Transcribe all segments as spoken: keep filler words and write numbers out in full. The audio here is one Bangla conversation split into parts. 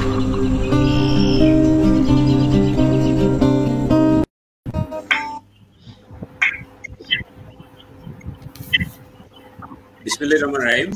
Bismillahirrahmanirrahim.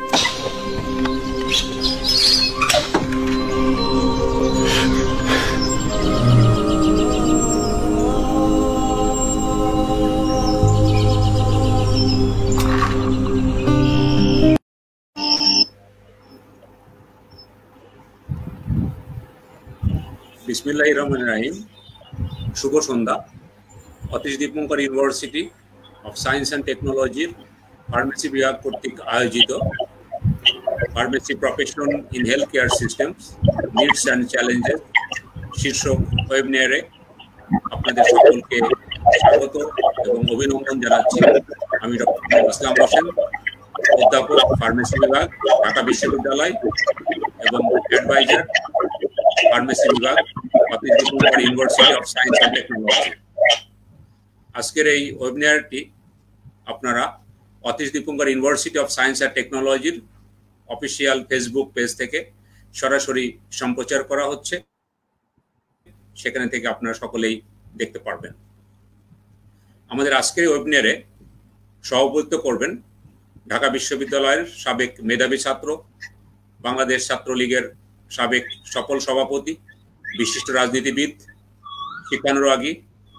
Bismillahirrahmanirrahim. শুভ সন্ধ্যা। Atish Dipankar university of science and টেকনোলজির ফার্মেসি বিভাগ কর্তৃক আয়োজিত pharmacy profession in health care systems needs and challenges শীর্ষক ওয়েবিনারে আপনাদের সকলকে স্বাগত এবং অভিনন্দন জানাচ্ছি। আমি ডক্টর ইসলাম হোসেন, অধ্যাপক ফার্মেসি বিভাগ, ঢাকা বিশ্ববিদ্যালয় এবং অ্যাডভাইজার ফার্মেসি বিভাগ, Atish Dipankar university of science and technology. আজকের এই ওয়েবিনারটি আপনারা Atish Dipankar university of science and টেকনোলজির অফিসিয়াল ফেসবুক পেজ থেকে সরাসরি সম্প্রচার করা হচ্ছে, সেখানে থেকে আপনারা সকলেই দেখতে পারবেন। আমাদের আজকের ওয়েবিনারে সভাপতিত্ব করবেন ঢাকা বিশ্ববিদ্যালয়ের সাবেক মেধাবী ছাত্র, বাংলাদেশ ছাত্রলীগের সাবেক সফল সভাপতি, বিশিষ্ট রাজনীতিবিদ, শিক্ষানুরাগী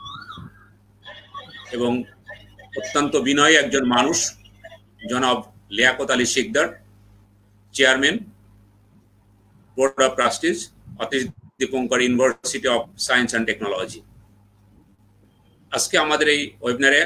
এবং অত্যন্ত বিনয়ী একজন মানুষ, জনাব Liaquat Ali Sikdar, chairman board of trustees, Atish Dipankar university of science and technology. আজকে আমাদের এই ওয়েবিনারে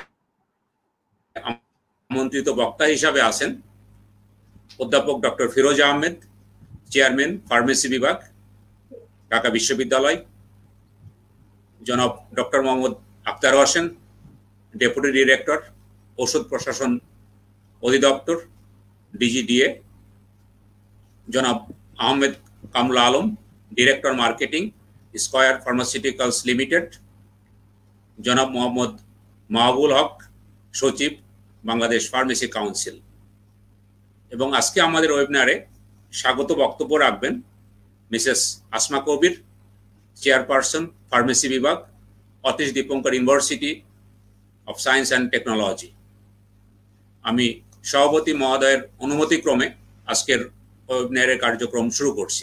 আমন্ত্রিত বক্তা হিসাবে আছেন অধ্যাপক doctor Firoz Ahmed, chairman pharmacy বিভাগ, ঢাকা বিশ্ববিদ্যালয়, জনাব doctor Mohammad Akhtar Hossain, deputy director, ঔষধ প্রশাসন অধিদপ্তর, ডিজিডিএ, জনাব Ahmed Kamrul Alam, director marketing, square pharmaceuticals limited, জনাব মোহাম্মদ মাহবুল হক, সচিব, বাংলাদেশ ফার্মেসি কাউন্সিল। এবং আজকে আমাদের ওয়েবিনারে স্বাগত বক্তব্য রাখবেন Mrs Asma Kabir, chairperson pharmacy বিভাগ, Atish Dipankar university of science and technology. আমি সভাপতি মহোদয়ের অনুমতিক্রমে আজকের ওয়েবিনারের কার্যক্রম শুরু করছি।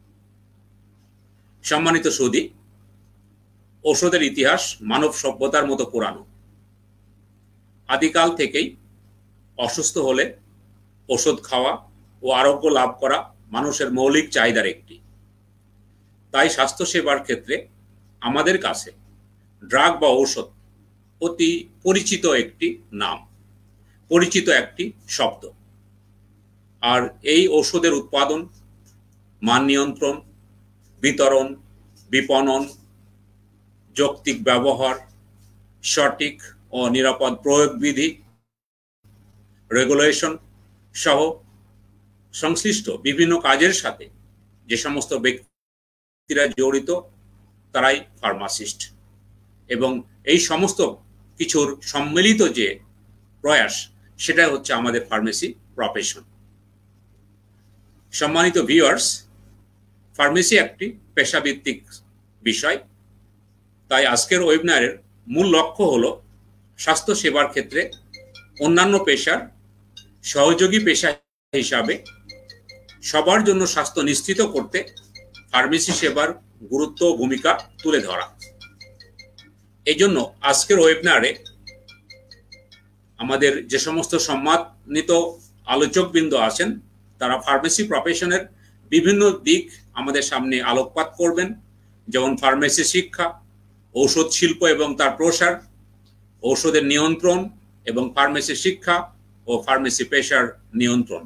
সম্মানিত সুধী, ঔষধের ইতিহাস মানব সভ্যতার মতো পুরানো। আদিকাল থেকেই অসুস্থ হলে ওষুধ খাওয়া ও আরোগ্য লাভ করা মানুষের মৌলিক চাহিদার একটি। তাই স্বাস্থ্যসেবার ক্ষেত্রে আমাদের কাছে ড্রাগ বা ঔষধ অতি পরিচিত একটি নাম, পরিচিত একটি শব্দ। আর এই ঔষধের উৎপাদন, মান নিয়ন্ত্রণ, বিতরণ, বিপণন, যৌক্তিক ব্যবহার, সঠিক ও নিরাপদ প্রয়োগ বিধি, রেগুলেশন সহ সংশ্লিষ্ট বিভিন্ন কাজের সাথে যে সমস্ত ব্যক্তিরা জড়িত তারাই ফার্মাসিস্ট। এবং এই সমস্ত কিছুর সম্মিলিত যে প্রয়াস, সেটাই হচ্ছে আমাদের ফার্মেসি প্রফেশন। সম্মানিত ভিউয়ার্স, ফার্মেসি একটি পেশাভিত্তিক বিষয়। তাই আজকের ওয়েবিনারের মূল লক্ষ্য হলো স্বাস্থ্য সেবার ক্ষেত্রে অন্যান্য পেশার সহযোগী পেশা হিসাবে সবার জন্য স্বাস্থ্য নিশ্চিত করতে ফার্মেসি সেবার গুরুত্ব ও ভূমিকা তুলে ধরা। এই জন্য আজকের ওয়েবিনারে আমাদের যে সমস্ত সম্মানিত আলোচকবৃন্দ আছেন, তারা ফার্মেসি প্রফেশনের বিভিন্ন দিক আমাদের সামনে আলোকপাত করবেন, যেমন ফার্মেসি শিক্ষা, ঔষধ শিল্প এবং তার প্রসার, ঔষধের নিয়ন্ত্রণ এবং ফার্মেসি শিক্ষা ও ফার্মেসি পেশার নিয়ন্ত্রণ।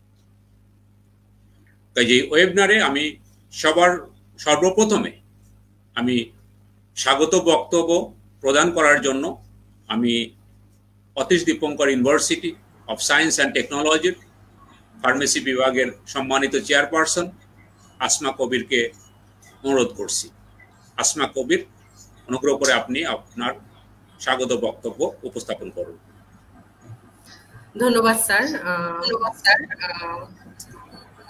কাজে ওয়েবিনারে আমি সবার সর্বপ্রথমে আমি স্বাগত বক্তব্য প্রদান করার জন্য আমি Atish Dipankar university of science and টেকনোলজির ফার্মেসি বিভাগের সম্মানিত চেয়ারপারসন আসমা কবিরকে অনুরোধ করছি। আসমা কবির, অনুগ্রহ করে আপনি আপনার স্বাগত বক্তব্য উপস্থাপন করুন। ধন্যবাদ স্যার।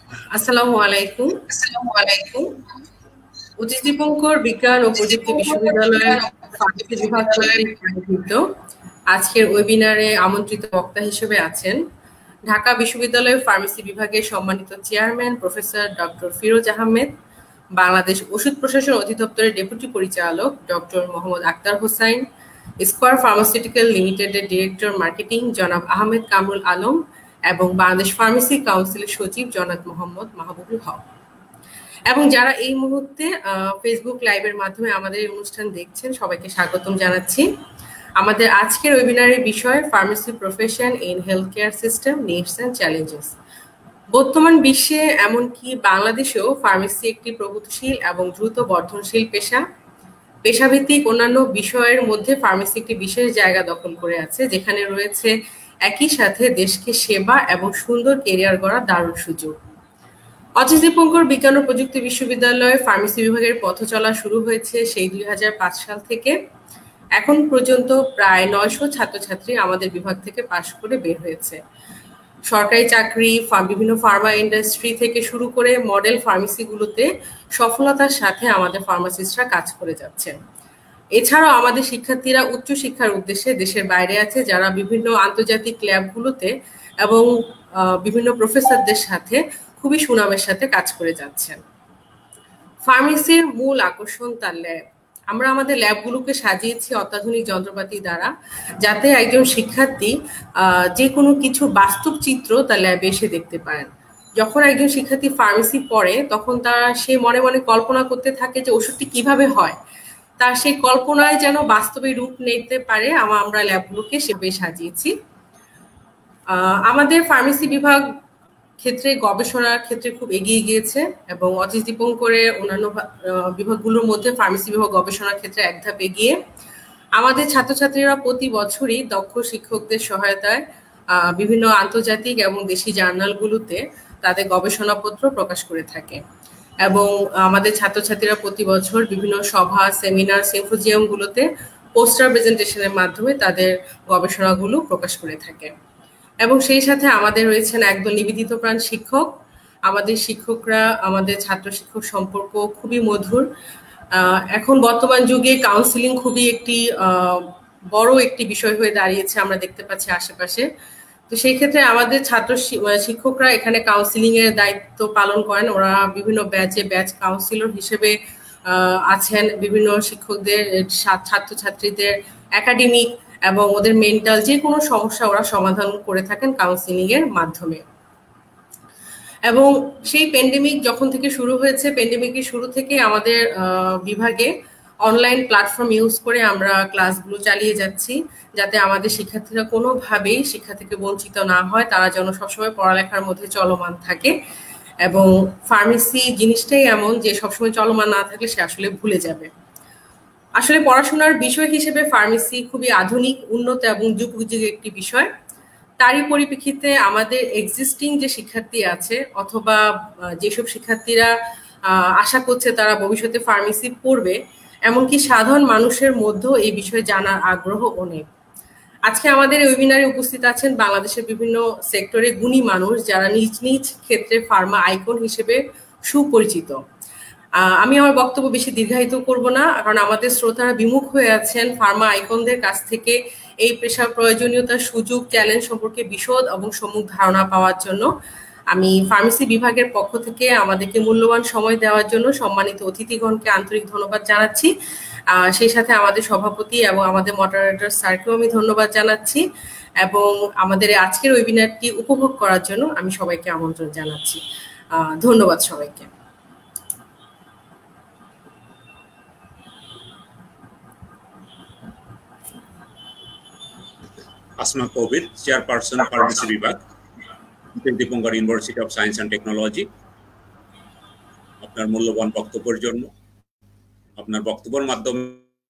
আসসালামু আলাইকুম। আসসালামু আলাইকুম। অতীশ দীপঙ্কর বিজ্ঞান ও প্রযুক্তি বিশ্ববিদ্যালয়ের ফার্মেসি বিভাগ কর্তৃক আয়োজিত আজকের ওয়েবিনারে আমন্ত্রিত বক্তা হিসেবে আছেন ঢাকা বিশ্ববিদ্যালয়ের ফার্মেসি বিভাগের সম্মানিত chairman professor doctor Firoz Ahmed, Bangladesh ওষুধ প্রশাসন অধিদপ্তরের ডেপুটি পরিচালক doctor Mohammad Akter Hossain, square pharmaceutical লিমিটেডের ডিরেক্টর মার্কেটিং জনাব আহমেদ কামরুল আলম এবং বাংলাদেশ ফার্মেসি কাউন্সিলের সচিব জনাব মোহাম্মদ মাহবুবুল হক এবং যারা এই মুহূর্তে ফেসবুক লাইভের মাধ্যমে আমাদের এই অনুষ্ঠান দেখছেন সবাইকে স্বাগতম জানাচ্ছি। আমাদের আজকের ওয়েবিনারের বিষয় pharmacy profession in health care system needs and challenges. বর্তমান বিশ্বে এমনকি বাংলাদেশেও ফার্মেসি একটি প্রগতিশীল এবং দ্রুত বর্ধনশীল পেশা। পেশাভিত্তিক অন্যান্য বিষয়ের মধ্যে ফার্মেসি একটি বিশেষ জায়গা দখল করে আছে, যেখানে রয়েছে একই সাথে দেশকে সেবা এবং সুন্দর কেরিয়ার গড়ার দারুণ সুযোগ। অতীশ দীপঙ্কর বিজ্ঞান ও প্রযুক্তি বিশ্ববিদ্যালয়ে ফার্মেসি বিভাগের পথ চলা শুরু হয়েছে সেই দুই হাজার পাঁচ সাল থেকে। এখন পর্যন্ত প্রায় নয়শো ছাত্রছাত্রী আমাদের বিভাগ থেকে পাশ করে বের হয়েছে। সরকারি চাকরি, বিভিন্ন ফার্মা ইন্ডাস্ট্রি থেকে শুরু করে মডেল ফার্মেসিগুলোতে সফলতার সাথে আমাদের ফার্মাসিস্টরা কাজ করে যাচ্ছেন। এছাড়াও আমাদের শিক্ষার্থীরা উচ্চ শিক্ষার উদ্দেশ্যে দেশের বাইরে আছে, যারা বিভিন্ন আন্তর্জাতিক ল্যাবগুলোতে এবং বিভিন্ন প্রফেসরদের সাথে খুবই সুনামের সাথে কাজ করে যাচ্ছেন। ফার্মেসির মূল আকর্ষণ তার ল্যাব। আমরা আমাদের ল্যাবগুলোকে সাজিয়েছি অত্যাধুনিক যন্ত্রপাতি দ্বারা, যাতে একজন শিক্ষার্থী যে কোনো কিছু বাস্তব চিত্র তার ল্যাবে এসে দেখতে পারেন। যখন একজন শিক্ষার্থী ফার্মেসি পড়ে তখন তারা সে মনে মনে কল্পনা করতে থাকে যে ওষুধটি কিভাবে হয়, তার সেই কল্পনায় যেন বাস্তবে রূপ নিতে পারে আমরা ল্যাবগুলোকে সেভাবে সাজিয়েছি। আমাদের ফার্মেসি বিভাগ ক্ষেত্রে গবেষণার ক্ষেত্রে খুব এগিয়ে গিয়েছে এবং অতীশ দীপঙ্করের অন্যান্য বিভাগগুলোর মধ্যে ফার্মেসি বিভাগ গবেষণার ক্ষেত্রে এক ধাপ এগিয়ে। আমাদের ছাত্রছাত্রীরা প্রতি বছরই দক্ষ শিক্ষকদের সহায়তায় বিভিন্ন আন্তর্জাতিক এবং দেশি জার্নালগুলোতে তাদের গবেষণাপত্র প্রকাশ করে থাকে এবং আমাদের ছাত্রছাত্রীরা প্রতি বছর বিভিন্ন সভা, সেমিনার, সিম্পোজিয়ামগুলোতে পোস্টার প্রেজেন্টেশনের মাধ্যমে তাদের গবেষণাগুলো প্রকাশ করে থাকে। এবং সেই সাথে আমাদের রয়েছেন একদল নিবেদিত প্রাণ শিক্ষক। আমাদের শিক্ষকরা আমাদের ছাত্র শিক্ষক সম্পর্ক খুবই মধুর। এখন বর্তমান যুগে কাউন্সিলিং খুবই একটি বড় একটি বিষয় হয়ে দাঁড়িয়েছে, আমরা দেখতে পাচ্ছি আশেপাশে। তো সেই ক্ষেত্রে আমাদের ছাত্র শিক্ষকরা এখানে কাউন্সিলিং এর দায়িত্ব পালন করেন। ওরা বিভিন্ন ব্যাচে ব্যাচ কাউন্সিলর হিসেবে আছেন, বিভিন্ন শিক্ষকদের ছাত্রছাত্রীদের একাডেমিক এবং ওদের মেন্টাল যে কোনো সমস্যা ওরা সমাধান করে থাকেন কাউন্সিলিং এর মাধ্যমে। এবং সেই প্যান্ডেমিক যখন থেকে শুরু হয়েছে, প্যান্ডেমিকের শুরু থেকে আমাদের বিভাগে অনলাইন প্ল্যাটফর্ম ইউজ করে আমরা ক্লাসগুলো চালিয়ে যাচ্ছি, যাতে আমাদের শিক্ষার্থীরা কোনোভাবেই শিক্ষা থেকে বঞ্চিত না হয়, তারা যেন সবসময় পড়ালেখার মধ্যে চলমান থাকে। এবং ফার্মেসি জিনিসটাই এমন যে সবসময় চলমান না থাকলে সে আসলে ভুলে যাবে। আসলে পড়াশোনার বিষয় হিসেবে ফার্মেসি খুবই আধুনিক, উন্নত এবং যুগোপযোগী একটি বিষয়। তারই পরিপ্রেক্ষিতে আমাদের এক্সিস্টিং যে শিক্ষার্থী আছে অথবা যেসব শিক্ষার্থীরা আশা করছে তারা ভবিষ্যতে ফার্মেসি পড়বে, এমনকি সাধারণ মানুষের মধ্যেও এই বিষয়ে জানার আগ্রহ অনেক। আজকে আমাদের ওয়েবিনারে উপস্থিত আছেন বাংলাদেশের বিভিন্ন সেক্টরে গুণী মানুষ, যারা নিজ নিজ ক্ষেত্রে ফার্মা আইকন হিসেবে সুপরিচিত। আমি আমার বক্তব্য বেশি দীর্ঘায়িত করব না, কারণ আমাদের শ্রোতারা বিমুখ হয়ে আছেন ফার্মা আইকনদের কাছ থেকে এই পেশার প্রয়োজনীয়তা, সুযোগ, চ্যালেঞ্জ সম্পর্কে বিশদ এবং সম্মুখ ধারণা পাওয়ার জন্য। আমি ফার্মেসি বিভাগের পক্ষ থেকে আমাদেরকে মূল্যবান সময় দেওয়ার জন্য সম্মানিত অতিথিগণকে আন্তরিক ধন্যবাদ জানাচ্ছি। সেই সাথে আমাদের সভাপতি এবং আমাদের মডারেটর স্যারকেও আমি ধন্যবাদ জানাচ্ছি এবং আমাদের আজকের ওয়েবিনারটি উপভোগ করার জন্য আমি সবাইকে আমন্ত্রণ জানাচ্ছি। ধন্যবাদ সবাইকে। আসমা কবির, চেয়ারপারসন ফার্মেসি বিভাগ, Dipankar university of science and technology, আপনার মূল্যবান বক্তব্যের জন্য। আপনার বক্তব্যের মাধ্যমে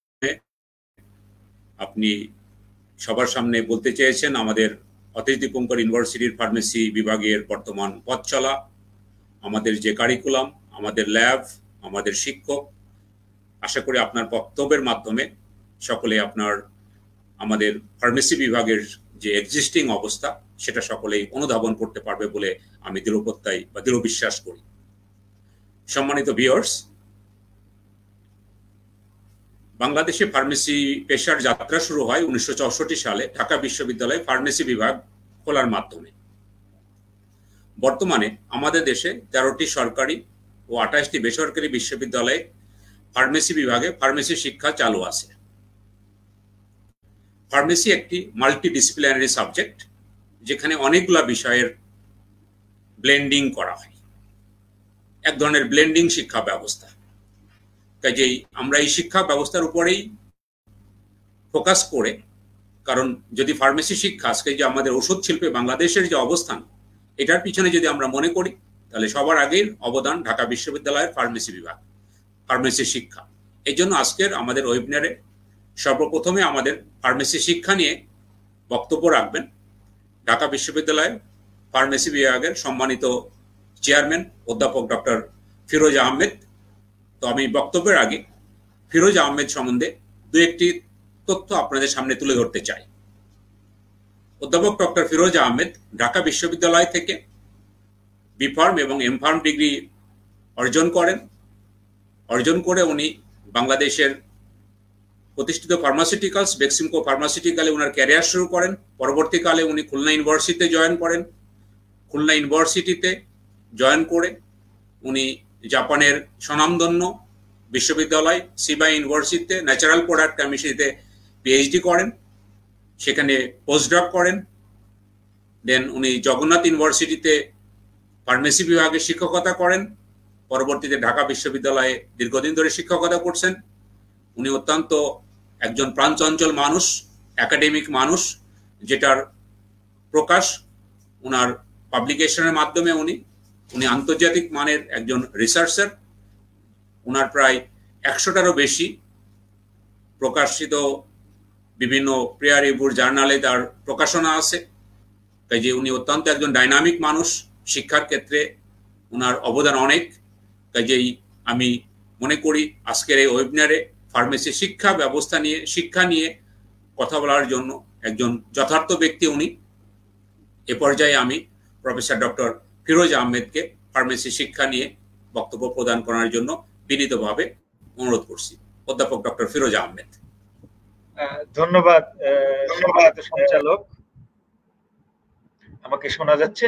আপনি সবার সামনে বলতে চেয়েছেন আমাদের অতীশ দীপঙ্কর ইউনিভার্সিটির ফার্মেসি বিভাগের বর্তমান পথ চলা, আমাদের যে কারিকুলাম, আমাদের ল্যাব, আমাদের শিক্ষক। আশা করি আপনার বক্তব্যের মাধ্যমে সকলে আপনার আমাদের ফার্মেসি বিভাগের যে এক্সিস্টিং অবস্থা সেটা সকলেই অনুধাবন করতে পারবে বলে আমি দৃঢ় প্রত্যয় বা দৃঢ় বিশ্বাস করি। সম্মানিত ভিউয়ার্স, বাংলাদেশে ফার্মেসি পেশার যাত্রা শুরু হয় উনিশশো চৌষট্টি সালে ঢাকা বিশ্ববিদ্যালয়ে ফার্মেসি বিভাগ খোলার মাধ্যমে। বর্তমানে আমাদের দেশে তেরোটি সরকারি ও আঠাশটি বেসরকারি বিশ্ববিদ্যালয়ে ফার্মেসি বিভাগে ফার্মেসি শিক্ষা চালু আছে। ফার্মেসি একটি মাল্টিডিসিপ্লিনারি সাবজেক্ট, যেখানে অনেকগুলা বিষয়ের ব্লেন্ডিং করা হয়, এক ধরনের ব্লেন্ডিং শিক্ষা ব্যবস্থা। কাজেই আমরা এই শিক্ষা ব্যবস্থার উপরেই ফোকাস করে, কারণ যদি ফার্মেসি শিক্ষা আজকে যে আমাদের ওষুধ শিল্পে বাংলাদেশের যে অবস্থান, এটার পিছনে যদি আমরা মনে করি, তাহলে সবার আগের অবদান ঢাকা বিশ্ববিদ্যালয়ের ফার্মেসি বিভাগ, ফার্মেসি শিক্ষা। এই জন্য আজকের আমাদের ওয়েবিনারে সর্বপ্রথমে আমাদের ফার্মেসি শিক্ষা নিয়ে বক্তব্য রাখবেন ঢাকা বিশ্ববিদ্যালয়ের ফার্মেসি বিভাগের সম্মানিত চেয়ারম্যান অধ্যাপক ডক্টর ফিরোজ আহমেদ। তো আমি বক্তব্যের আগে ফিরোজ আহমেদ সম্বন্ধে দু একটি তথ্য আপনাদের সামনে তুলে ধরতে চাই। অধ্যাপক ডক্টর ফিরোজ আহমেদ ঢাকা বিশ্ববিদ্যালয় থেকে বি ফার্ম এবং এম ফার্ম ডিগ্রি অর্জন করেন। অর্জন করে উনি বাংলাদেশের প্রতিষ্ঠিত ফার্মাসিউটিক্যালস বেক্সিমকো ফার্মাসিউটিক্যালে ওনার ক্যারিয়ার শুরু করেন। পরবর্তীকালে উনি খুলনা ইউনিভার্সিটিতে জয়েন করেন। খুলনা ইউনিভার্সিটিতে জয়েন করে উনি জাপানের স্বনামধন্য বিশ্ববিদ্যালয় সিবা ইউনিভার্সিটিতে ন্যাচারাল প্রোডাক্ট কেমিস্ট্রিতে পিএইচডি করেন, সেখানে পোস্টডক করেন। দেন উনি জগন্নাথ ইউনিভার্সিটিতে ফার্মেসি বিভাগে শিক্ষকতা করেন। পরবর্তীতে ঢাকা বিশ্ববিদ্যালয়ে দীর্ঘদিন ধরে শিক্ষকতা করছেন। উনি অত্যন্ত একজন প্রাণচঞ্চল মানুষ, একাডেমিক মানুষ, যেটার প্রকাশ ওনার পাবলিকেশনের মাধ্যমে। উনি উনি আন্তর্জাতিক মানের একজন রিসার্চার। ওনার প্রায় একশোটারও বেশি প্রকাশিত বিভিন্ন প্রেয়ার রিভিউর জার্নালে তার প্রকাশনা আছে। তাই যে উনি অত্যন্ত একজন ডাইনামিক মানুষ, শিক্ষার ক্ষেত্রে ওনার অবদান অনেক। কাজেই আমি মনে করি আজকের এই ওয়েবিনারে ফার্মেসি শিক্ষা ব্যবস্থা নিয়ে শিক্ষা নিয়ে কথা বলার জন্য একজন যথার্থ ব্যক্তি উনি। এ পর্যায়ে আমি প্রফেসর ডক্টর ফিরোজ আহমেদকে ফার্মেসি শিক্ষা নিয়ে বক্তব্য প্রদান করার জন্য বিনীতভাবে অনুরোধ করছি। অধ্যাপক ডক্টর ফিরোজ আহমেদ। ধন্যবাদ সম্মানিত সঞ্চালক। আমাকে শোনা যাচ্ছে?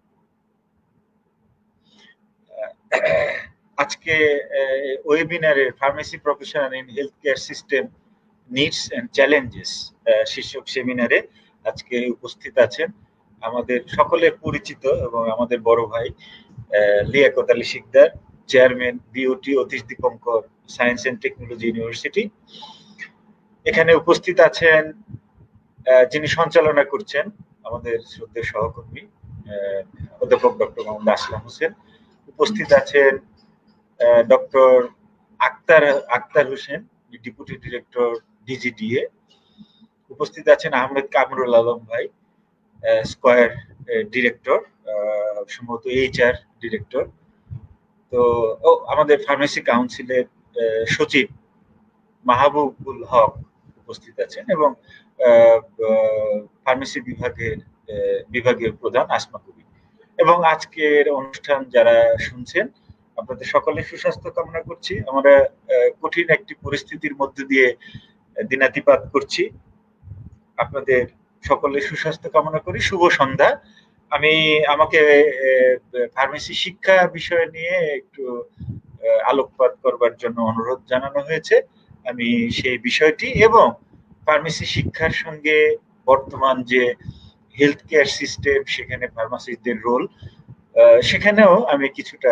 আজকে ওয়েবিনারে pharmacy professional in health care system needs and challenges শীর্ষক সেমিনারে আজকে উপস্থিত আছেন আমাদের সকলের পরিচিত এবং আমাদের বড় ভাই Liaquat Ali Sikdar, chairman BOT Atish Dipankar science and technology university. এখানে উপস্থিত আছেন যিনি সঞ্চালনা করছেন আমাদের শ্রদ্ধেয় সহকর্মী অধ্যাপক ডক্টর মোহাম্মদ আসলাম হোসেন। উপস্থিত আছেন doctor Akhtar Akhtar Hossain, deputy director DGDA. উপস্থিত আছেন আহমেদ কামরুল আলম ভাই, স্কয়ার ডিরেক্টর, সম্ভবত এইচআর ডিরেক্টর। তো ও আমাদের ফার্মেসি কাউন্সিলের সচিব মাহবুবুল হক উপস্থিত আছেন এবং ফার্মেসি বিভাগের বিভাগীয় প্রধান আসমা কবি। এবং আজকের অনুষ্ঠান যারা শুনছেন, আপনাদের সকলে সুস্বাস্থ্য কামনা করছি। আমরা কঠিন একটি পরিস্থিতির মধ্যে দিয়ে দিনাতিপাত করছি। আপনাদের সকলে সুস্বাস্থ্য কামনা করি। শুভ সন্ধ্যা। আমি আমাকে ফার্মেসি শিক্ষা বিষয় নিয়ে একটু আলোকপাত করবার জন্য অনুরোধ জানানো হয়েছে। আমি সেই বিষয়টি এবং ফার্মেসি শিক্ষার সঙ্গে বর্তমান যে হেলথ কেয়ার সিস্টেম, সেখানে ফার্মাসিস্টদের রোল, সেখানেও আমি কিছুটা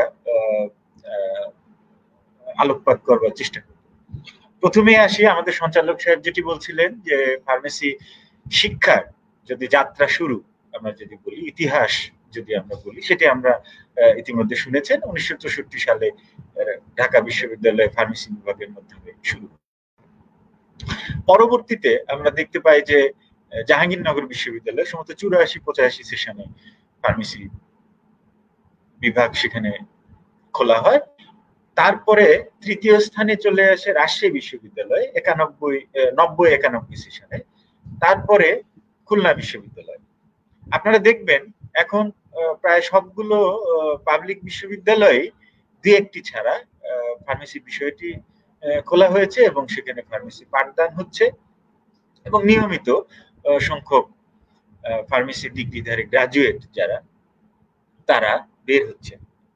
আলোকপাত করবার চেষ্টা করব। প্রথমে আসি, আমাদের সঞ্চালক সাহেব যেটি বলছিলেন যে ফার্মেসি শিক্ষার যদি যাত্রা শুরু আমরা যদি বলি, ইতিহাস যদি আমরা বলি, সেটি আমরা ইতিমধ্যে শুনেছেন। উনিশশো চৌষট্টি সালে ঢাকা বিশ্ববিদ্যালয়ে ফার্মেসি বিভাগের মাধ্যমে শুরু। পরবর্তীতে আমরা দেখতে পাই যে জাহাঙ্গীরনগর বিশ্ববিদ্যালয় সম্ভবত চুরাশি পঁচাশি সেশনে ফার্মেসি বিভাগ সেখানে খোলা হয়। তারপরে তৃতীয় স্থানে চলে আসে রাজশাহী বিশ্ববিদ্যালয় একানব্বই নব্বই একানব্বই সেশনে। তারপরে খুলনা বিশ্ববিদ্যালয়। আপনারা দেখবেন এখন প্রায় সবগুলো পাবলিক বিশ্ববিদ্যালয়ে দুই একটি ছাড়া ফার্মেসি বিষয়টি খোলা হয়েছে এবং সেখানে ফার্মেসি পাঠদান হচ্ছে এবং নিয়মিত সংখ্যক ফার্মেসি ডিগ্রিধারী গ্রাজুয়েট যারা তারা বের হচ্ছে।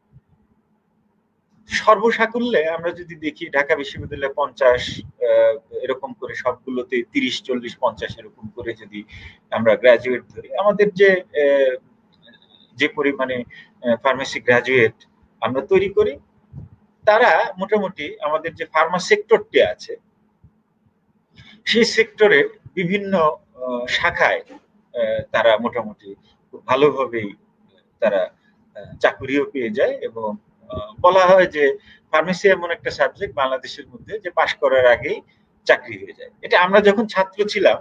সর্বসাকুল্যে আমরা যদি দেখি ঢাকা বিশ্ববিদ্যালয়ে পঞ্চাশ এরকম করে সবগুলোতে তিরিশ চল্লিশ পঞ্চাশ এরকম করে যদি আমরা গ্রাজুয়েট ধরি, আমাদের যে যে পরিমাণে ফার্মেসি গ্রাজুয়েট আমরা তৈরি করি তারা মোটামুটি আমাদের যে ফার্মা সেক্টরটি আছে সেই সেক্টরের বিভিন্ন শাখায় তারা মোটামুটি খুব ভালোভাবেই তারা চাকরিও পেয়ে যায় এবং বলা হয় যে ফার্মেসি এমন একটা সাবজেক্ট বাংলাদেশের মধ্যে যে পাশ করার আগেই চাকরি হয়ে যায়। এটা আমরা যখন ছাত্র ছিলাম,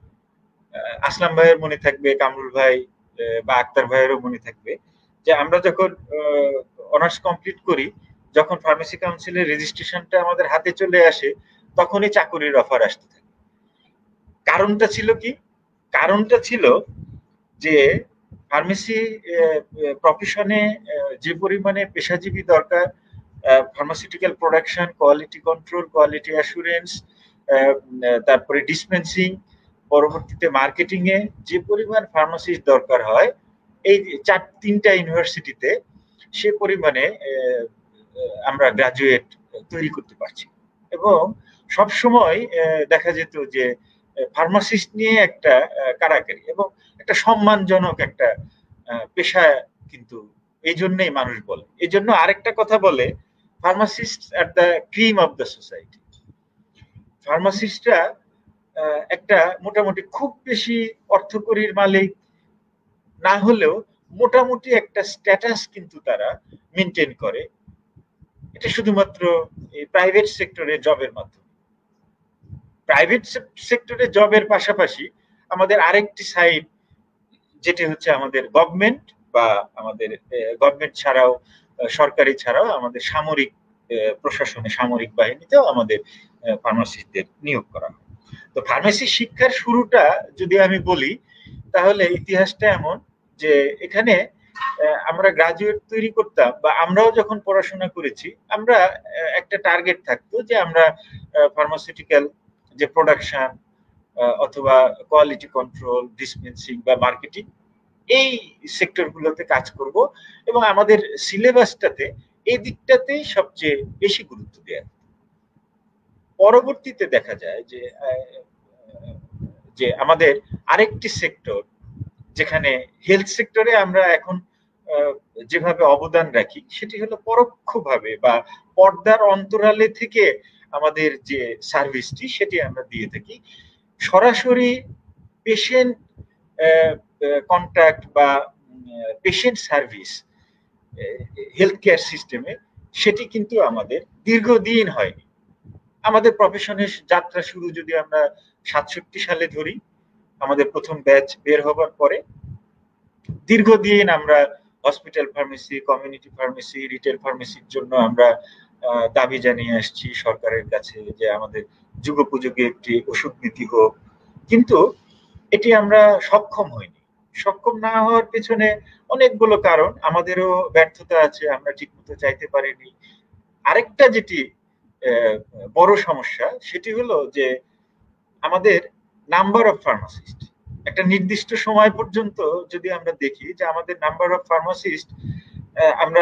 আসলাম ভাইয়ের মনে থাকবে, কামরুল ভাই বা আক্তার ভাইয়েরও মনে থাকবে যে আমরা যখন অনার্স কমপ্লিট করি, যখন ফার্মেসি কাউন্সিলের রেজিস্ট্রেশনটা আমাদের হাতে চলে আসে তখনই চাকরির অফার আসতে থাকে। কারণটা ছিল কি? কারণটা ছিল যে ফার্মেসি প্রফেশনে যে পরিমাণে পেশাজীবী দরকার, pharmaceutical production, quality control, quality assurance, তারপরে ডিসপেন্সিং, পরবর্তীতে মার্কেটিং এ যে পরিমাণ ফার্মাসিস্ট দরকার হয় এই চার তিনটা ইউনিভার্সিটিতে সে পরিমাণে আমরা গ্রাজুয়েট তৈরি করতে পারছি। এবং সব সময় দেখা যেত যে ফার্মাসিস্ট নিয়ে একটা কারাকারি এবং একটা সম্মানজনক একটা পেশা, কিন্তু এই জন্যই মানুষ বলে। এই জন্য আরেকটা কথা বলে, pharmacist are the cream of the society. ফার্মাসিস্টরা একটা মোটামুটি খুব বেশি অর্থকরীর মালিক না হলেও মোটামুটি একটা স্ট্যাটাস কিন্তু তারা মেনটেন করে। এটা শুধুমাত্র প্রাইভেট সেক্টরে জবের মাধ্যমে। প্রাইভেট সেক্টরে জবের পাশাপাশি আমাদের আরেকটি সাইড যেটি হচ্ছে আমাদের গভর্নমেন্ট বা আমাদের গভর্নমেন্ট ছাড়াও সরকারি ছাড়াও আমাদের সামরিক প্রশাসনে, সামরিক বাহিনীতেও আমাদের ফার্মাসিস্টদের নিয়োগ করা হয়। তো ফার্মেসি শিক্ষার শুরুটা যদি আমি বলি তাহলে ইতিহাসটা এমন যে এখানে আমরা গ্রাজুয়েট তৈরি করতাম বা আমরাও যখন পড়াশোনা করেছি আমরা একটা টার্গেট থাকতো যে আমরা ফার্মাসিউটিক্যাল যে প্রোডাকশন অথবা কোয়ালিটি কন্ট্রোল, ডিসপেন্সিং বা মার্কেটিং এই সেক্টরগুলোতে কাজ করব এবং আমাদের সিলেবাসটাতে এই দিকটাতেই সবচেয়ে বেশি গুরুত্ব দেয়া। পরবর্তীতে দেখা যায় যে যে আমাদের আরেকটি সেক্টর যেখানে হেলথ সেক্টরে আমরা এখন যেভাবে অবদান রাখি সেটি হলো পরোক্ষভাবে বা পর্দার অন্তরালে থেকে আমাদের যে সার্ভিসটি সেটি আমরা দিয়ে থাকি। সরাসরি পেশেন্ট কন্ট্যাক্ট বা পেশেন্ট সার্ভিস হেলথ কেয়ার সিস্টেমে সেটি কিন্তু আমাদের দীর্ঘদিন হয়নি। আমাদের প্রফেশনের যাত্রা শুরু যদি আমরা সাতষট্টি সালে ধরি, আমাদের প্রথম ব্যাচ বের হবার পরে দীর্ঘদিন আমরা hospital pharmacy, community pharmacy, retail ফার্মেসির জন্য আমরা দাবি জানিয়ে আসছি সরকারের কাছে যে আমাদের যুগোপযোগী একটি ওষুধ নীতি হোক, কিন্তু এটি আমরা সক্ষম হইনি। সক্ষম না হওয়ার পেছনে অনেকগুলো কারণ, আমাদেরও ব্যর্থতা আছে, আমরা ঠিকমতো চাইতে পারিনি। আরেকটা যেটি বড় সমস্যা সেটি হলো যে আমাদের নাম্বার অফ ফার্মাসিস্ট একটা নির্দিষ্ট সময় পর্যন্ত যদি আমরা দেখি যে আমাদের নাম্বার অফ ফার্মাসিস্ট আমরা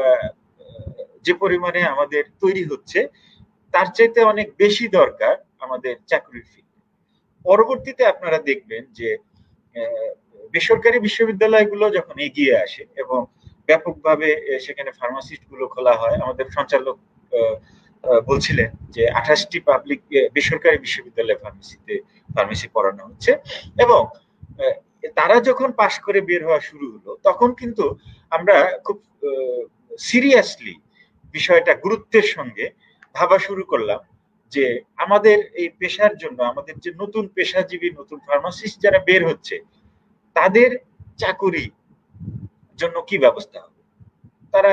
যে পরিমাণে আমাদের তৈরি হচ্ছে তার চাইতে অনেক বেশি দরকার আমাদের চাকরির ফিল্ডে। পরবর্তীতে আপনারা দেখবেন যে বেসরকারি বিশ্ববিদ্যালয়গুলো যখন এগিয়ে আসে এবং ব্যাপকভাবে সেখানে ফার্মাসিস্ট গুলো খোলা হয়, আমাদের সঞ্চালক বলছিলেন যে আঠাশটি পাবলিক বেসরকারি বিশ্ববিদ্যালয় ফার্মেসিতে ফার্মেসি পড়ানো হচ্ছে এবং তারা যখন পাশ করে বের হওয়া শুরু হলো তখন কিন্তু আমরা খুব সিরিয়াসলি বিষয়টা গুরুত্বের সঙ্গে ভাবা শুরু করলাম যে আমাদের এই পেশার জন্য আমাদের যে নতুন পেশাজীবী নতুন ফার্মাসিস্ট যারা বের হচ্ছে তাদের চাকুরি জন্য কি ব্যবস্থা হবে। তারা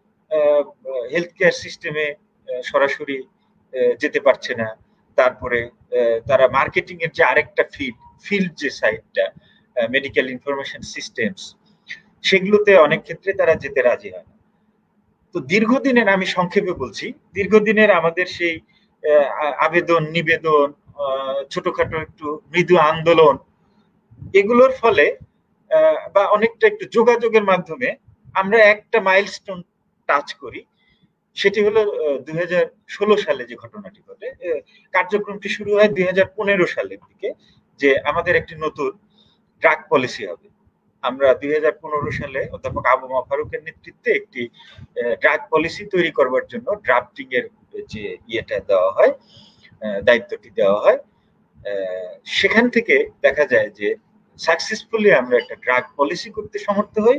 হেলথ কেয়ার সিস্টেমে সরাসরি যেতে পারছে না, তারপরে তারা মার্কেটিং এর যে আরেকটা ফিল্ড ফিল্ড যে সাইডটা মেডিকেল ইনফরমেশন সিস্টেমস, সেগুলোতে অনেক ক্ষেত্রে তারা যেতে রাজি হয় না। তো দীর্ঘদিনের, আমি সংক্ষেপে বলছি, দীর্ঘদিনের আমাদের সেই আবেদন নিবেদন, ছোটখাটো একটু মৃদু আন্দোলন, এগুলোর ফলে বা অনেকটা একটু যোগাযোগের মাধ্যমে আমরা একটা মাইলস্টোন টাচ করি। সেটি হলো দুই হাজার ষোলো সালে যে ঘটনাটি ঘটে। কার্যক্রমটি শুরু হয় দুই হাজার পনেরো সালের দিকে, যে আমাদের একটি নতুন ড্রাগ পলিসি হবে। আমরা দুই হাজার পনেরো সালে অধ্যাপক আবু ফারুকের নেতৃত্বে একটি ড্রাগ পলিসি তৈরি করবার জন্য ড্রাফটিং এর যে ইয়েটা দেওয়া হয়, দায়িত্বটি দেওয়া হয়। সেখান থেকে দেখা যায় যে সাকসেসফুলি আমরা একটা ড্রাগ পলিসি করতে সমর্থ হই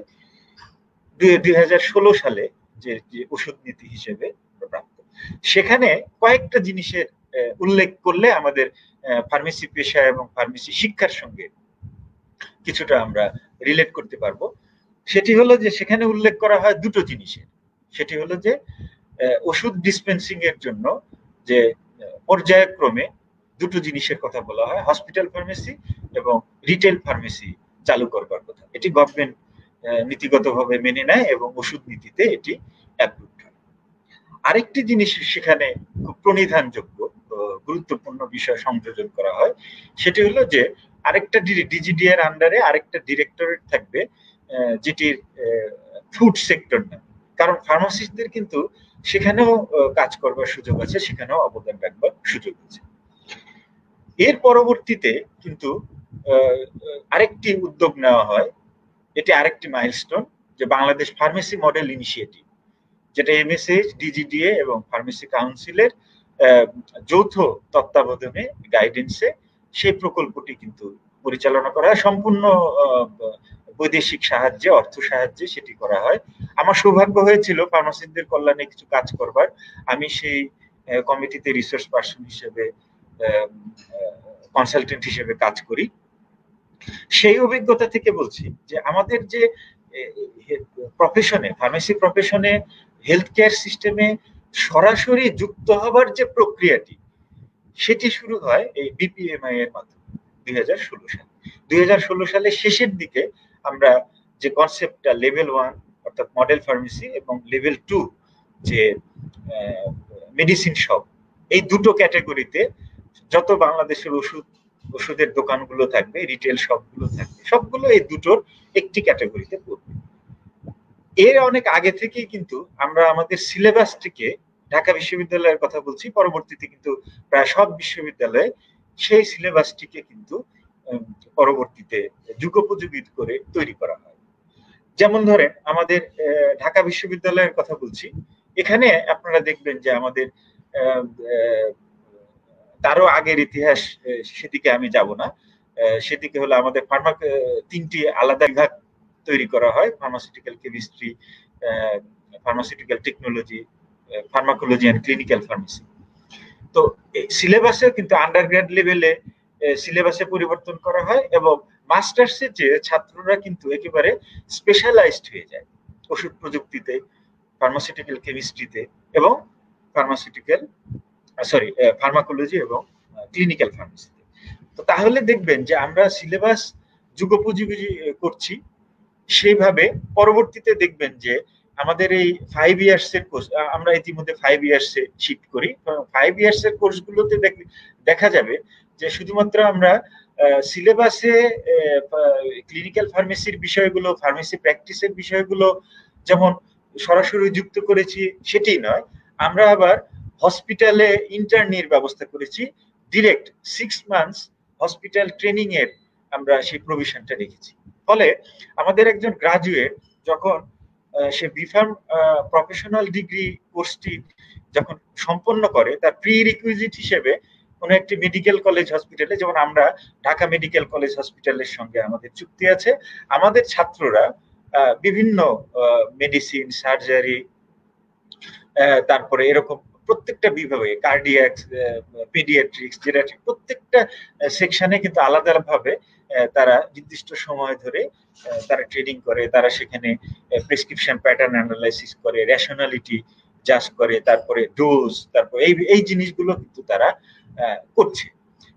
দুই হাজার ষোলো সালে, যে ওষুধ নীতি হিসেবে প্রাপ্ত। সেখানে কয়েকটা জিনিসের উল্লেখ করলে আমাদের ফার্মেসি পেশা এবং ফার্মেসি শিক্ষার সঙ্গে কিছুটা আমরা রিলেট করতে পারবো। সেটি হলো যে সেখানে উল্লেখ করা হয় দুটো জিনিসের। সেটি হলো যে ওষুধ ডিসপেন্সিং এর জন্য যে পর্যায়ক্রমে দুটো জিনিসের কথা বলা হয়, হসপিটাল ফার্মেসি এবং রিটেল ফার্মেসি চালু করবার কথা। এটি গভর্নমেন্ট নীতিগতভাবে মেনে নেয় এবং ওষুধ নীতিতে এটি অ্যাপ্রুভড হয়। আরেকটি জিনিস সেখানে খুব প্রণিধানযোগ্য গুরুত্বপূর্ণ বিষয় সংযোজন করা হয়, সেটি হলো যে আরেকটা ডিজিডি এর আন্ডারে আরেকটা ডিরেক্টরেট থাকবে, যেটির ফুড সেক্টর না, কারণ ফার্মাসিস্টদের কিন্তু সেখানেও কাজ করবার সুযোগ আছে, সেখানেও অবদান রাখবার সুযোগ আছে। এর পরবর্তীতে কিন্তু আরেকটি উদ্যোগ নেওয়া হয়, এটি আরেকটি মাইলস্টোন, যে বাংলাদেশ ফার্মেসি মডেল ইনিশিয়েটিভ, যেটা এমএসএইচ, ডিজিডিএ এবং ফার্মেসি কাউন্সিলের যৌথ তত্ত্বাবধানে গাইডেন্সে সেই প্রকল্পটি কিন্তু পরিচালনা করা হয়, সম্পূর্ণ বৈদেশিক সাহায্যে, অর্থ সাহায্যে সেটি করা হয়। আমার সৌভাগ্য হয়েছিল ফার্মাসিস্টদের কল্যাণে কিছু কাজ করবার। আমি সেই কমিটিতে রিসোর্স পার্সন হিসেবে, কনসালটেন্ট হিসেবে কাজ করি। সেই অভিজ্ঞতা থেকে বলছি যে আমাদের যে প্রফেশনে, ফার্মেসি প্রফেশনে, হেলথ কেয়ার সিস্টেমে সরাসরি যুক্ত হবার যে প্রক্রিয়াটি, সেটি শুরু হয় এই বিপিএমআই এর মাধ্যমে দুই হাজার ষোলো সালে। দুই হাজার ষোলো সালের শেষের দিকে আমরা যে কনসেপ্টটা লেভেল ওয়ান অর্থাৎ মডেল ফার্মেসি এবং লেভেল টু যে মেডিসিন শপ, এই দুটো ক্যাটাগরিতে যত বাংলাদেশের ওষুধ ওষুধের দোকানগুলো থাকবে, রিটেল শপগুলো থাকবে, সবগুলো এই দুটোর একটি ক্যাটাগরিতে পড়বে। এর অনেক আগে থেকেই কিন্তু আমরা আমাদের সিলেবাসটিকে, ঢাকা বিশ্ববিদ্যালয়ের কথা বলছি, পরবর্তীতে কিন্তু প্রায় সব বিশ্ববিদ্যালয়ে সেই সিলেবাসটিকে কিন্তু পরবর্তীতে যুগোপযোগী করে তৈরি করা হয়। যেমন ধরেন আমাদের ঢাকা বিশ্ববিদ্যালয়ের কথা বলছি, এখানে আপনারা দেখবেন যে আমাদের তারও আগের ইতিহাস, সেদিকে আমি যাব না, সেদিকে হলো আমাদের ফার্মা তিনটি আলাদা বিভাগ তৈরি করা হয়, pharmaceutical chemistry, pharmaceutical technology, pharmacology and clinical pharmacy. তো সিলেবাসে কিন্তু আন্ডারগ্রেড লেভেলে সিলেবাসে পরিবর্তন করা হয় এবং মাস্টার্সে যে ছাত্ররা কিন্তু একেবারে স্পেশালাইজড হয়ে যায় ওষুধ প্রযুক্তিতে, ফার্মাসিউটিক্যাল কেমিস্ট্রিতে এবং ফার্মাসিউটিক্যাল সরি ফার্মাকোলজি এবং ক্লিনিক্যাল ফার্মেসিতে। তো তাহলে দেখবেন যে আমরা সিলেবাস যুগোপযোগী করছি। সেইভাবে পরবর্তীতে দেখবেন যে আমাদের এই ফাইভ ইয়ার্স এর কোর্স, আমরা ইতিমধ্যে ফাইভ ইয়ার্স এ শিফট করি। ফাইভ ইয়ার্স এর কোর্সগুলোতে দেখা যাবে যে শুধুমাত্র আমরা সিলেবাসে ক্লিনিক্যাল ফার্মেসির বিষয়গুলো, ফার্মেসি প্র্যাকটিসের বিষয়গুলো যেমন সরাসরি যুক্ত করেছি সেটাই নয়, আমরা আবার হসপিটালে ইন্টার্নির ব্যবস্থা করেছি, direct six months hospital training এর আমরা সেই প্রভিশনটা রেখেছি। ফলে আমাদের একজন গ্রাজুয়েট যখন সে বিফার্ম প্রফেশনাল ডিগ্রি কোর্সটি যখন সম্পন্ন করে, তার প্রি রিকুইজিট হিসেবে কোনো একটি মেডিকেল কলেজ হসপিটালে, যেমন আমরা ঢাকা মেডিকেল কলেজ হসপিটালের সঙ্গে আমাদের চুক্তি আছে, আমাদের ছাত্ররা বিভিন্ন মেডিসিন, সার্জারি, তারপরে এরকম প্রত্যেকটা বিভাগে, কার্ডিয়াক, পেডিয়াট্রিক্স, জেরিয়াট্রিক, প্রত্যেকটা সেকশনে কিন্তু আলাদা ভাবে তারা নির্দিষ্ট সময় ধরে তারা ট্রেনিং করে, তারা সেখানে প্রেসক্রিপশন প্যাটার্ন অ্যানালাইসিস করে, রেশনালিটি জাজ করে, তারপরে ডোজ, তারপর এই এই জিনিসগুলো কিন্তু তারা করছে।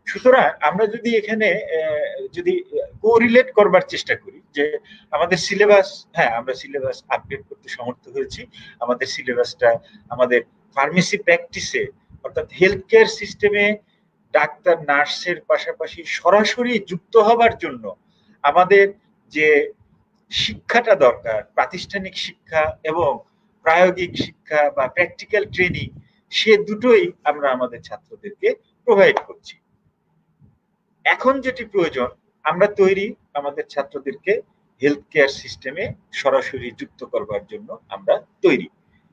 সুতরাং আমরা যদি এখানে যদি কোরিলেট করবার চেষ্টা করি যে আমাদের সিলেবাস, হ্যাঁ আমরা সিলেবাস আপডেট করতে সমর্থ হয়েছি। আমাদের সিলেবাসটা আমাদের ফার্মেসি প্র্যাকটিসে অর্থাৎ হেলথ কেয়ার সিস্টেমে ডাক্তার নার্সের পাশাপাশি সরাসরি যুক্ত হবার জন্য আমাদের যে শিক্ষাটা দরকার, প্রাতিষ্ঠানিক শিক্ষা এবং প্রায়োগিক শিক্ষা বা প্র্যাকটিক্যাল ট্রেনিং, সে দুটোই আমরা আমাদের ছাত্রদেরকে প্রোভাইড করছি। এখন যেটি প্রয়োজন, আমরা তৈরি আমাদের ছাত্রদেরকে হেলথ কেয়ার সিস্টেমে সরাসরি যুক্ত করবার জন্য আমরা তৈরি।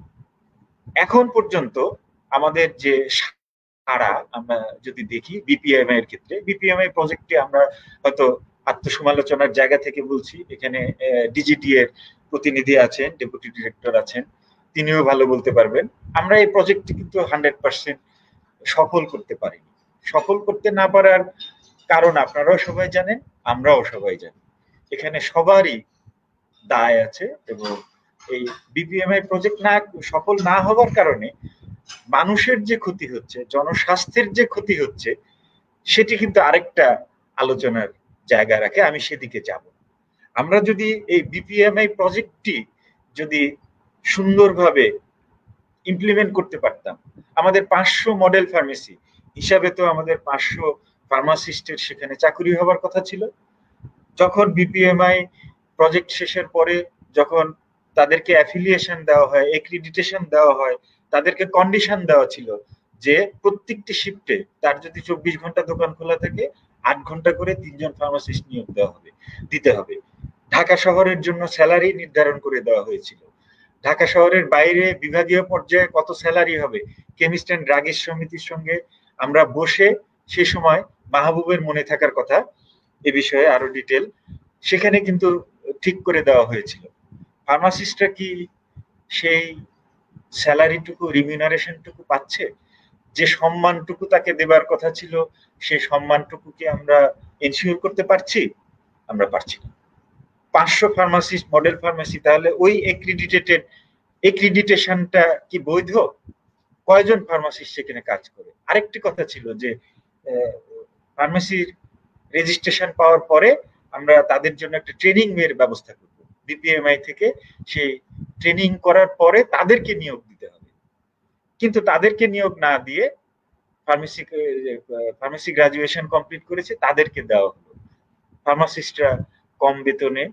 এখন পর্যন্ত আমাদের যে সারা, আমরা যদি দেখি বিপিএমআই এর ক্ষেত্রে, বিপিএমআই প্রজেক্টে আমরা হয়তো আত্মসমালোচনার জায়গা থেকে বলছি, এখানে ডিজিটি এর প্রতিনিধি আছেন, ডেপুটি ডিরেক্টর আছেন, তিনিও ভালো বলতে পারবেন। আমরা এই প্রজেক্টটি কিন্তু হান্ড্রেড পার্সেন্ট সফল করতে পারিনি। সফল করতে না পারার কারণ আপনারাও সবাই জানেন, আমরাও সবাই জানি। এখানে সবারই দায় আছে এবং এই বিপিএমআই প্রজেক্ট না সফল না হওয়ার কারণে মানুষের যে ক্ষতি হচ্ছে, জনস্বাস্থ্যের যে ক্ষতি হচ্ছে, সেটি কিন্তু আরেকটা আলোচনার জায়গা রাখে। আমি সেদিকে যাব। আমরা যদি এই বিপিএমআই প্রজেক্টটি যদি সুন্দরভাবে ইমপ্লিমেন্ট করতে পারতাম, আমাদের পাঁচশো মডেল ফার্মেসি হিসাবে তো আমাদের পাঁচশো ফার্মাসিস্টের সেখানে চাকরি হবার কথা ছিল। যখন বিপিএমআই প্রজেক্ট শেষের পরে যখন তাদেরকে অ্যাফিলিয়েশন দেওয়া হয়, এক্রিডিটেশন দেওয়া হয়, তাদেরকে কন্ডিশন দেওয়া ছিল যে প্রত্যেকটি শিফটে তার যদি চব্বিশ ঘন্টা দোকান খোলা থাকে, আট ঘন্টা করে তিনজন ফার্মাসিস্ট নিয়োগ দেওয়া হবে, দিতে হবে। ঢাকা শহরের জন্য স্যালারি নির্ধারণ করে দেওয়া হয়েছিল। ঢাকা শহরের বাইরে বিভাগীয় পর্যায়ে কত স্যালারি হবে, কেমিস্ট অ্যান্ড ড্রাগিস্ট সমিতির সঙ্গে আমরা বসে সে সময় মাহবুবের মনে থাকার কথা, এ বিষয়ে আরো ডিটেল সেখানে কিন্তু ঠিক করে দেওয়া হয়েছিল। ফার্মাসিস্টরা কি সেই স্যালারিটুকু, রিমিউনারেশনটুকু পাচ্ছে? যে সম্মানটুকু তাকে দেবার কথা ছিল, সেই সম্মানটুকু কি আমরা এনশিওর করতে পারছি? আমরা পারছি না। পাঁচশো ফার্মাসিস্ট মডেল ফার্মেসি, তাহলে ওই এক্রিডিটেটেড এক্রিডিটেশনটা কি বৈধ? কয়জন ফার্মাসিস্ট সেখানে কাজ করে? আরেকটি কথা ছিল যে ফার্মেসির রেজিস্ট্রেশন পাওয়ার পরে আমরা তাদের জন্য একটা ট্রেনিং এর ব্যবস্থা করব। বিপিএমআই থেকে সেই ট্রেনিং করার পরে তাদেরকে নিয়োগ দিতে হবে। কিন্তু তাদেরকে নিয়োগ না দিয়ে ফার্মেসি ফার্মেসি গ্রাজুয়েশন কমপ্লিট করেছে তাদেরকে দেওয়া হলো। ফার্মাসিস্টরা কম বেতনে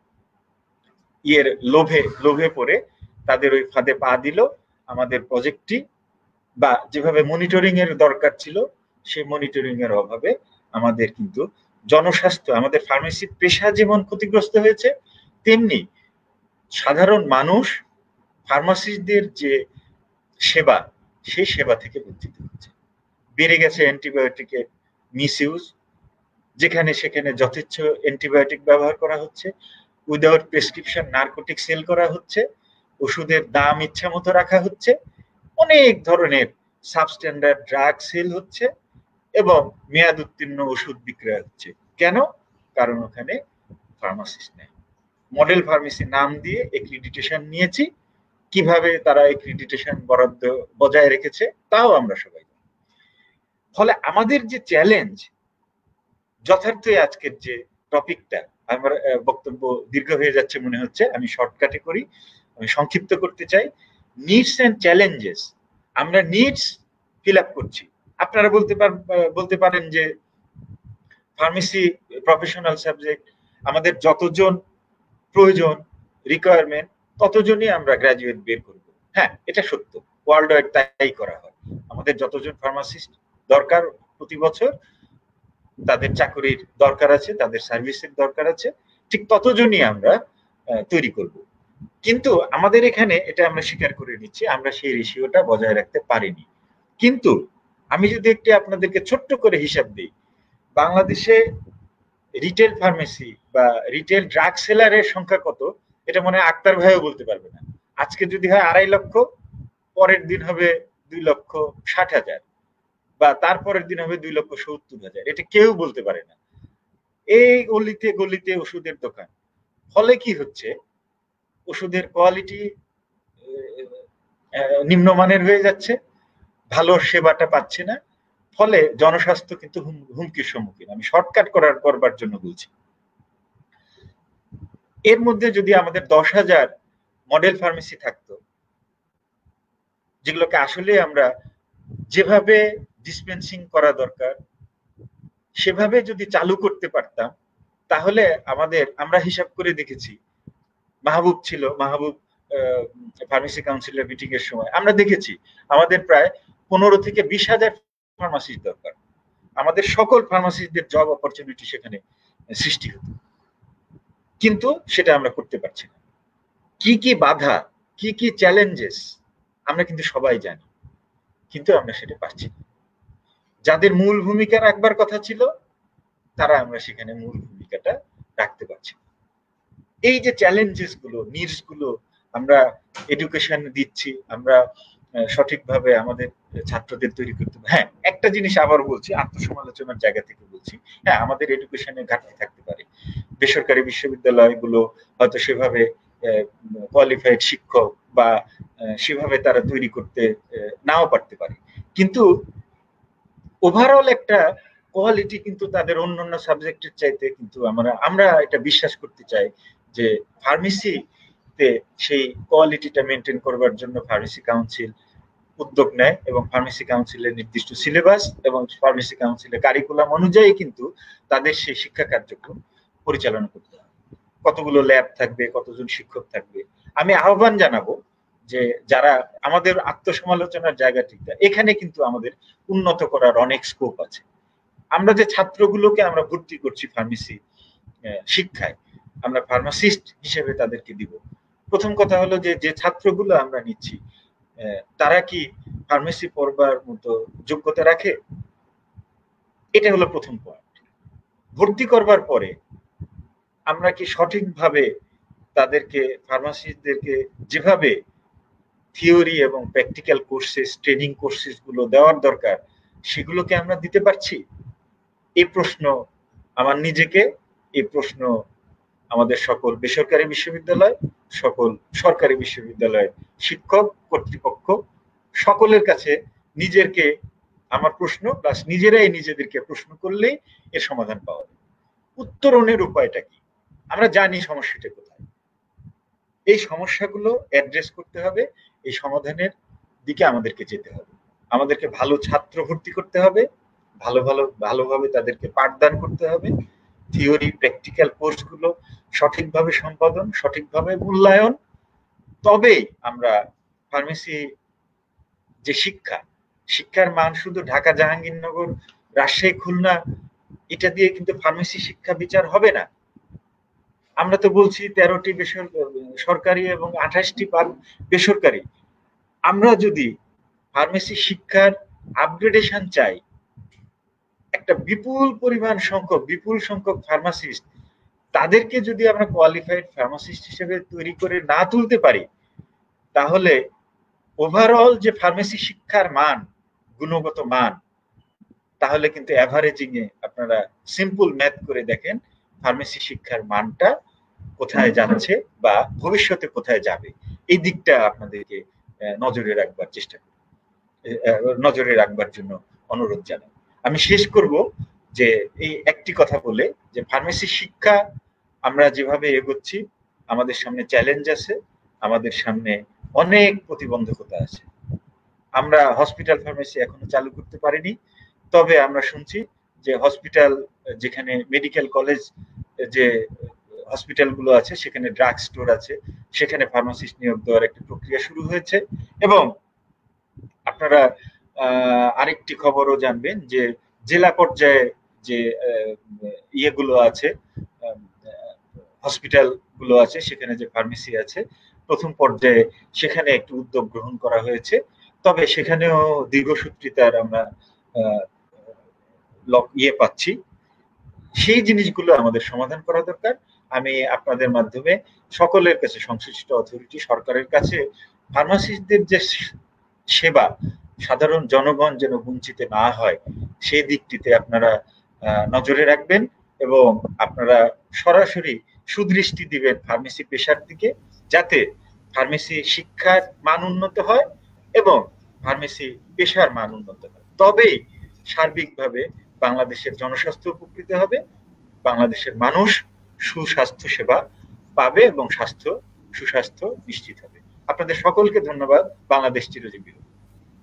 ইয়ের লোভে লোভে পড়ে তাদের ওই ফাঁদে পা দিল। আমাদের প্রজেক্টটি বা যেভাবে মনিটরিং এর দরকার ছিল, সেই মনিটরিং এর অভাবে আমাদের কিন্তু জনস্বাস্থ্য, আমাদের ফার্মেসি পেশা যেমন ক্ষতিগ্রস্ত হয়েছে, তেমনি সাধারণ মানুষ ফার্মাসিস্টদের যে সেবা, সেই সেবা থেকে বঞ্চিত হচ্ছে। বেড়ে গেছে অ্যান্টিবায়োটিকের মিসইউজ, যেখানে সেখানে যথেচ্ছ অ্যান্টিবায়োটিক ব্যবহার করা হচ্ছে, উইদাউট প্রেসক্রিপশন নার্কোটিক সেল করা হচ্ছে, ওষুধের দাম ইচ্ছা মতো রাখা হচ্ছে, অনেক ধরনের সাবস্ট্যান্ডার্ড ড্রাগ সেল হচ্ছে এবং মেয়াদ উত্তীর্ণ ওষুধ বিক্রয় হচ্ছে। কেন? কারণ ওখানে ফার্মাসিস্ট নেই। মডেল ফার্মেসি নাম দিয়ে এক্রিডিটেশন নিয়েছি, কিভাবে তারা এক্রিডিটেশন বরাদ্দ বজায় রেখেছে তাও আমরা সবাই জানি। ফলে আমাদের যে চ্যালেঞ্জ, যথার্থই আজকের যে টপিকটা, আমার বক্তব্য দীর্ঘ হয়ে যাচ্ছে মনে হচ্ছে, আমি শর্টকাটে করি, আমি সংক্ষিপ্ত করতে চাই। নিডস এন্ড চ্যালেঞ্জেস, আমরা নিডস ফিল আপ করছি। আপনারা বলতে পার বলতে পারেন যে ফার্মেসি প্রফেশনাল সাবজেক্ট, আমাদের যতজন প্রয়োজন রিকোয়ারমেন্ট ততজনই আমরা গ্রাজুয়েট বের করব। হ্যাঁ, এটা সত্য, ওয়ার্ল্ড ওয়াইড তাই করা হয়। আমাদের যতজন ফার্মাসিস্ট দরকার প্রতি বছর, তাদের চাকরির দরকার আছে, তাদের সার্ভিসের দরকার আছে, ঠিক ততজনই আমরা তৈরি করব। কিন্তু আমাদের এখানে এটা আমরা স্বীকার করে নিচ্ছি, আমরা সেই রেশিওটা বজায় রাখতে পারিনি। কিন্তু আমি যদি একটু আপনাদেরকে ছোট্ট করে হিসাব দিই, বাংলাদেশে রিটেল ফার্মেসি বা রিটেল ড্রাগ সেলারের সংখ্যা কত, এটা মনে হয় আক্তার ভাইও বলতে পারবে না। আজকে যদি হয় আড়াই লক্ষ, পরের দিন হবে দুই লক্ষ ষাট হাজার, বা তারপরের দিন হবে দুই লক্ষ সত্তর হাজার, এটা কেউ বলতে পারে না। এই গলিতে গলিতে ওষুধের দোকান, ফলে কি হচ্ছে, ওষুধের কোয়ালিটি নিম্নমানের হয়ে যাচ্ছে, ভালো সেবাটা পাচ্ছে না, ফলে জনস্বাস্থ্য কিন্তু হুমকির সম্মুখীন। আমি শর্টকাট করার করবার জন্য বলছি। এর মধ্যে যদি আমাদের দশ হাজার মডেল ফার্মেসি থাকতো, যেগুলোকে আসলে আমরা যেভাবে ডিসপেন্সিং করা দরকার সেভাবে যদি চালু করতে পারতাম, তাহলে আমাদের, আমরা হিসাব করে দেখেছি, মাহবুব ছিল, মাহবুব ফার্মেসি কাউন্সিলের মিটিং এর সময় আমরা দেখেছি আমাদের প্রায় পনেরো থেকে বিশ হাজার ফার্মাসিস্ট দরকার। আমাদের সকল ফার্মাসিস্টদের জব অপরচুনিটি সেখানে সৃষ্টি হতো, কিন্তু সেটা আমরা করতে পারছি না। কি কি বাধা, কি কি চ্যালেঞ্জেস আমরা কিন্তু সবাই জানি, কিন্তু আমরা সেটা পারছি না। যাদের মূল ভূমিকা রাখবার কথা ছিল তারা আমরা সেখানে মূল ভূমিকাটা রাখতে পারছি না। এই যে চ্যালেঞ্জেস গুলো, নিডস গুলো আমরা এডুকেশন দিচ্ছি, আমরা সঠিকভাবে আমাদের ছাত্রদের তৈরি করতে হবে। হ্যাঁ, একটা জিনিস আবার বলছি, আত্মসমালোচনার জায়গা থেকে বলছি, হ্যাঁ আমাদের এডুকেশনে ঘাটতি থাকতে পারে। বেসরকারি বিশ্ববিদ্যালয়গুলো হয়তো সেভাবে কোয়ালিফাইড শিক্ষক বা সেভাবে তারা তৈরি করতে নাও পারতে পারে, কিন্তু ওভারঅল একটা কোয়ালিটি কিন্তু তাদের অন্যান্য সাবজেক্টের চাইতে কিন্তু আমরা আমরা এটা বিশ্বাস করতে চাই যে ফার্মেসিতে সেই কোয়ালিটিটা মেনটেন করবার জন্য ফার্মেসি কাউন্সিল উদ্যোগ নেয় এবং ফার্মেসি কাউন্সিলের নির্দিষ্ট সিলেবাস এবং ফার্মেসি কাউন্সিলের কারিকুলাম অনুযায়ী কিন্তু তাদের সেই শিক্ষা কার্যক্রম পরিচালনা করতে হবে। কতগুলো ল্যাব থাকবে, কতজন শিক্ষক থাকবে। আমি আহ্বান জানাবো যে যারা আমাদের আত্মসমালোচনার জায়গাটিটা, এখানে কিন্তু আমাদের উন্নত করার অনেক স্কোপ আছে। আমরা যে ছাত্রগুলোকে আমরা ভর্তি করছি ফার্মেসি শিক্ষায়, আমরা ফার্মাসিস্ট হিসেবে তাদেরকে দিব, প্রথম কথা হলো যে যে ছাত্রগুলো আমরা নিচ্ছি তারা কি ফার্মেসি পড়বার মতো যোগ্যতা রাখে, এটা হলো প্রথম পয়েন্ট। ভর্তি করবার পরে আমরা কি সঠিকভাবে তাদেরকে, ফার্মাসিস্টদেরকে যেভাবে থিওরি এবং প্র্যাকটিক্যাল কোর্সেস, ট্রেনিং কোর্সেস গুলো দেওয়ার দরকার সেগুলোকে আমরা দিতে পারছি? এই প্রশ্ন আমার নিজেকে, এই প্রশ্ন আমাদের সকল বেসরকারি বিশ্ববিদ্যালয়, সকল সরকারি বিশ্ববিদ্যালয় শিক্ষক কর্তৃপক্ষ সকলের কাছে নিজেরকে আমার প্রশ্ন, প্লাস নিজেরাই নিজেদেরকে প্রশ্ন করলেই এর সমাধান পাওয়া যাবে। উত্তরণের উপায়টা কি? আমরা জানি সমস্যাটা কোথায়, এই সমস্যাগুলো অ্যাড্রেস করতে হবে, এই সমাধানের দিকে আমাদেরকে যেতে হবে। আমাদেরকে ভালো ছাত্র ভর্তি করতে হবে, ভালো ভালো ভালোভাবে তাদেরকে পাঠদান করতে হবে, থিওরি প্র্যাকটিক্যাল কোর্সগুলো সঠিকভাবে সম্পাদন, সঠিকভাবে মূল্যায়ন, তবেই আমরা ফার্মেসি যে শিক্ষা, শিক্ষার মান শুধু ঢাকা, জাহাঙ্গীরনগর, রাজশাহী, খুলনা এটা দিয়ে কিন্তু ফার্মেসি শিক্ষা বিচার হবে না। আমরা তো বলছি তেরোটি সরকারি এবং আঠাশটি বেসরকারি। আমরা যদি ফার্মেসি শিক্ষার আপগ্রেডেশন চাই, একটা বিপুল পরিমাণ সংখ্যক বিপুল সংখ্যক ফার্মাসিস্ট, তাদেরকে যদি আমরা কোয়ালিফাইড ফার্মাসিস্ট হিসেবে তৈরি করে না তুলতে পারি, তাহলে ওভারঅল যে ফার্মেসি শিক্ষার মান, গুণগত মান, তাহলে কিন্তু অ্যাভারেজিং এ আপনারা সিম্পল ম্যাথ করে দেখেন ফার্মেসি শিক্ষার মানটা কোথায় যাচ্ছে বা ভবিষ্যতে কোথায় যাবে। এই দিকটা আপনাদেরকে নজরে রাখবার চেষ্টা করি, নজরে রাখবার জন্য অনুরোধ জানাই। আমি শেষ করব যে এই একটি কথা বলে যে ফার্মেসি শিক্ষা আমরা যেভাবে এগোচ্ছি, আমাদের সামনে চ্যালেঞ্জ আছে, আমাদের সামনে অনেক প্রতিবন্ধকতা আছে। আমরা হসপিটাল ফার্মেসি এখনো চালু করতে পারিনি, তবে আমরা শুনছি যে হসপিটাল, যেখানে মেডিকেল কলেজ, যে হসপিটালগুলো আছে সেখানে ড্রাগ স্টোর আছে, সেখানে ফার্মাসিস্ট নিয়োগ দেওয়ার একটা প্রক্রিয়া শুরু হয়েছে। এবং আপনারা আরেকটি খবরও জানবেন যে জেলা পর্যায়ে যে ইয়েগুলো আছে, হসপিটাল গুলো আছে, সেখানে যে ফার্মেসি আছে, প্রথম পর্যায়ে সেখানে একটি উদ্যোগ গ্রহণ করা হয়েছে। তবে সেখানেও দীর্ঘসূত্রিতার আমরা ইয়ে পাচ্ছি। সেই জিনিসগুলো আমাদের সমাধান করা দরকার। আমি আপনাদের মাধ্যমে সকলের কাছে, সংশ্লিষ্ট অথরিটি, সরকারের কাছে ফার্মাসিস্টদের যে সেবা, সাধারণ জনগণ যেন বঞ্চিত না হয়, সেই দিকটিতে আপনারা নজরে রাখবেন এবং আপনারা সরাসরি সুদৃষ্টি দিবেন ফার্মেসি পেশার দিকে, যাতে ফার্মেসি শিক্ষার মান উন্নত হয় এবং ফার্মেসি পেশার মান উন্নত হয়। তবেই সার্বিকভাবে বাংলাদেশের জনস্বাস্থ্য উপকৃত হবে, বাংলাদেশের মানুষ সুস্বাস্থ্য সেবা পাবে এবং স্বাস্থ্য সুস্বাস্থ্য নিশ্চিত হবে। আপনাদের সকলকে ধন্যবাদ। বাংলাদেশ চিরজীবী হোক।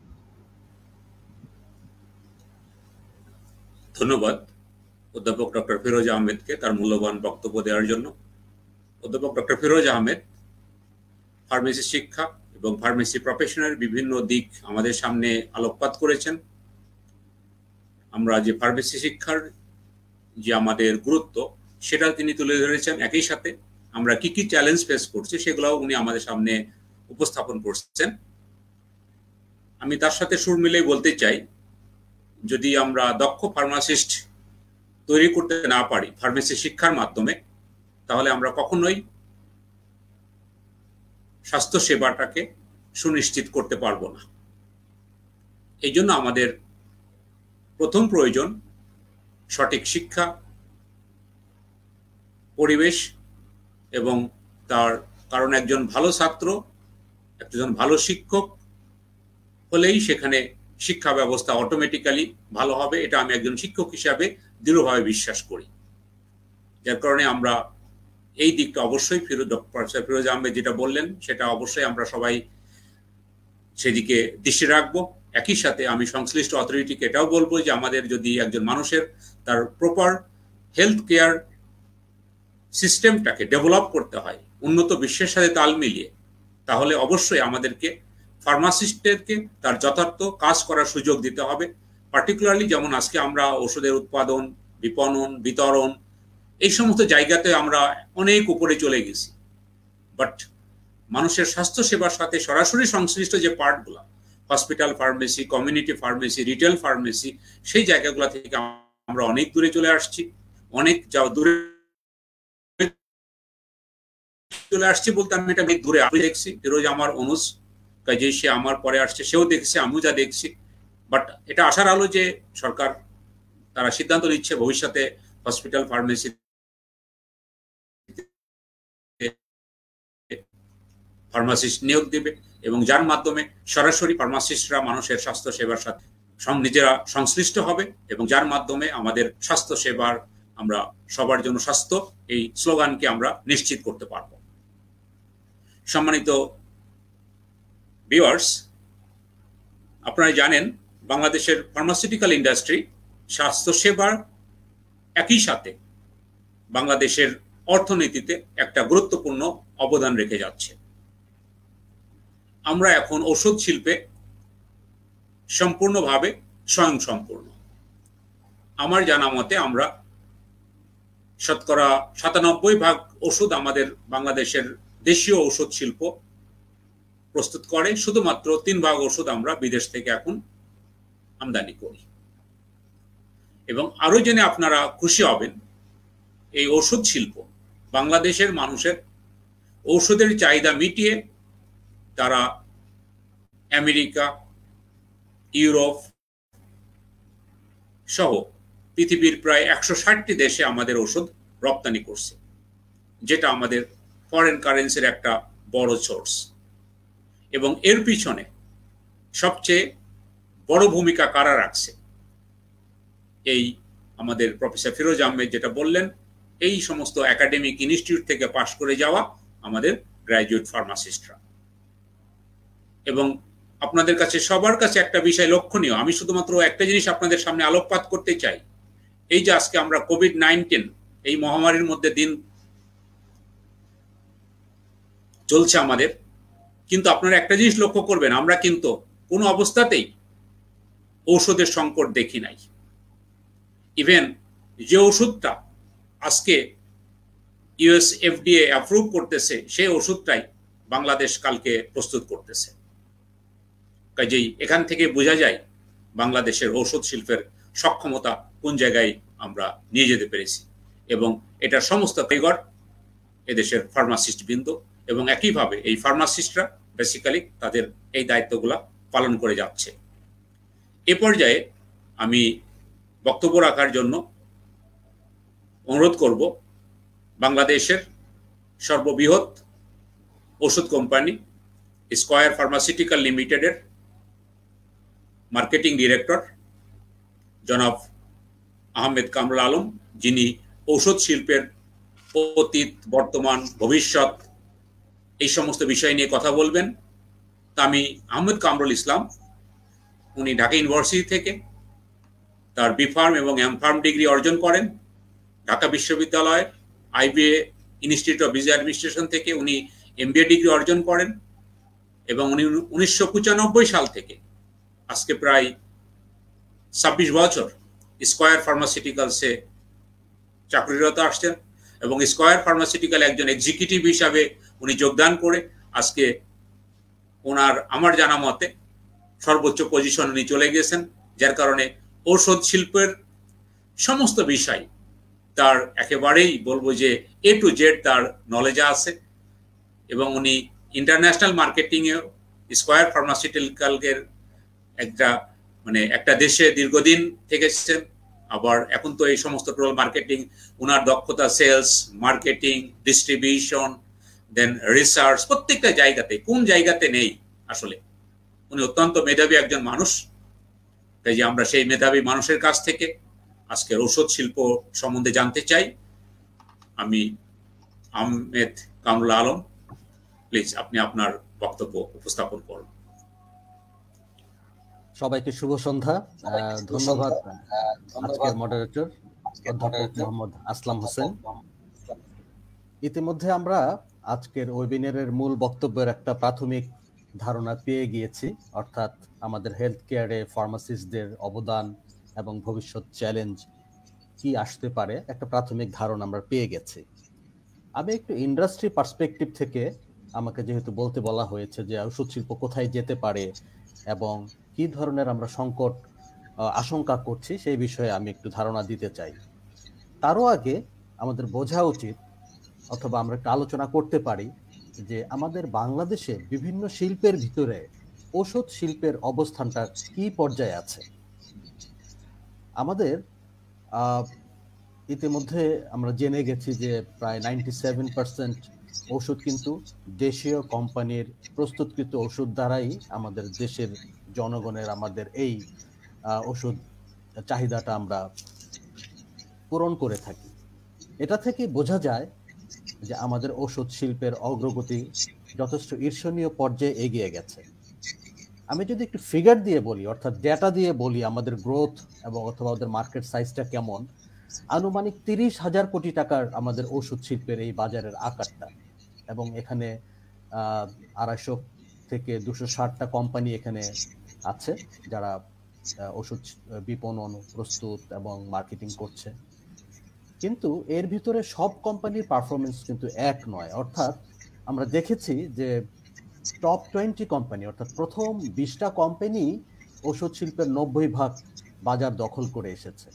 ধন্যবাদ অধ্যাপক ডক্টর ফিরোজ আহমেদকে তার মূল্যবান বক্তব্য দেওয়ার জন্য। অধ্যাপক ডক্টর ফিরোজ আহমেদ ফার্মেসি শিক্ষা এবং ফার্মেসি প্রফেশনের বিভিন্ন দিক আমাদের সামনে আলোকপাত করেছেন। আমরা যে ফার্মেসি শিক্ষার যে আমাদের গুরুত্ব সেটা তিনি তুলে ধরেছেন, একই সাথে আমরা কি কি চ্যালেঞ্জ ফেস করছি সেগুলোও উনি আমাদের সামনে উপস্থাপন করছেন। আমি তার সাথে সুর মিলেই বলতে চাই, যদি আমরা দক্ষ ফার্মাসিস্ট তৈরি করতে না পারি ফার্মেসি শিক্ষার মাধ্যমে, তাহলে আমরা কখনোই স্বাস্থ্য সেবাটাকে সুনিশ্চিত করতে পারবো না। এই জন্য আমাদের প্রথম প্রয়োজন সঠিক শিক্ষা, পরিবেশ এবং তার কারণ একজন ভালো ছাত্র, একজন ভালো শিক্ষক হলেই সেখানে শিক্ষা ব্যবস্থা অটোমেটিক্যালি ভালো হবে। এটা আমি একজন শিক্ষক হিসাবে দৃঢ়ভাবে বিশ্বাস করি। যার কারণে আমরা এই দিকটা অবশ্যই ফিরোজ প্রফেসর ফিরোজ আহমেদ যেটা বললেন সেটা অবশ্যই আমরা সবাই সেদিকে দৃষ্টি রাখবো। একই সাথে আমি সংশ্লিষ্ট অথরিটিকে এটাও বলবো যে আমাদের যদি একজন মানুষের তার প্রপার হেলথ কেয়ার সিস্টেমটাকে ডেভেলপ করতে হয় উন্নত বিশ্বের সাথে তাল মিলিয়ে, তাহলে অবশ্যই আমাদেরকে ফার্মাসিস্টদেরকে তার যথার্থ কাজ করার সুযোগ দিতে হবে। পার্টিকুলারলি যেমন আজকে আমরা ওষুধের উৎপাদন, বিপণন, বিতরণ এই সমস্ত জায়গাতে আমরা অনেক উপরে চলে গেছি, বাট মানুষের স্বাস্থ্য সেবার সাথে সরাসরি সংশ্লিষ্ট যে পার্টগুলো, hospital pharmacy, community pharmacy, retail pharmacy, সেই জায়গাগুলো থেকে আমরা অনেক দূরে চলে আসছি। অনেক যা দূরে চলে আসছি বলতে আমি এটা অনেক দূরে আমি দেখছি। ফিরোজ আমার অনুজ কাজে সে আমার পরে আসছে, সেও দেখছে, আমিও যা দেখছি। বাট এটা আশার আলো যে সরকার তারা সিদ্ধান্ত নিচ্ছে ভবিষ্যতে হসপিটাল ফার্মেসি ফার্মাসিস্ট নিয়োগ দেবে এবং যার মাধ্যমে সরাসরি ফার্মাসিস্টরা মানুষের স্বাস্থ্য সেবার সাথে নিজেরা সংশ্লিষ্ট হবে এবং যার মাধ্যমে আমাদের স্বাস্থ্য সেবার আমরা সবার জন্য স্বাস্থ্য এই স্লোগানকে আমরা নিশ্চিত করতে পারব। সম্মানিত ভিউয়ার্স, আপনারা জানেন বাংলাদেশের ফার্মাসিউটিক্যাল ইন্ডাস্ট্রি স্বাস্থ্য সেবার একই সাথে বাংলাদেশের অর্থনীতিতে একটা গুরুত্বপূর্ণ অবদান রেখে যাচ্ছে। আমরা এখন ওষুধ শিল্পে সম্পূর্ণভাবে স্বয়ংসম্পূর্ণ। আমার জানা মতে আমরা শতকরা সাতানব্বই ভাগ ওষুধ আমাদের বাংলাদেশের দেশীয় ওষুধ শিল্প প্রস্তুত করে, শুধুমাত্র তিন ভাগ ওষুধ আমরা বিদেশ থেকে এখন আমদানি করি। এবং আরো জেনে আপনারা খুশি হবেন, এই ওষুধ শিল্প বাংলাদেশের মানুষের ঔষধের চাহিদা মিটিয়ে তারা আমেরিকা, ইউরোপ সহ পৃথিবীর প্রায় একশো ষাটটি দেশে আমাদের ওষুধ রপ্তানি করছে, যেটা আমাদের ফরেন কারেন্সির একটা বড় সোর্স। এবং এর পিছনে সবচেয়ে বড় ভূমিকা কারা রাখছে? এই আমাদের প্রফেসর ফিরোজ আহমেদ যেটা বললেন, এই সমস্ত একাডেমিক ইনস্টিটিউট থেকে পাশ করে যাওয়া আমাদের গ্র্যাজুয়েট ফার্মাসিস্টরা। এবং আপনাদের কাছে সবার কাছে একটা বিষয় লক্ষণীয়, আমি শুধুমাত্র একটা জিনিস আপনাদের সামনে আলোকপাত করতে চাই। এই যে আজকে আমরা কোভিড নাইন্টিন এই মহামারীর মধ্যে দিন চলছে আমাদের, কিন্তু আপনারা একটা জিনিস লক্ষ্য করবেন, আমরা কিন্তু কোনো অবস্থাতেই ঔষধের সংকট দেখি নাই। ইভেন যে ওষুধটা আজকে ইউএস এফডিএ অ্যাপ্রুভ করতেছে সেই ওষুধটাই বাংলাদেশ কালকে প্রস্তুত করতেছে। কাজেই এখান থেকে বোঝা যায় বাংলাদেশের ঔষধ শিল্পের সক্ষমতা কোন জায়গায় আমরা নিয়ে যেতে পেরেছি। এবং এটা সমস্ত কারিগর এদেশের ফার্মাসিস্ট বৃন্দ, এবং একইভাবে এই ফার্মাসিস্টরা বেসিক্যালি তাদের এই দায়িত্বগুলো পালন করে যাচ্ছে। এ পর্যায়ে আমি বক্তব্য রাখার জন্য অনুরোধ করব বাংলাদেশের সর্ববৃহৎ ওষুধ কোম্পানি স্কয়ার ফার্মাসিউটিক্যাল লিমিটেডের মার্কেটিং ডিরেক্টর জনাব আহমেদ কামরুল আলম, যিনি ঔষধ শিল্পের অতীত, বর্তমান, ভবিষ্যৎ এই সমস্ত বিষয় নিয়ে কথা বলবেন। তা আমি আহমেদ কামরুল ইসলাম, উনি ঢাকা ইউনিভার্সিটি থেকে তার বি ফার্ম এবং এম ফার্ম ডিগ্রি অর্জন করেন। ঢাকা বিশ্ববিদ্যালয় IBA institute of business administration থেকে উনি এমবিএ ডিগ্রি অর্জন করেন এবং উনি উনিশশো পঁচানব্বই সাল থেকে আজকে প্রায় ছাব্বিশ বছর স্কয়ার ফার্মাসিউটিক্যালসে চাকরিরত আসছেন এবং স্কয়ার ফার্মাসিউটিক্যাল একজন এক্সিকিউটিভ হিসাবে উনি যোগদান করে আজকে ওনার আমার জানা মতে সর্বোচ্চ পজিশন উনি চলে গেছেন, যার কারণে ঔষধ শিল্পের সমস্ত বিষয় তার একেবারেই বলবো যে এ টু জেড তার নলেজ আছে এবং উনি ইন্টারন্যাশনাল মার্কেটিংয়ে স্কয়ার ফার্মাসিউটিক্যালের একটা মানে একটা দেশে দীর্ঘদিন থেকেছেন। আবার এখন তো এই সমস্ত টোটাল মার্কেটিং, ওনার দক্ষতা sales, marketing, distribution, then research, প্রত্যেকটা জায়গাতে কোন জায়গাতে নেই আসলে। উনি অত্যন্ত মেধাবী একজন মানুষ। তাই যে আমরা সেই মেধাবী মানুষের কাছ থেকে আজকের ঔষধ শিল্প সম্বন্ধে জানতে চাই। আমি আহমেদ কামরুল আলম, প্লিজ আপনি আপনার বক্তব্য উপস্থাপন করুন। সবাইকে শুভ সন্ধ্যা। ধন্যবাদ আজকের মডারেটর অধ্যাপক মোহাম্মদ আসলাম হোসেন। ইতিমধ্যে আমরা আজকের ওয়েবিনারের মূল বক্তব্যের একটা প্রাথমিক ধারণা পেয়ে গিয়েছি, অর্থাৎ আমাদের হেলথ কেয়ারে ফার্মাসিস্টদের অবদান এবং ভবিষ্যৎ চ্যালেঞ্জ কি আসতে পারে একটা প্রাথমিক ধারণা আমরা পেয়ে গেছি। আমি একটু ইন্ডাস্ট্রি পার্সপেক্টিভ থেকে, আমাকে যেহেতু বলতে বলা হয়েছে যে ওষুধ শিল্প কোথায় যেতে পারে এবং কি ধরনের আমরা সংকট আশঙ্কা করছি, সেই বিষয়ে আমি একটু ধারণা দিতে চাই। তারও আগে আমাদের বোঝা উচিত অথবা আমরা একটু আলোচনা করতে পারি যে আমাদের বাংলাদেশে বিভিন্ন শিল্পের ভিতরে ওষুধ শিল্পের অবস্থানটা কি পর্যায়ে আছে। আমাদের ইতিমধ্যে আমরা জেনে গেছি যে প্রায় নাইনটি সেভেন পার্সেন্ট ওষুধ কিন্তু দেশীয় কোম্পানির প্রস্তুতকৃত ওষুধ দ্বারাই আমাদের দেশের জনগণের আমাদের এই ওষুধ চাহিদাটা আমরা পূরণ করে থাকি। এটা থেকে বোঝা যায় যে আমাদের ওষুধ শিল্পের অগ্রগতি যথেষ্ট ঈর্ষণীয় পর্যায়ে এগিয়ে গেছে। আমি যদি একটু ফিগার দিয়ে বলি, অর্থাৎ ডেটা দিয়ে বলি, আমাদের গ্রোথ এবং অথবা ওদের মার্কেট সাইজটা কেমন, আনুমানিক তিরিশ হাজার কোটি টাকার আমাদের ওষুধ শিল্পের এই বাজারের আকারটা, এবং এখানে আহ আড়াইশো থেকে দুশো ষাটটা কোম্পানি এখানে আছে যারা ওষুধ বিপণন, প্রস্তুত এবং মার্কেটিং করছে। কিন্তু এর ভিতরে সব কোম্পানির পারফরমেন্স কিন্তু এক নয়। অর্থাৎ আমরা দেখেছি যে টপ টোয়েন্টি কোম্পানি, অর্থাৎ প্রথম বিশটা কোম্পানি ওষুধ শিল্পের নব্বই ভাগ বাজার দখল করে এসেছে।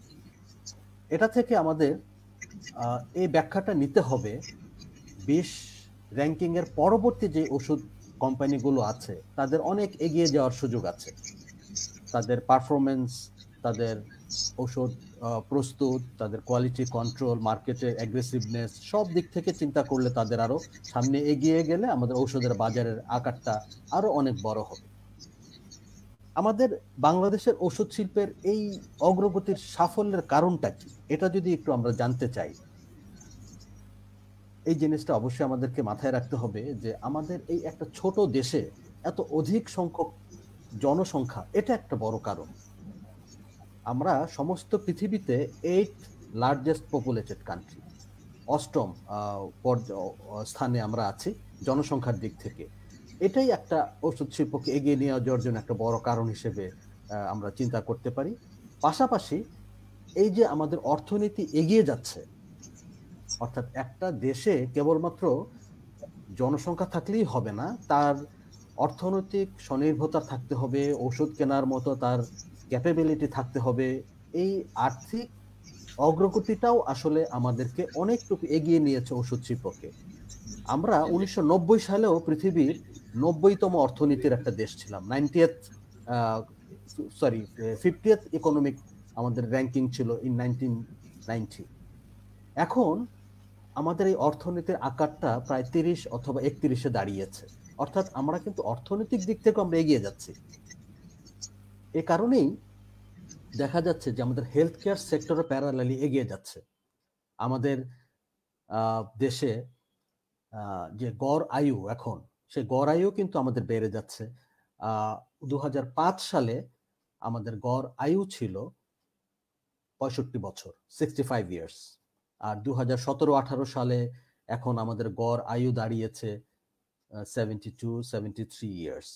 এটা থেকে আমাদের এই ব্যাখ্যাটা নিতে হবে, বিশ র্যাঙ্কিং এর পরবর্তী যে ওষুধ কোম্পানিগুলো আছে তাদের অনেক এগিয়ে যাওয়ার সুযোগ আছে। তাদের পারফরমেন্স, তাদের ওষুধ প্রস্তুত, তাদের কোয়ালিটি কন্ট্রোল, মার্কেটের অ্যাগ্রেসিভনেস, সব দিক থেকে চিন্তা করলে তাদের আরো সামনে এগিয়ে গেলে আমাদের ঔষধের বাজারের আকারটা আরো অনেক বড় হবে। আমাদের বাংলাদেশের ওষুধ শিল্পের এই অগ্রগতির সাফল্যের কারণটা কি, এটা যদি একটু আমরা জানতে চাই, এই জিনিসটা অবশ্যই আমাদেরকে মাথায় রাখতে হবে যে আমাদের এই একটা ছোট দেশে এত অধিক সংখ্যক জনসংখ্যা, এটা একটা বড় কারণ। আমরা সমস্ত পৃথিবীতে এইট লার্জেস্ট পপুলেটেড কান্ট্রি, অষ্টম স্থানে আমরা আছি জনসংখ্যার দিক থেকে। এটাই একটা ওষুধ শিল্পকে এগিয়ে নিয়ে যাওয়ার জন্য একটা বড় কারণ হিসেবে আমরা চিন্তা করতে পারি। পাশাপাশি এই যে আমাদের অর্থনীতি এগিয়ে যাচ্ছে, অর্থাৎ একটা দেশে কেবলমাত্র জনসংখ্যা থাকলেই হবে না, তার অর্থনৈতিক স্বনির্ভরতা থাকতে হবে, ওষুধ কেনার মতো তার ক্যাপাবিলিটি থাকতে হবে। এই আর্থিক অগ্রগতিটাও আসলে আমাদেরকে অনেকটুকু এগিয়ে নিয়েছে ওষুধ শিল্পকে। আমরা উনিশশো নব্বই সালেও পৃথিবীর নব্বইতম অর্থনীতির একটা দেশ ছিলাম, নাইনটিয়েথ সরি ফিফটিয়েথ ইকোনমিক আমাদের র্যাঙ্কিং ছিল ইন নাইনটিন নাইনটি। এখন আমাদের এই অর্থনীতির আকারটা প্রায় তিরিশ অথবা একত্রিশে দাঁড়িয়েছে, অর্থাৎ আমরা কিন্তু অর্থনৈতিক দিক থেকে আমরা এগিয়ে যাচ্ছি। এ কারণেই দেখা যাচ্ছে যে আমাদের হেলথ কেয়ার সেক্টরে প্যারালালি এগিয়ে যাচ্ছে। আমাদের দেশে যে গড় আয়ু এখন, সে গড় আয়ু কিন্তু আমাদের বেড়ে যাচ্ছে। দু হাজার পাঁচ সালে আমাদের গড় আয়ু ছিল পঁয়ষট্টি বছর, সিক্সটি ফাইভ ইয়ার্স। আর দু হাজার সতেরো আঠারো সালে এখন আমাদের গড় আয়ু দাঁড়িয়েছে seventy two seventy three years.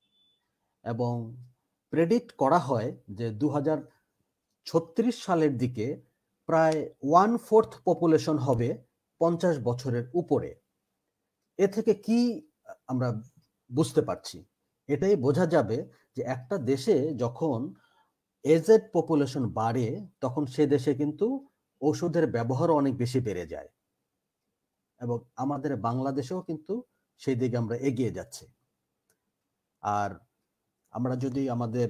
এবং প্রেডিক্ট করা হয় যে দু হাজার ছত্রিশ সালের দিকে প্রায় ওয়ান ফোর্থ পপুলেশন হবে পঞ্চাশ বছরের উপরে। এ থেকে কি আমরা বুঝতে পারছি? এটাই বোঝা যাবে যে একটা দেশে যখন এজেড পপুলেশন বাড়ে তখন সে দেশে কিন্তু ওষুধের ব্যবহার অনেক বেশি বেড়ে যায়। এবং আমাদের বাংলাদেশেও কিন্তু সেই দিকে আমরা এগিয়ে যাচ্ছি। আর আমরা যদি আমাদের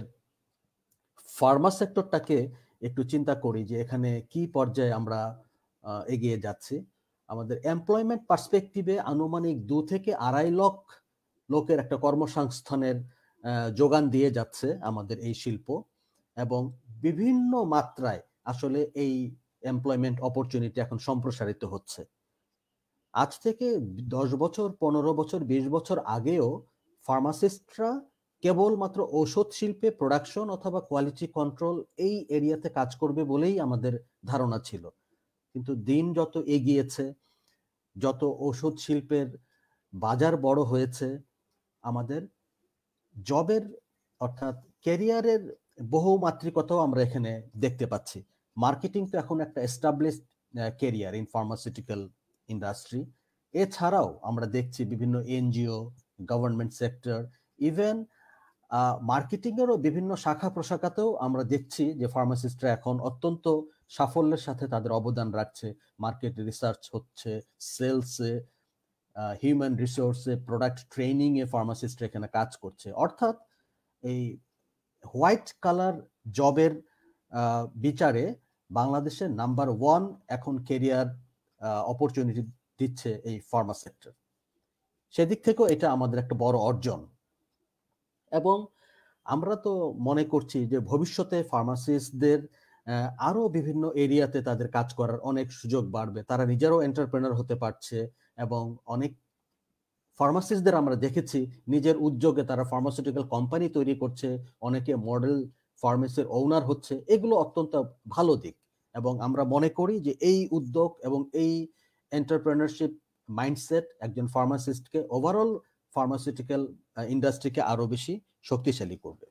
ফার্মা সেক্টরটাকে একটু চিন্তা করি যে এখানে কি পর্যায়ে আমরা এগিয়ে যাচ্ছি, আমাদের এমপ্লয়মেন্ট পার্সপেক্টিভে আনুমানিক দু থেকে আড়াই লক্ষ লোকের একটা কর্মসংস্থানের যোগান দিয়ে যাচ্ছে আমাদের এই শিল্প। এবং বিভিন্ন মাত্রায় আসলে এই এমপ্লয়মেন্ট অপরচুনিটি এখন সম্প্রসারিত হচ্ছে। আজ থেকে দশ বছর পনেরো বছর বিশ বছর আগেও ফার্মাসিস্টরা কেবলমাত্র ঔষধ শিল্পে প্রোডাকশন অথবা কোয়ালিটি কন্ট্রোল এই এরিয়াতে কাজ করবে বলেই আমাদের ধারণা ছিল। কিন্তু দিন যত এগিয়েছে, যত ঔষধ শিল্পের বাজার বড় হয়েছে, আমাদের জবের অর্থাৎ ক্যারিয়ারের বহুমাত্রিকতাও আমরা এখানে দেখতে পাচ্ছি। মার্কেটিং তো এখন একটা established career in pharmaceutical industry. এছাড়াও আমরা দেখছি বিভিন্ন NGO, government sector, even marketing এরও বিভিন্ন শাখা প্রশাখাতেও আমরা দেখছি যে ফার্মাসিস্টরা এখন অত্যন্ত সাফল্যের সাথে তাদের অবদান রাখছে। মার্কেট রিসার্চ হচ্ছে, সেলসে, হিউম্যান রিসোর্সে, প্রোডাক্ট ট্রেনিং এ ফার্মাসিস্টরা এখানে কাজ করছে। অর্থাৎ এই হোয়াইট কালার জবের বিচারে বাংলাদেশের নাম্বার ওয়ান এখন ক্যারিয়ার অপরচুনিটি দিচ্ছে এই ফার্মা সেক্টর। সেদিক থেকেও এটা আমাদের একটা বড় অর্জন। এবং আমরা তো মনে করছি যে ভবিষ্যতে ফার্মাসিস্টদের আরো বিভিন্ন এরিয়াতে তাদের কাজ করার অনেক সুযোগ বাড়বে। তারা নিজেরাও এন্টারপ্রেনার হতে পারছে এবং অনেক ফার্মাসিস্টদের আমরা দেখেছি নিজের উদ্যোগে তারা ফার্মাসিউটিক্যাল কোম্পানি তৈরি করছে, অনেকে মডেল ফার্মেসির ওনার হচ্ছে। এগুলো অত্যন্ত ভালো দিক এবং আমরা মনে করি যে এই উদ্যোগ এবং এই এন্টারপ্রেনারশিপ মাইন্ডসেট একজন ফার্মাসিস্টকে ওভারঅল ফার্মাসিউটিক্যাল ইন্ডাস্ট্রিকে আরো বেশি শক্তিশালী করবে।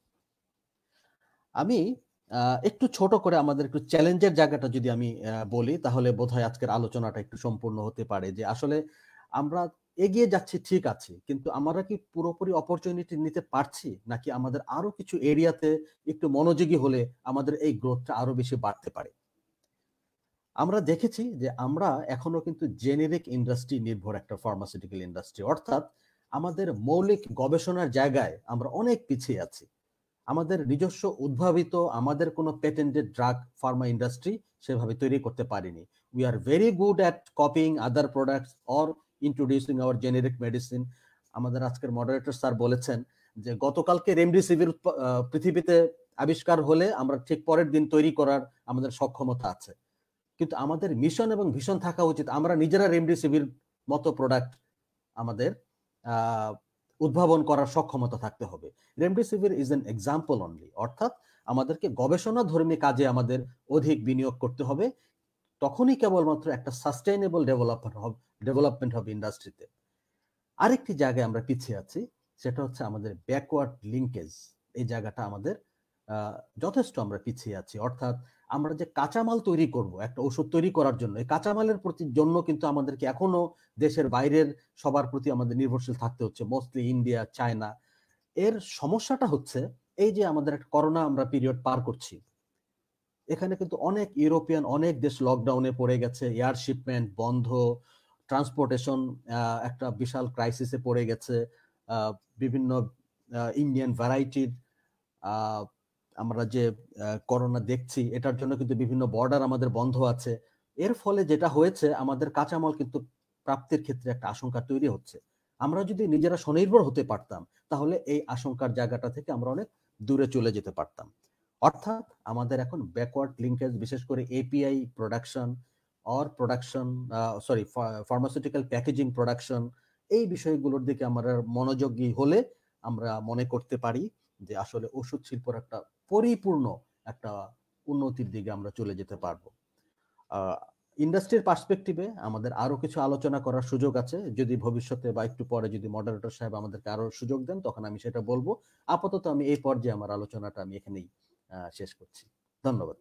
আমি একটু ছোট করে আমাদের একটু চ্যালেঞ্জের জায়গাটা যদি আমি বলি তাহলে বোধহয় আজকের আলোচনাটা একটু সম্পূর্ণ হতে পারে। যে আসলে আমরা এগিয়ে যাচ্ছি ঠিক আছে, কিন্তু আমরা কি পুরোপুরি অপরচুনিটি নিতে পারছি, নাকি আমাদের আরো কিছু এরিয়াতে একটু মনোযোগী হলে আমাদের এই গ্রোথটা আরো বেশি বাড়তে পারে। আমরা দেখেছি যে আমরা এখনো কিন্তু জেনেরিক ইন্ডাস্ট্রি নির্ভর একটা ফার্মাসিউটিক্যাল ইন্ডাস্ট্রি, অর্থাৎ আমাদের মৌলিক গবেষণার জায়গায় আমরা অনেক পিছিয়ে আছি। আমাদের নিজস্ব উদ্ভাবিত আমাদের কোনো পেটেন্টেড ড্রাগ ফার্মা ইন্ডাস্ট্রি সেভাবে তৈরি করতে পারিনি। We are very good at copying other products or introducing our generic medicine. আমাদের আজকের মডারেটর স্যার বলেছেন যে গতকালকে রেমডেসিভির পৃথিবীতে আবিষ্কার হলে আমরা ঠিক পরের দিন তৈরি করার আমাদের সক্ষমতা আছে। কিন্তু আমাদের মিশন এবং ভিশন থাকা উচিত আমরা নিজেরা রেমডেসিভির মতো প্রোডাক্ট আমাদের আহ উদ্ভাবন করার সক্ষমতা থাকতে হবে। Remdesivir is an example only, অর্থাৎ আমাদেরকে গবেষণা ধর্মী কাজে আমাদের অধিক বিনিয়োগ করতে হবে। তখনই কেবলমাত্র একটা সাস্টেইনেবল ডেভেলপমেন্ট হবে ডেভেলপমেন্ট হবে ইন্ডাস্ট্রিতে। আরেকটি জায়গায় আমরা পিছিয়ে আছি, সেটা হচ্ছে আমাদের ব্যাকওয়ার্ড লিঙ্কেজ। এই জায়গাটা আমাদের যথেষ্ট আমরা পিছিয়ে আছি। অর্থাৎ আমরা যে কাঁচামাল তৈরি করব একটা ওষুধ তৈরি করার জন্য, এই কাঁচামালের প্রতি জন্য কিন্তু আমাদেরকে এখনো দেশের বাইরের সবার প্রতি আমাদের নির্ভরশীল থাকতে হচ্ছে, মোস্টলি ইন্ডিয়া, চায়না। এর সমস্যাটা হচ্ছে এই যে আমাদের একটা করোনা আমরা পিরিয়ড পার করছি, এখানে কিন্তু অনেক ইউরোপিয়ান অনেক দেশ লকডাউনে পড়ে গেছে, এয়ার শিপমেন্ট বন্ধ, ট্রান্সপোর্টেশন একটা বিশাল ক্রাইসিসে পড়ে গেছে। বিভিন্ন ইন্ডিয়ান ভ্যারাইটির আমরা যে করোনা দেখছি এটার জন্য কিন্তু বিভিন্ন বর্ডার আমাদের বন্ধ আছে। এর ফলে যেটা হয়েছে আমাদের কাঁচামাল কিন্তু প্রাপ্তির ক্ষেত্রে একটা আশঙ্কা তৈরি হচ্ছে। আমরা যদি নিজেরা স্বনির্ভর হতে পারতাম তাহলে এই আশঙ্কার জায়গাটা থেকে আমরা অনেক দূরে চলে যেতে পারতাম। অর্থাৎ আমাদের এখন ব্যাকওয়ার্ড লিঙ্কেজ, বিশেষ করে API production or production sorry pharmaceutical packaging production, এই বিষয়গুলোর দিকে আমরা মনোযোগী হলে আমরা মনে করতে পারি যে আসলে ওষুধ শিল্পর একটা পরিপূর্ণ একটা উন্নতির দিকে আমরা চলে যেতে পারবো। ইন্ডাস্ট্রির পার্সপেক্টিভে আমাদের আরো কিছু আলোচনা করার সুযোগ আছে, যদি ভবিষ্যতে বা একটু পরে যদি মডারেটর সাহেব আমাদেরকে আরো সুযোগ দেন তখন আমি সেটা বলবো। আপাতত আমি এই পর্যায়ে আমার আলোচনাটা আমি এখানেই শেষ করছি। ধন্যবাদ।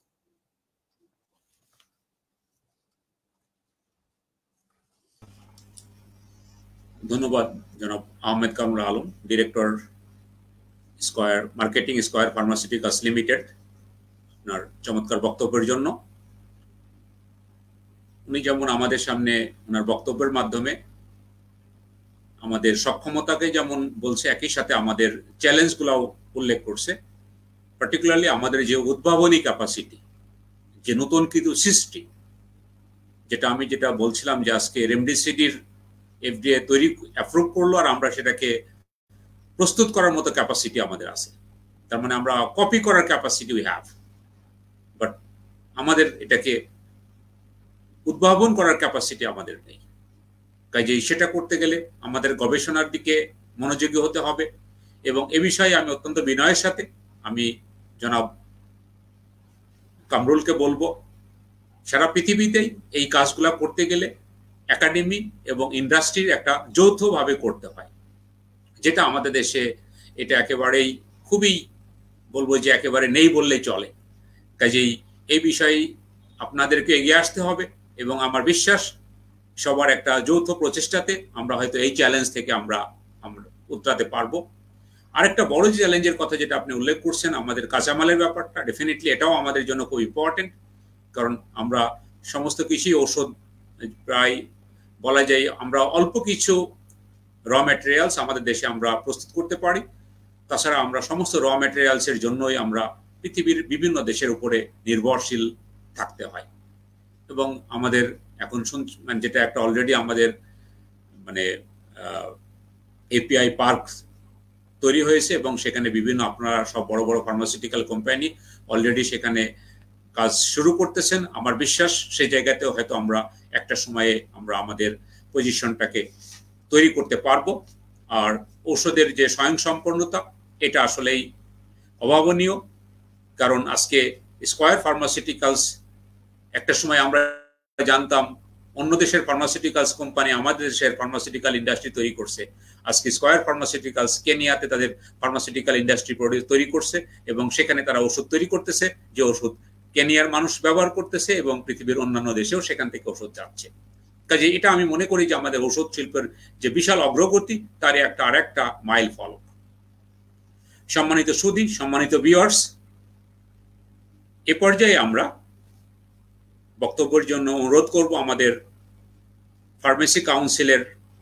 ধন্যবাদ জনাব Ahmed Kamrul Alam, director square marketing square pharmaceuticals limited, আপনার চমৎকার বক্তব্যের জন্য। উনি যেমন আমাদের সামনে ওনার বক্তব্যের মাধ্যমে আমাদের সক্ষমতাকে যেমন বলছে, একই সাথে আমাদের চ্যালেঞ্জগুলোও উল্লেখ করছে। পার্টিকুলারলি আমাদের যে উদ্ভাবনী ক্যাপাসিটি, যে নতুন কিছু সৃষ্টি, যেটা আমি যেটা বলছিলাম যে আজকে রেমডেসিভির এফডিএ তৈরি অ্যাপ্রুভ করলো আর আমরা সেটাকে প্রস্তুত করার মতো ক্যাপাসিটি আমাদের আছে। তার মানে আমরা কপি করার ক্যাপাসিটি উই হ্যাভ, বাট আমাদের এটাকে উদ্ভাবন করার ক্যাপাসিটি আমাদের নেই। কাজেই সেটা করতে গেলে আমাদের গবেষণার দিকে মনোযোগী হতে হবে। এবং এ বিষয়ে আমি অত্যন্ত বিনয়ের সাথে আমি জনাব কামরুলকে বলবো, সারা পৃথিবীতেই এই কাজগুলো করতে গেলে একাডেমি এবং ইন্ডাস্ট্রির একটা যৌথভাবে করতে হয়, যেটা আমাদের দেশে এটা একেবারেই খুবই বলবো যে একেবারে নেই বললেই চলে। কাজেই এই বিষয়ে আপনাদেরকে এগিয়ে আসতে হবে এবং আমার বিশ্বাস সবার একটা যৌথ প্রচেষ্টাতে আমরা হয়তো এই চ্যালেঞ্জ থেকে আমরা আমরা উতরাতে পারবো। আরেকটা বড় চ্যালেঞ্জের কথা যেটা আপনি উল্লেখ করছেন, আমাদের কাঁচামালের ব্যাপারটা, ডেফিনেটলি এটাও আমাদের জন্য খুব ইম্পর্টেন্ট। কারণ আমরা সমস্ত কিছুই ঔষধ, প্রায় বলা যায় আমরা অল্প কিছু র ম্যাটেরিয়ালস আমাদের দেশে আমরা প্রস্তুত করতে পারি। তাছাড়া আমরা সমস্ত র ম্যাটেরিয়ালসের জন্যই আমরা পৃথিবীর বিভিন্ন দেশের উপরে নির্ভরশীল থাকতে হয়। এবং আমাদের এখন মানে যেটা একটা অলরেডি আমাদের মানে এপিআই পার্ক তৈরি হয়েছে এবং সেখানে বিভিন্ন আপনারা সব বড় বড় ফার্মাসিউটিক্যাল কোম্পানি অলরেডি সেখানে কাজ শুরু করতেছেন। আমার বিশ্বাস সেই জায়গাতেও হয়তো আমরা একটা সময়ে আমরা আমাদের পজিশনটাকে তৈরি করতে পারবো। আর ঔষধের যে স্বয়ংসম্পূর্ণতা, এটা আসলেই অভাবনীয়। কারণ আজকে স্কয়ার ফার্মাসিউটিক্যালস, একটা সময় আমরা জানতাম অন্য দেশের ফার্মাসিউটিক্যালস কোম্পানি আমাদের দেশের ফার্মাসিউটিক্যাল ইন্ডাস্ট্রি তৈরি করছে। আজকে স্কয়ার ফার্মাসিউটিক্যালস কেনিয়াতে তাদের ফার্মাসিউটিক্যাল ইন্ডাস্ট্রি তৈরি করছে এবং সেখানে তারা ওষুধ তৈরি করতেছে, যে ওষুধ কেনিয়ার মানুষ ব্যবহার করতেছে এবং পৃথিবীর অন্যান্য দেশেও সেখান থেকে ওষুধ যাচ্ছে। কাজে এটা আমি মনে করি যে আমাদের ওষুধ শিল্পের যে বিশাল অগ্রগতি, তার একটা আর একটা মাইল ফলক। সম্মানিত সুধী, সম্মানিত ভিউয়ার্স, এ পর্যায়ে আমরা বক্তব্যের জন্য অনুরোধ করব আমাদের ফার্মেসি কাউন্সিলের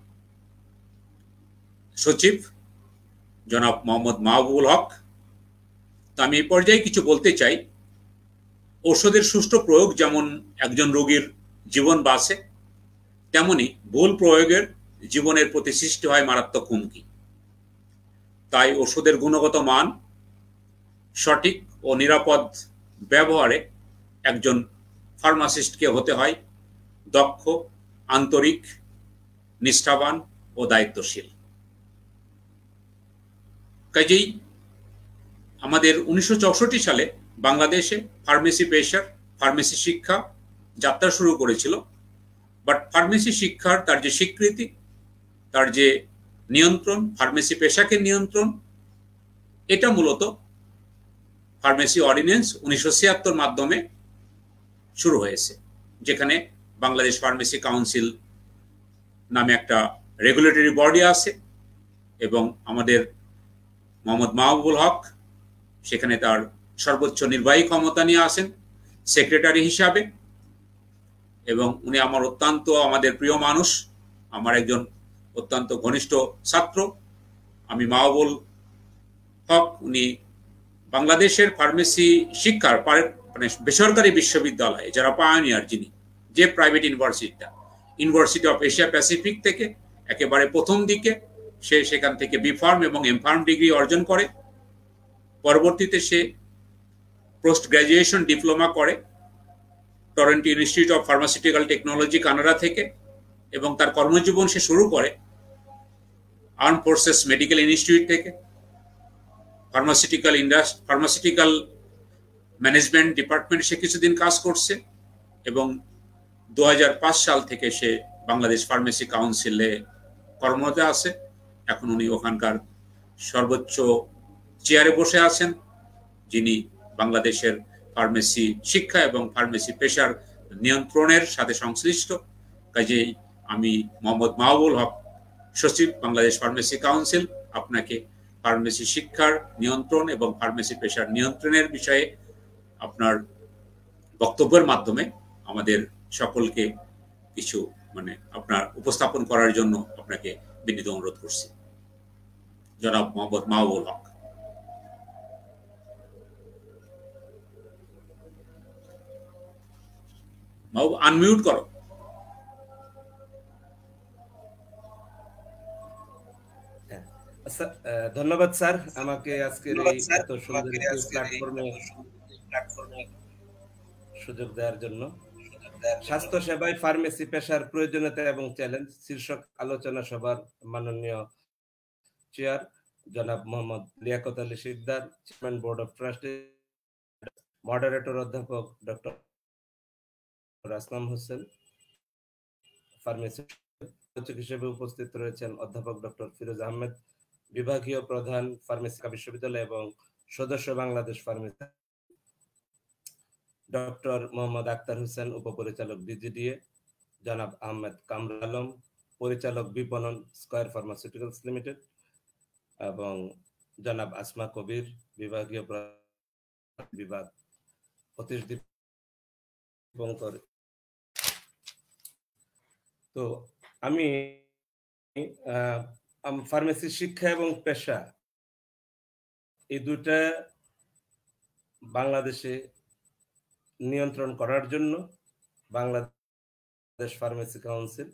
সচিব জনাব মোহাম্মদ মাহবুবুল হক। তো আমি এই পর্যায়ে কিছু বলতে চাই। ঔষধের সুষ্ঠু প্রয়োগ যেমন একজন রোগীর জীবন বাঁচে, তেমনি ভুল প্রয়োগের জীবনের প্রতি সৃষ্টি হয় মারাত্মক হুমকি। তাই ওষুধের গুণগত মান, সঠিক ও নিরাপদ ব্যবহারে একজন ফার্মাসিস্টকে হতে হয় দক্ষ, আন্তরিক, নিষ্ঠাবান ও দায়িত্বশীল। কাজেই আমাদের উনিশশো চৌষট্টি সালে বাংলাদেশে ফার্মেসি পেশার ফার্মেসি শিক্ষা যাত্রা শুরু করেছিল। বাট ফার্মেসি শিক্ষার তার যে স্বীকৃতি, তার যে নিয়ন্ত্রণ, ফার্মেসি পেশাকে নিয়ন্ত্রণ, এটা মূলত ফার্মেসি অর্ডিন্যান্স উনিশশো ছিয়াত্তর মাধ্যমে শুরু হয়েছে, যেখানে বাংলাদেশ ফার্মেসি কাউন্সিল নামে একটা রেগুলেটরি বডি আছে এবং আমাদের মোহাম্মদ মাহবুবুল হক সেখানে তার সর্বোচ্চ নির্বাহী ক্ষমতা নিয়ে আসেন সেক্রেটারি হিসাবে। এবং উনি আমার অত্যন্ত আমাদের প্রিয় মানুষ, আমার একজন অত্যন্ত ঘনিষ্ঠ ছাত্র। আমি মাহবুবুল হক, উনি বাংলাদেশের ফার্মেসি শিক্ষার মানে বেসরকারি বিশ্ববিদ্যালয়ে যারা পায়োনিয়ার, যিনি যে প্রাইভেট ইউনিভার্সিটিটা ইউনিভার্সিটি অফ এশিয়া প্যাসিফিক থেকে একেবারে প্রথম দিকে সে সেখান থেকে বি ফার্ম এবং এম ফার্ম ডিগ্রি অর্জন করে। পরবর্তীতে সে পোস্ট গ্র্যাজুয়েশন ডিপ্লোমা করে Toronto institute of pharmaceutical technology Canada থেকে, এবং তার কর্মজীবন সে শুরু করে আর্ম ফোর্সেস মেডিকেল ইনস্টিটিউট থেকে। Pharmaceutical industry pharmaceutical management department সে কিছুদিন কাজ করছে, এবং দু হাজার পাঁচ সাল থেকে সে বাংলাদেশ ফার্মেসি কাউন্সিলে কর্মরত আছে। এখন উনি ওখানকার সর্বোচ্চ চেয়ারে বসে আছেন, যিনি বাংলাদেশের ফার্মেসি শিক্ষা এবং ফার্মেসি পেশার নিয়ন্ত্রণের সাথে সংশ্লিষ্ট। কাজেই আমি মোহাম্মদ মাহবুবুল হক, সচিব বাংলাদেশ ফার্মেসি কাউন্সিল, আপনাকে ফার্মেসি শিক্ষার নিয়ন্ত্রণ এবং ফার্মেসি পেশার নিয়ন্ত্রণের বিষয়ে আপনার বক্তব্যের মাধ্যমে আমাদের সকলকে কিছু মানে আপনার উপস্থাপন করার জন্য আপনাকে বিনীত অনুরোধ করছি। জনাব মোহাম্মদ মাহবুবুল হক। মাহবুব, আনমিউট করো। ধন্যবাদ স্যার, আমাকে আজকের এই এত সুন্দর প্ল্যাটফর্মে সুযোগ দেওয়ার জন্য। স্বাস্থ্য সেবায় ফার্মেসি পেশার প্রয়োজনীয়তা এবং চ্যালেঞ্জ শীর্ষক আলোচনা সভার মাননীয় চেয়ার জনাব Mohammad Liaquat Ali Sikder, chairman board of trustee, moderator অধ্যাপক ডক্টর আসলাম হোসেন, ফার্মেসি হিসেবে উপস্থিত রয়েছেন অধ্যাপক ডক্টর ফিরোজ আহমেদ, বিভাগীয় প্রধান ফার্মেসি বিশ্ববিদ্যালয় এবং সদস্য বাংলাদেশ ফার্মেসি, ডক্টর মোহাম্মদ আক্তার হোসেন, উপপরিচালক ডিজিডিএ, জনাব আহমেদ কামরুল আলম, পরিচালক বিপণন স্কয়ার ফার্মাসিউটিক্যালস লিমিটেড, এবং জনাব আসমা কবির, বিভাগীয় বিভাগ অতীশ দীপঙ্কর। তো আমি ফার্মেসি শিক্ষা এবং পেশা এই দুটা বাংলাদেশে নিয়ন্ত্রণ করার জন্য বাংলাদেশ ফার্মেসি কাউন্সিল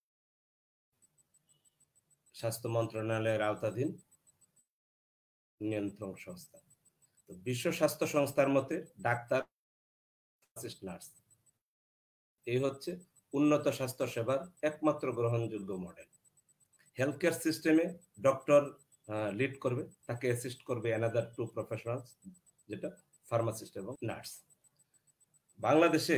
স্বাস্থ্য মন্ত্রণালয়ের আওতাধীন নিয়ন্ত্রণ সংস্থা। তো বিশ্ব স্বাস্থ্য সংস্থার মতে ডাক্তার, নার্স এই হচ্ছে উন্নত স্বাস্থ্য সেবার একমাত্র গ্রহণযোগ্য মডেল। হেলথ কেয়ার সিস্টেমে ডক্টর লিড করবে, তাকে অ্যাসিস্ট করবে অ্যানাদার টু প্রফেশনালস, যেটা ফার্মাসিস্ট এবং নার্স। বাংলাদেশে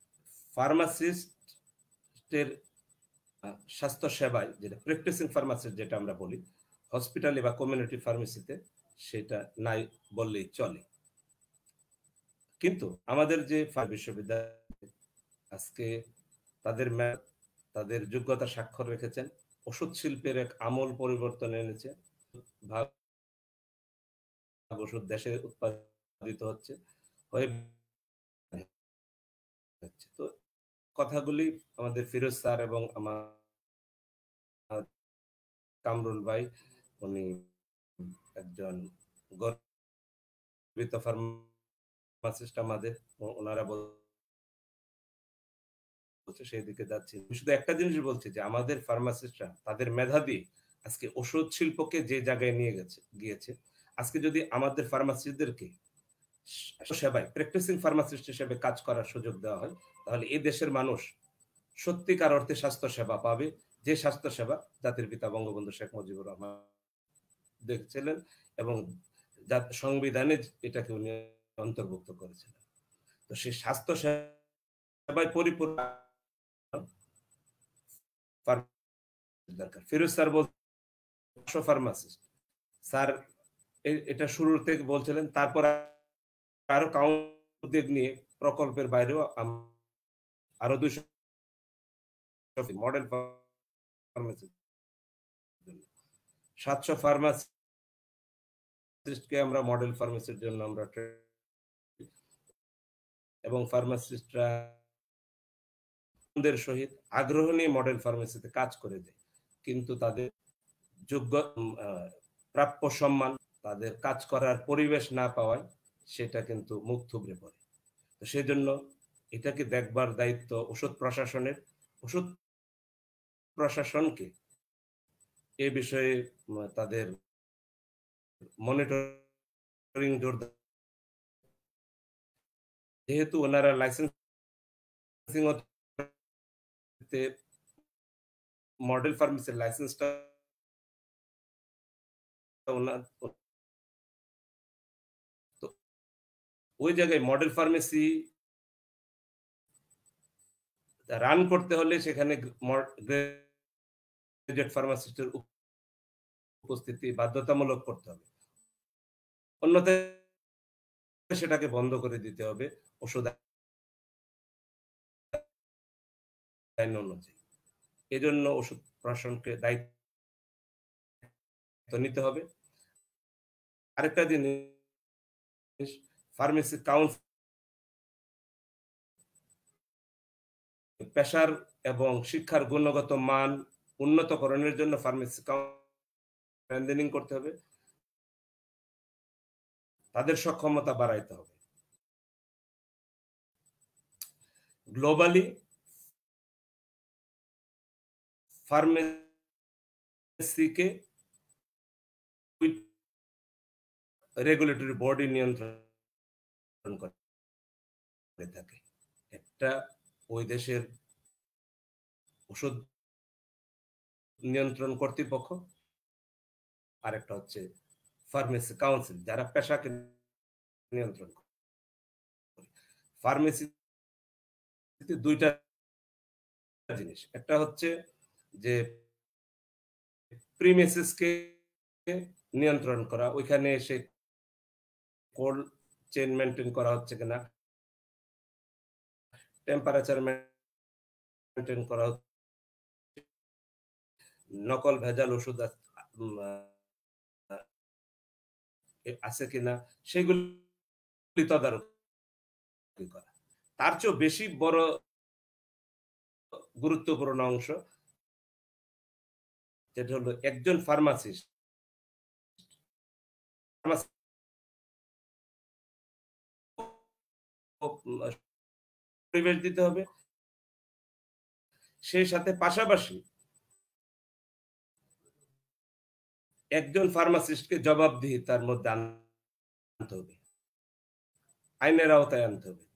ফার্মাসিস্টের স্বাস্থ্য সেবায় যেটা প্র্যাকটিসিং ফার্মাসিস্ট যেটা আমরা বলি, হসপিটালে বা কমিউনিটি ফার্মেসিতে সেটা নাই বললেই চলে। কিন্তু আমাদের যে বিশ্ববিদ্যালয় আজকে তাদের তাদের যোগ্যতা স্বাক্ষর রেখেছেন, ওষুধ শিল্পের এক আমূল পরিবর্তন এনেছে। ভাগ ওষুধ দেশে উৎপাদিত হচ্ছে হয়ে। তো কথাগুলি আমাদের ফিরোজ স্যার এবং আমার কামরুল ভাই, উনি একজন গর্বিত ফার্মাসিস্ট আমাদের, ওনারা বলছে সেই দিকে যাচ্ছি। শুধু একটা জিনিস বলছি যে আমাদের ফার্মাসিস্টরা তাদের মেধা দিয়ে আজকে ওষুধ শিল্পকে যে জায়গায় নিয়ে গেছে গিয়েছে আজকে যদি আমাদের ফার্মাসিস্টদেরকে সেবায় প্র্যাকটিসিং ফার্মাসিস্ট হিসেবে কাজ করার সুযোগ দেওয়া হয়, তাহলে এই দেশের মানুষ সত্যিকার অর্থে স্বাস্থ্য সেবা পাবে, যে স্বাস্থ্য সেবা জাতির পিতা বঙ্গবন্ধু শেখ মুজিবুর রহমান দেখছিলেন এবং সংবিধানে এটাকে উনি অন্তর্ভুক্ত করেছিলেন। তো সেই স্বাস্থ্য সেবায় পরিপূর্ণ দরকার। ফিরোজ স্যার বলছেন ফার্মাসিস্ট, স্যার এটা শুরুর থেকে বলছিলেন, তারপর আরো কাউন্ট নিয়ে প্রকল্পের বাইরেও আরো দুইশো মডেল ফার্মাসি, সাতশো ফার্মাসিস্টকে আমরা মডেল ফার্মাসির জন্য আমরা এবং ফার্মাসিস্টরা সহিত আগ্রহ নিয়ে মডেল ফার্মেসিতে কাজ করে দেয়, কিন্তু তাদের যোগ্য প্রাপ্য সম্মান, তাদের কাজ করার পরিবেশ না পাওয়ায় সেটা কিন্তু মুখ থুবড়ে পড়ে। তো সেই জন্য এটাকে দেখবার দায়িত্ব ওষুধ প্রশাসনের। ওষুধ প্রশাসনকে এ বিষয়ে তাদের মনিটরিং জোরদার যেহেতু ওনারা লাইসেন্সিং মডেল ফার্মেসির লাইসেন্সটা ওই জায়গায় মডেল ফার্মেসি রান করতে হলে সেখানে গ্রাজুয়েট ফার্মাসিস্টের উপস্থিতি বাধ্যতামূলক করতে হবে, অন্যথায় সেটাকে বন্ধ করে দিতে হবে ওষুধ আইন অনুযায়ী। এজন্য ওষুধ প্রশাসনকে দায়িত্ব নিতে হবে। আরেকটা জিনিস, ফার্মেসি কাউন্সিল পেশার এবং শিক্ষার গুণগত মান উন্নতকরণের জন্য ফার্মেসি কাউন্সিলিং করতে হবে, তাদের সক্ষমতা বাড়াইতে হবে। গ্লোবালি ফার্মেসিকে রেগুলেটরি বডি নিয়ন্ত্রণ করে থাকে। একটা ওই দেশের ওষুধ নিয়ন্ত্রণ কর্তৃপক্ষ, আরেকটা হচ্ছে ফার্মেসি কাউন্সিল, যারা পেশাকে নিয়ন্ত্রণ করে। ফার্মেসি দুইটা জিনিস, একটা হচ্ছে যে প্রিমিসিসকে নিয়ন্ত্রণ করা, ওইখানে এসে কোল্ড চেইন মেনটেন করা হচ্ছে কিনা, টেম্পারেচার মেনটেন করা হচ্ছে, নকল ভেজাল ওষুধ আছে কিনা সেগুলি তদারকি করা। তার চেয়েও বেশি বড় গুরুত্বপূর্ণ অংশ যেটা হলো একজন ফার্মাসিস্ট পরিবেশ দিতে হবে, সেই সাথে পাশাপাশি একজন ফার্মাসিস্টকে জবাবদিহি তার মধ্যে আনতে হবে, আইনের আওতায় আনতে হবে।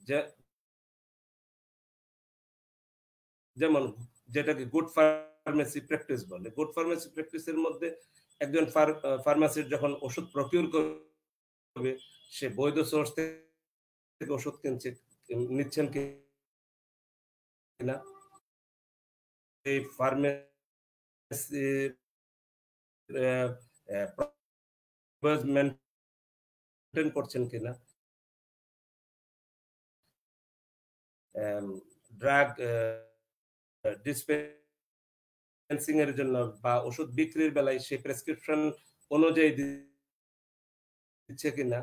যেমন যেটাকে গুড ফার্মেসি প্র্যাকটিস বলে, গুড ফার্মেসি প্র্যাকটিসের মধ্যে একজন ফার্মাসিস্ট যখন ওষুধ প্রকিউর করবে, সে বৈধ সোর্স থেকে ওষুধ কিনছে নিচ্ছেন কিনা, এই ফার্মেসি মেনটেন করছেন কিনা, ড্রাগ ডিসপেন্সিং এর জন্য বা ওষুধ বিক্রির বেলায় সে প্রেসক্রিপশন অনুযায়ী দিচ্ছে কিনা,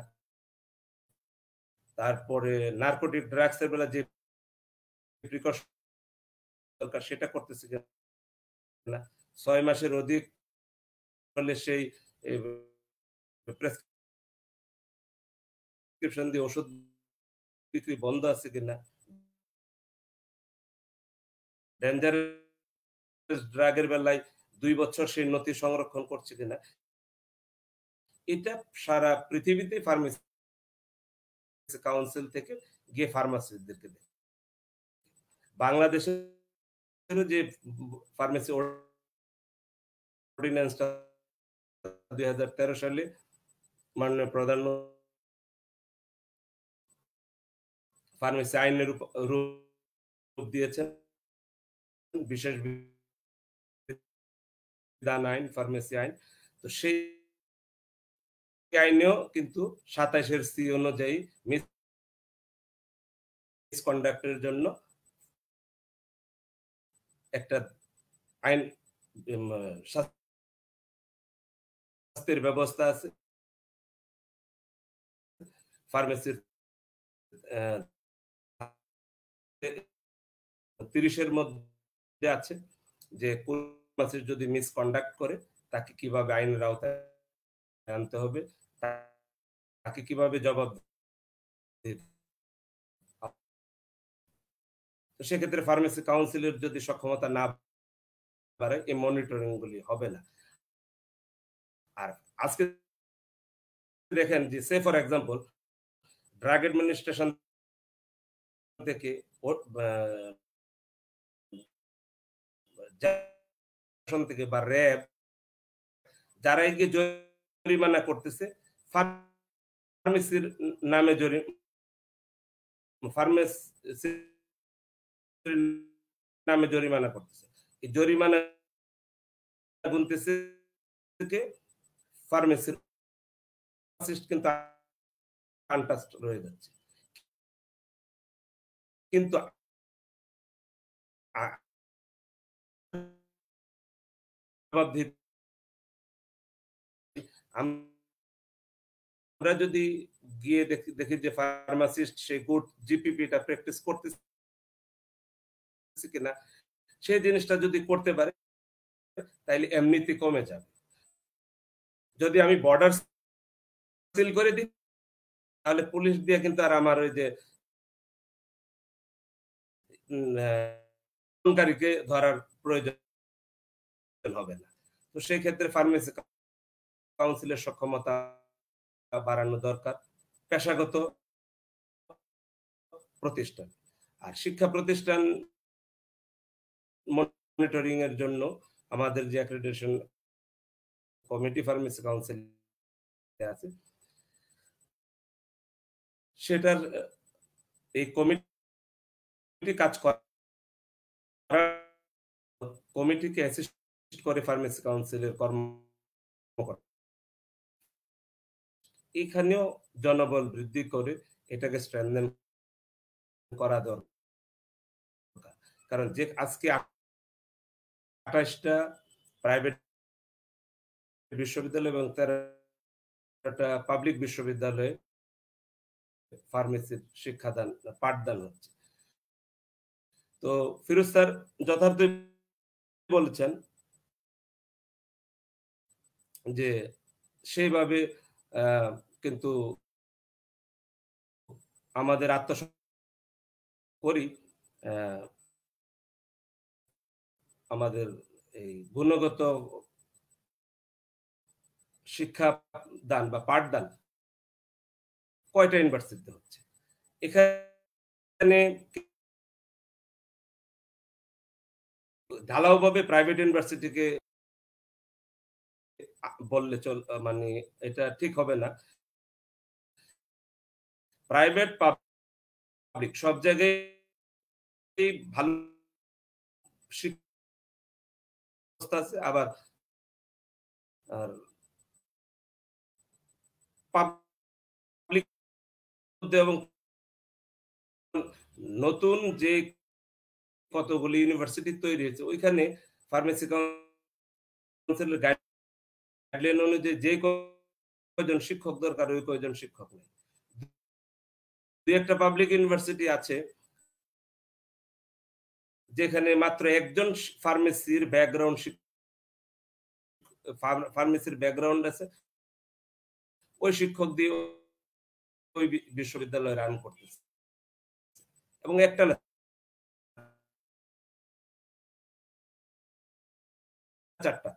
তারপরে নার্কোটিক ড্রাগস এর বেলা যে প্রিকশন দরকার সেটা করতেছে কিনা, ছয় মাসের অধিক হলে সেই প্রেসক্রিপশন দিয়ে ওষুধ বিক্রি বন্ধ আছে কিনা, ডেঞ্জারাস ড্রাগের বেলায় দুই বছর সেই নথি সংরক্ষণ করছে কিনা। এটা সারা পৃথিবীতে ফার্মেসি কাউন্সিল থেকে গিয়ে ফার্মাসিস্টদেরকে দেয়। বাংলাদেশের যে ফার্মেসি অর্ডিন্যান্সটা দুই হাজার তেরো সালে মাননীয় প্রধান ফার্মেসি আইনের রূপ দিয়েছেন, বিশেষ বিধান আইন, ফার্মেসি আইন। তো সেই আইনেও কিন্তু সাতাইশের সি অনুযায়ী মিসকন্ডাক্টের জন্য একটা আইন শাস্তির ব্যবস্থা আছে। ফার্মেসির তিরিশের মধ্যে আছে যে কোন ফার্মাসিস্ট যদি মিসকন্ডাক্ট করে তাকে কিভাবে আইনের আওতায় আনতে হবে, তাকে কিভাবে জবাব দিতে। তো সেক্ষেত্রে ফার্মেসি কাউন্সিলের যদি সক্ষমতা না বাড়ে, এই মনিটরিং গুলি হবে না। আর আজকে দেখেন যে সে ফর এক্সাম্পল ড্রাগ অ্যাডমিনিস্ট্রেশন থেকে থেকে বা র্যাব যারা এগিয়ে জরিমানা করতেছে ফার্মেসির নামে জরি ফার্মেসি নামে জরিমানা করতেছে। এই জরিমানা গুনতেছে ফার্মেসির কিন্তু আনটাস্ট রয়ে যাচ্ছে। কিন্তু আমরা যদি গিয়ে দেখি দেখি যে ফার্মাসিস্ট সে গুড জিপিপিটা প্র্যাকটিস করতেছে কিনা, সেই জিনিসটা যদি করতে পারে তাইলে এমনিতে কমে যাবে। যদি আমি বর্ডার সিল করে দিই তাহলে পুলিশ দিয়ে কিন্তু আর আমার ওই যে কারীকে ধরার প্রয়োজন হবে না। তো সেই ক্ষেত্রে ফার্মেসি কাউন্সিলের সক্ষমতা বাড়ানো দরকার। পেশাগত প্রতিষ্ঠান আর শিক্ষা প্রতিষ্ঠান মনিটরিং এর জন্য আমাদের যে অ্যাক্রেডিটেশন কমিটি ফার্মেসি কাউন্সিল আছে, সেটার এই কমিটি কাজ করে, কমিটিকে অ্যাসিস্ট করে ফার্মেসি কাউন্সিলের কর্মকর্তা। এখানেও জনবল বৃদ্ধি করে এটাকে স্ট্রেনথেন করা দরকার। কারণ যে আজকে আঠাশটা প্রাইভেট বিশ্ববিদ্যালয় এবং তেরোটা পাবলিক বিশ্ববিদ্যালয়ে ফার্মেসির শিক্ষাদান পাঠদান হচ্ছে। তো ফিরোজ স্যার যথার্থ বলেছেন যে সেইভাবে কিন্তু আমাদের আত্মসম্মান করি আমাদের এই গুণগত শিক্ষা দান বা পাঠদান কয়টা ইউনিভার্সিটিতে হচ্ছে। এখানে ঢালাওভাবে প্রাইভেট ইউনিভার্সিটিকে বললে চল মানে এটা ঠিক হবে না। প্রাইভেট পাবলিক সব জায়গায় ভালো শিক্ষা আছে, আবার আর পাবলিক এবং নতুন যে কতগুলি ইউনিভার্সিটি তৈরি হয়েছে ওইখানে ফার্মেসি কাউন্সিলের গাইডলাইন অনুযায়ী যে কয়জন শিক্ষক দরকার ওই কয়জন শিক্ষক নেই। দুই একটা পাবলিক ইউনিভার্সিটি আছে যেখানে মাত্র একজন ফার্মেসির ব্যাকগ্রাউন্ড ফার্মেসির ব্যাকগ্রাউন্ড আছে, ওই শিক্ষক দিয়ে ওই বিশ্ববিদ্যালয় রান করতেছে এবং একটা না চারটা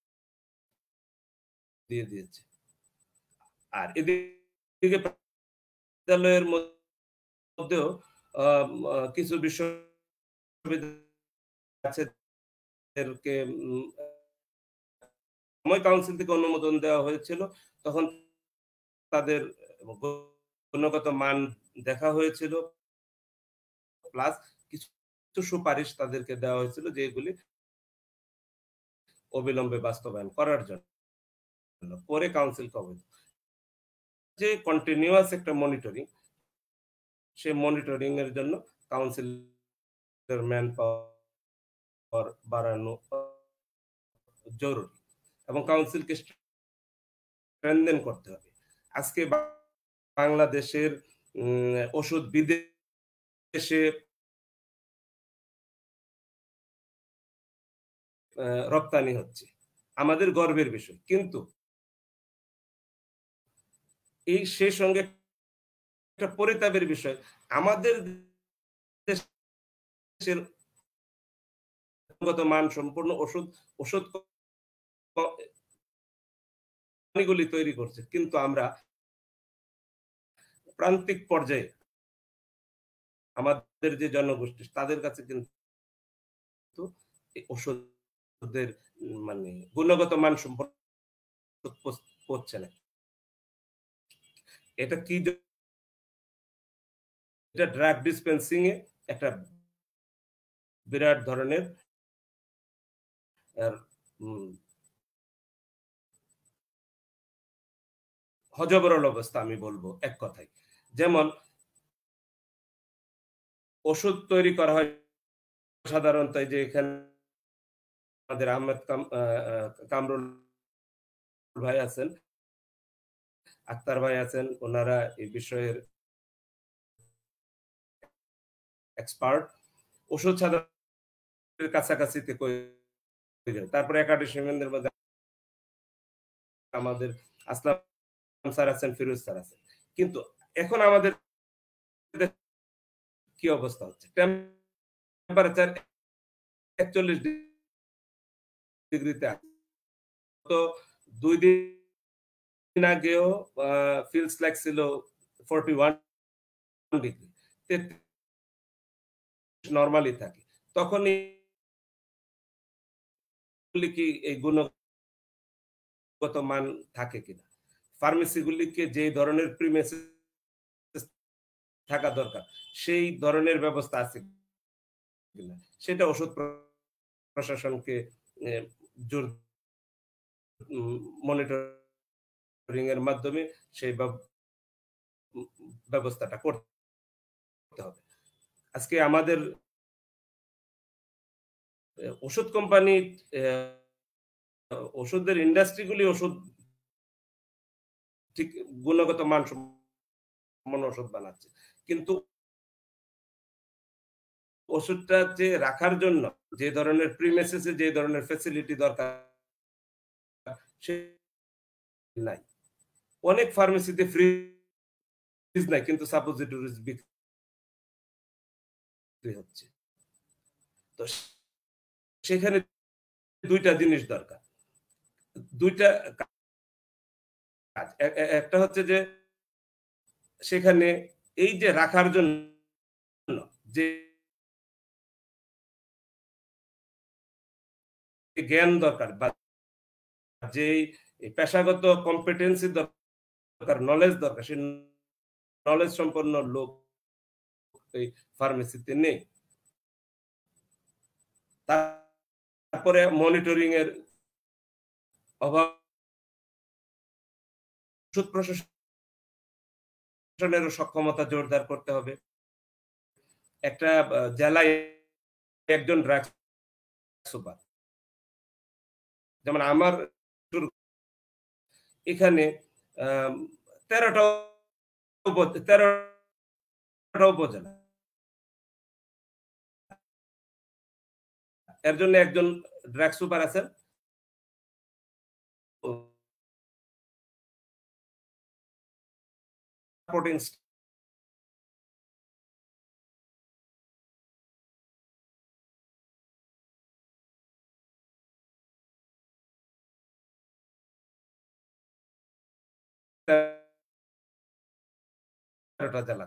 দিয়ে দিয়েছে। আর এদিকে বিশ্ববিদ্যালয়ের মধ্যেও কিছু বিশ্ববিদ্যালয় আছে সময় কাউন্সিল থেকে অনুমোদন দেওয়া হয়েছিল, তখন তাদের গুণগত মান দেখা হয়েছিল, প্লাস কিছু সুপারিশ তাদেরকে দেওয়া হয়েছিল যেগুলি অবিলম্বে বাস্তবায়ন করার জন্য। পরে কাউন্সিল কবে যে কন্টিনিউয়াস একটা মনিটরিং, সে মনিটরিং এর জন্য কাউন্সিলের ম্যান পাওয়ার বাড়ানো জরুরি এবং কাউন্সিলকে স্ট্রেনথেন করতে হবে। আজকে বাংলাদেশের ওষুধ বিদেশে রপ্তানি হচ্ছে, আমাদের গর্বের বিষয়, কিন্তু এই সেই সঙ্গে একটা পরিতাপের বিষয়, আমাদের দেশের গুণগত মান সম্পূর্ণ ওষুধ ওষুধ গুলি তৈরি করছে, কিন্তু আমরা প্রান্তিক পর্যায়ে আমাদের যে জনগোষ্ঠী তাদের কাছে কিন্তু ওষুধের মানে গুণগত মান সম্পর্কে পড়ছে না। এটা কি, এটা ড্রাগ ডিসপেন্সিং এ একটা বিরাট ধরনের হযবরল অবস্থা আমি বলবো এক কথায়। যেমন ওষুধ তৈরি করা হয় সাধারণত যে এখানে আমাদের আহমেদ কামরুল ভাই আছেন, আক্তার ভাই আছেন, ওনারা এই বিষয়ের এক্সপার্ট। ওষুধ সাধারণ কাছাকাছিতে তারপরে একাডেমিদের মধ্যে আমাদের আসলাম স্যার আছেন, ফিরোজ স্যার আছেন। কিন্তু এখন আমাদের কি অবস্থা হচ্ছে, টেম্পারেচার একচল্লিশ ডিগ্রিতে তো দুই দিন আগেও ফিলস লাইক ছিল ফর্টি ওয়ান ডিগ্রি, নরমালি থাকে। তখনই কি এই গুণগত মান থাকে কিনা, ফার্মেসিগুলিকে যে ধরনের প্রিমিসিস থাকা দরকার সেই ধরনের ব্যবস্থা আছে কিনা, সেটা ওষুধ প্রশাসনকে জোর মনিটরিং এর মাধ্যমে সেই ব্যবস্থাটা করতে হবে। আজকে আমাদের ওষুধ কোম্পানি, ওষুধের ইন্ডাস্ট্রিগুলি ওষুধ ঠিক গুণগত মান সম্পন্ন ওষুধ বানাচ্ছে, কিন্তু ওষুধটা যে রাখার জন্য যে ধরনের প্রিমিসিসে যে ধরনের ফ্যাসিলিটি দরকার সে নাই। অনেক ফার্মেসিতে ফ্রিজ নাই, কিন্তু সাপোজিটরিজ বিক্রি হচ্ছে। তো সেখানে দুইটা জিনিস দরকার, দুইটা কাজ। একটা হচ্ছে যে সেখানে এই যে রাখার জন্য যে জ্ঞান দরকার বা যে পেশাগত কম্পিটেন্সি দরকার, নলেজ দরকার, সেই নলেজ সম্পন্ন লোক এই ফার্মেসিতে নেই। তারপরে মনিটরিং এর অভাব, ওষুধ প্রশাসনের সক্ষমতা জোরদার করতে হবে। একটা জেলায় একজন ড্রাগ সুপার, যেমন আমার এখানে তেরোটা তেরোটা উপজেলা, এর জন্য একজন ড্রাগ সুপার আছেন। সাপোর্টিং তেরোটা জেলা।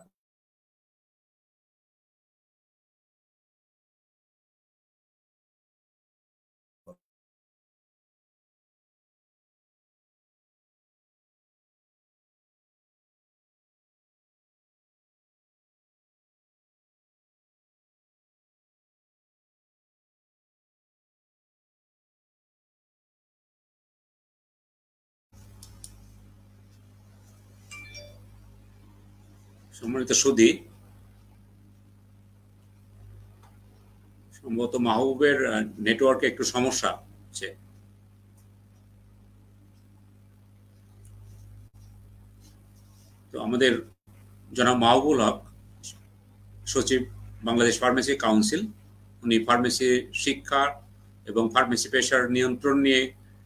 সম্মানিত সুধী, সম্ভবত মাহবুবের নেটওয়ার্কে একটু সমস্যা হচ্ছে। তো আমাদের জনাব মাহবুবুল হক, সচিব বাংলাদেশ ফার্মেসি কাউন্সিল, উনি ফার্মেসি শিক্ষা এবং ফার্মেসি পেশার নিয়ন্ত্রণ নিয়ে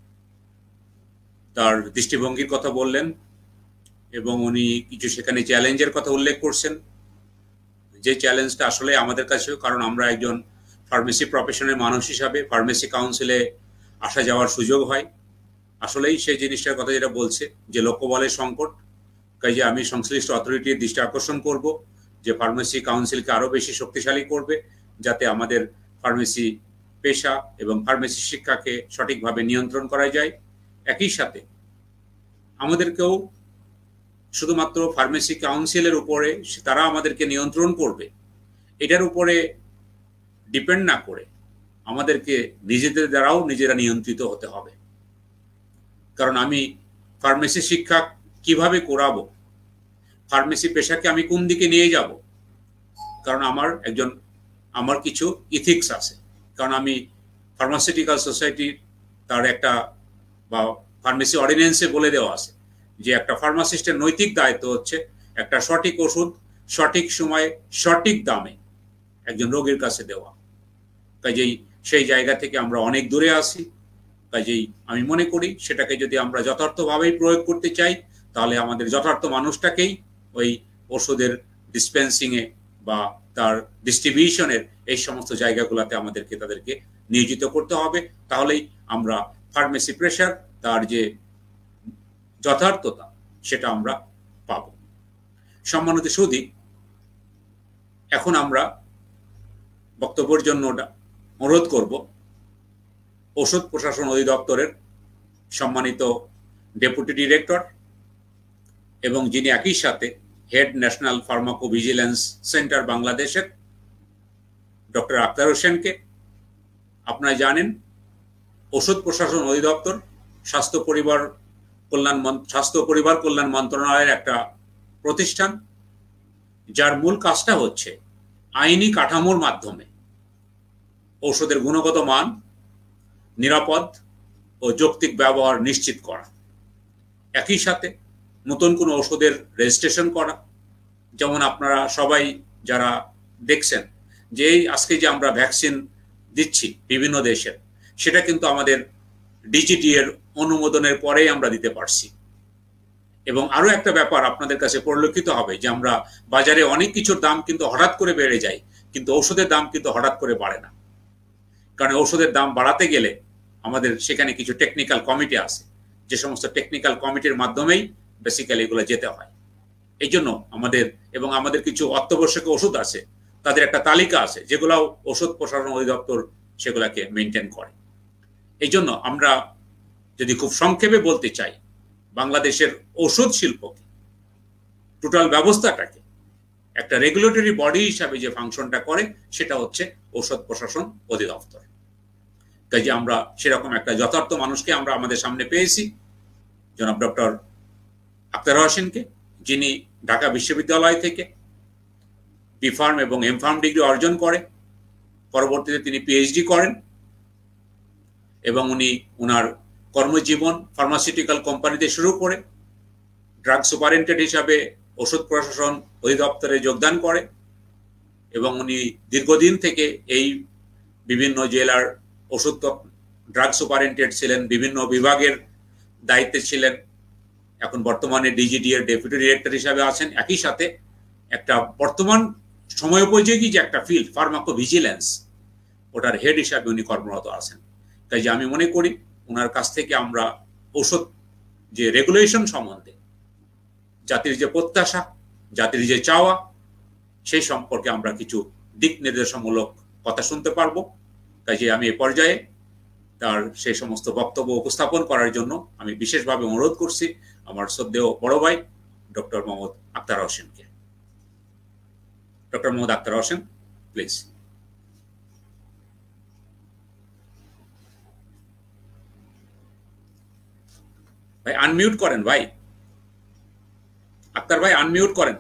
তার দৃষ্টিভঙ্গির কথা বললেন এবং উনি কিছু সেখানে চ্যালেঞ্জের কথা উল্লেখ করছেন, যে চ্যালেঞ্জটা আসলে আমাদের কাছেও, কারণ আমরা একজন ফার্মেসি প্রফেশনের মানুষ হিসাবে ফার্মেসি কাউন্সিলে আসা যাওয়ার সুযোগ হয়। আসলেই সেই জিনিসটার কথা যেটা বলছে যে লোকবলের সংকট, কাজে আমি সংশ্লিষ্ট অথরিটির দৃষ্টি আকর্ষণ করব যে ফার্মেসি কাউন্সিলকে আরো বেশি শক্তিশালী করবে, যাতে আমাদের ফার্মেসি পেশা এবং ফার্মেসি শিক্ষাকে সঠিকভাবে নিয়ন্ত্রণ করা যায়। একই সাথে আমাদেরকেও শুধুমাত্র ফার্মেসি কাউন্সিলের উপরে তারা আমাদেরকে নিয়ন্ত্রণ করবে এটার উপরে ডিপেন্ড না করে আমাদেরকে নিজেদের দ্বারাও নিজেরা নিয়ন্ত্রিত হতে হবে। কারণ আমি ফার্মেসি শিক্ষা কিভাবে করাবো, ফার্মেসি পেশাকে আমি কোন দিকে নিয়ে যাব, কারণ আমার একজন আমার কিছু ইথিক্স আছে। কারণ আমি ফার্মাসিউটিক্যাল সোসাইটির তার একটা বা ফার্মেসি অর্ডিন্যান্সে বলে দেওয়া আছে যে একটা ফার্মাসিস্টের নৈতিক দায়িত্ব হচ্ছে একটা সঠিক ওষুধ সঠিক সময়ে সঠিক দামে একজন রোগীর কাছে দেওয়া। কাজেই সেই জায়গা থেকে আমরা অনেক দূরে আছি। কাজেই আমি মনে করি সেটাকে যদি আমরা যথার্থভাবেই প্রয়োগ করতে চাই, তাহলে আমাদের যথার্থ মানুষটাকেই ওই ওষুধের ডিসপেন্সিংয়ে বা তার ডিস্ট্রিবিউশনের এই সমস্ত জায়গাগুলোতে আমাদেরকে তাদেরকে নিয়োজিত করতে হবে। তাহলেই আমরা ফার্মেসি পেশার তার যে যথার্থতা সেটা আমরা পাব। সম্মানিত সুধী, এখন আমরা বক্তব্যের জন্য অনুরোধ করব ঔষধ প্রশাসন অধিদপ্তরের সম্মানিত ডেপুটি ডিরেক্টর এবং যিনি একই সাথে হেড ন্যাশনাল ফার্মাকোভিজিলেন্স সেন্টার বাংলাদেশের ডক্টর আক্তার হোসেনকে। আপনারা জানেন ঔষধ প্রশাসন অধিদপ্তর স্বাস্থ্য পরিবার কল্যাণ স্বাস্থ্য পরিবার কল্যাণ মন্ত্রণালয়ের একটা প্রতিষ্ঠান, যার মূল কাজটা হচ্ছে আইনি কাঠামোর মাধ্যমে ঔষধের গুণগত মান, নিরাপদ ও যৌক্তিক ব্যবহার নিশ্চিত করা। একই সাথে নতুন কোনো ওষুধের রেজিস্ট্রেশন করা। যেমন আপনারা সবাই যারা দেখছেন যে আজকে যে আমরা ভ্যাকসিন দিচ্ছি বিভিন্ন দেশের, সেটা কিন্তু আমাদের ডিজিটি এর অনুমোদনের পরেই আমরা দিতে পারছি। এবং আরো একটা ব্যাপার আপনাদের কাছে পরিলক্ষিত হবে যে আমরা বাজারে অনেক কিছুর দাম কিন্তু হঠাৎ করে বেড়ে যায়, কিন্তু ঔষধের দাম কিন্তু হঠাৎ করে বাড়ে না। কারণ ঔষধের দাম বাড়াতে গেলে আমাদের সেখানে কিছু টেকনিক্যাল কমিটি আছে, যে সমস্ত টেকনিক্যাল কমিটির মাধ্যমেই বেসিক্যালি এগুলো যেতে হয়। এই জন্য আমাদের এবং আমাদের কিছু অত্যাবশ্যকীয় ওষুধ আছে, তাদের একটা তালিকা আছে যেগুলো ওষুধ প্রশাসন অধিদপ্তর সেগুলাকে মেনটেন করে। এই জন্য আমরা যদি খুব সংক্ষেপে বলতে চাই, বাংলাদেশের ওষুধ শিল্পকে টোটাল ব্যবস্থাটাকে একটা রেগুলেটরি বডি হিসাবে যে ফাংশনটা করে সেটা হচ্ছে ঔষধ প্রশাসন অধিদপ্তর। কাজে আমরা সেরকম একটা যথার্থ মানুষকে আমরা আমাদের সামনে পেয়েছি, জনাব ডক্টর আক্তার হোসেনকে, যিনি ঢাকা বিশ্ববিদ্যালয় থেকে বি ফার্ম এবং এম ফার্ম ডিগ্রি অর্জন করে পরবর্তীতে তিনি পিএইচডি করেন এবং উনি ওনার কর্মজীবন ফার্মাসিউটিক্যাল কোম্পানিতে শুরু করে ড্রাগ সুপারিনটেন্ডেন্ট হিসাবে ওষুধ প্রশাসন অধিদপ্তরে যোগদান করে এবং উনি দীর্ঘদিন থেকে এই বিভিন্ন জেলার ওষুধ ড্রাগ সুপারিনটেন্ডেন্ট ছিলেন, বিভিন্ন বিভাগের দায়িত্বে ছিলেন। এখন বর্তমানে ডিজিডি এর ডেপুটি ডিরেক্টর হিসাবে আছেন। একই সাথে একটা বর্তমান সময়োপযোগী যে একটা ফিল্ড ফার্মাকোভিজিলেন্স, ওটার হেড হিসাবে উনি কর্মরত আছেন। তাই যে আমি মনে করি ওনার কাছ থেকে আমরা ঔষধ যে রেগুলেশন সম্বন্ধে জাতির যে প্রত্যাশা, জাতির যে চাওয়া, সেই সম্পর্কে আমরা কিছু দিক নির্দেশমূলক কথা শুনতে পারবো। তাই যে আমি এ পর্যায়ে তার সেই সমস্ত বক্তব্য উপস্থাপন করার জন্য আমি বিশেষভাবে অনুরোধ করছি আমার শ্রদ্ধেয় বড় ভাই ডক্টর মোহাম্মদ আক্তার হোসেনকে। Doctor Mohammad Akhtar Hossain, please. ভাই আনমিউট করেন, ভাই আক্তার ভাই আনমিউট করেন।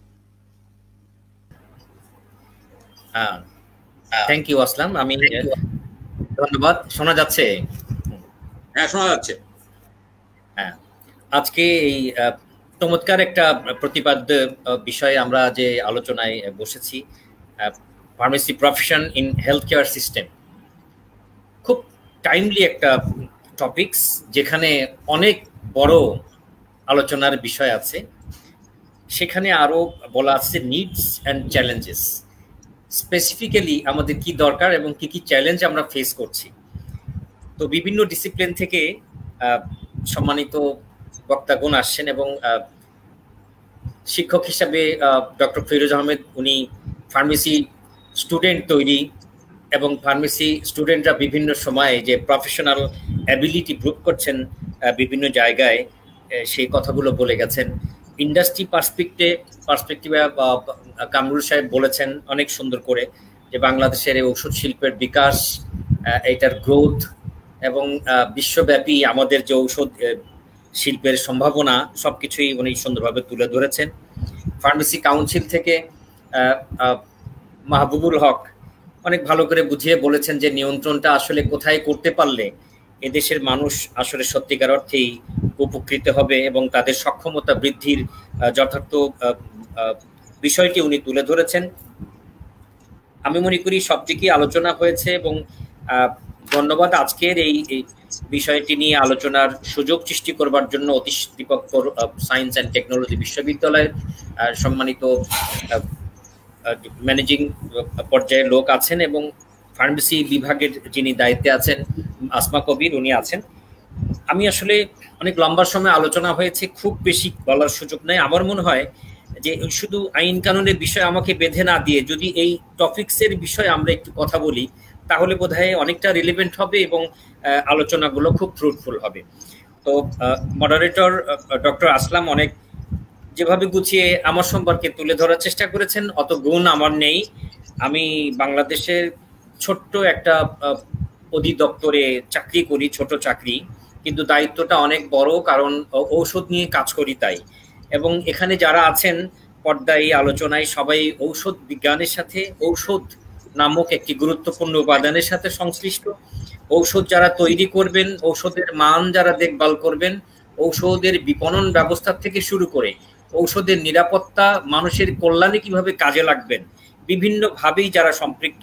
Thank you Aslam. আমি ধন্যবাদ। শোনা যাচ্ছে? হ্যাঁ, শোনা যাচ্ছে। হ্যাঁ, আজকে এই চমৎকার একটা প্রতিপাদ্য বিষয়ে আমরা যে আলোচনায় বসেছি, pharmacy profession in health care system, খুব টাইমলি একটা টপিকস, যেখানে অনেক বড় আলোচনার বিষয় আছে। সেখানে আরো বলা আছে নিডস অ্যান্ড চ্যালেঞ্জেস, স্পেসিফিক্যালি আমাদের কি দরকার এবং কি কি চ্যালেঞ্জ আমরা ফেস করছি। তো বিভিন্ন ডিসিপ্লিন থেকে সম্মানিত বক্তাগণ আসছেন এবং শিক্ষক হিসাবে ডক্টর ফিরোজ আহমেদ উনি ফার্মেসি স্টুডেন্ট তৈরি এবং ফার্মেসি স্টুডেন্টরা বিভিন্ন সময়ে যে প্রফেশনাল অ্যাবিলিটি প্রুভ করছেন বিভিন্ন জায়গায় সেই কথাগুলো বলে গেছেন। ইন্ডাস্ট্রি পার্সপেক্টিভে পার্সপেক্টিভে কামরুল সাহেব বলেছেন অনেক সুন্দর করে যে বাংলাদেশের এই ঔষধ শিল্পের বিকাশ, এটার গ্রোথ এবং বিশ্বব্যাপী আমাদের যে ঔষধ শিল্পের সম্ভাবনা সবকিছুই উনি সুন্দরভাবে তুলে ধরেছেন। ফার্মেসি কাউন্সিল থেকে মাহবুবুল হক অনেক ভালো করে বুঝিয়ে বলেছেন যে নিয়ন্ত্রণটা আসলে কোথায় করতে পারলে এদেশের মানুষ আসলে সত্যিকার অর্থেই উপকৃত হবে এবং তাদের সক্ষমতা বৃদ্ধির যথার্থ বিষয়টি উনি তুলে ধরেছেন। আমি মনে করি সব দিকেই আলোচনা হয়েছে এবং ধন্যবাদ আজকের এই বিষয়টি নিয়ে আলোচনার সুযোগ সৃষ্টি করবার জন্য Atish Dipankar science and technology বিশ্ববিদ্যালয়ের সম্মানিত ম্যানেজিং পর্যায়ের লোক আছেন এবং ফার্মেসি বিভাগের যিনি দায়িত্বে আছেন আসমা কবির উনি আছেন। আমি আসলে অনেক লম্বা সময় আলোচনা হয়েছে, খুব বেশি বলার সুযোগ নেই। আমার মনে হয় যে শুধু আইন কানুনের বিষয় আমাকে বেঁধে না দিয়ে যদি এই টপিকসের বিষয়ে আমরা একটু কথা বলি তাহলে বোধহয় অনেকটা রিলেভেন্ট হবে এবং আলোচনাগুলো খুব ফ্রুটফুল হবে। তো মডারেটর ডক্টর আসলাম অনেক যেভাবে গুছিয়ে আমার সম্পর্কে তুলে ধরার চেষ্টা করেছেন, অত গুণ আমার নেই। আমি বাংলাদেশের ছোট্ট একটা অধিদপ্তরে চাকরি করি, ছোট চাকরি, কিন্তু দায়িত্বটা অনেক বড়, কারণ ঔষধ নিয়ে কাজ করি তাই। এবং এখানে যারা আছেন পর্দায় আলোচনায় সবাই ঔষধ বিজ্ঞানের সাথে, ঔষধ নামক একটি গুরুত্বপূর্ণ উপাদানের সাথে সংশ্লিষ্ট। ঔষধ যারা তৈরি করবেন, ঔষধের মান যারা দেখভাল করবেন, ঔষধের বিপণন ব্যবস্থা থেকে শুরু করে ঔষধের নিরাপত্তা, মানুষের কল্যাণে কিভাবে কাজে লাগবেন, বিভিন্নভাবেই যারা সম্পৃক্ত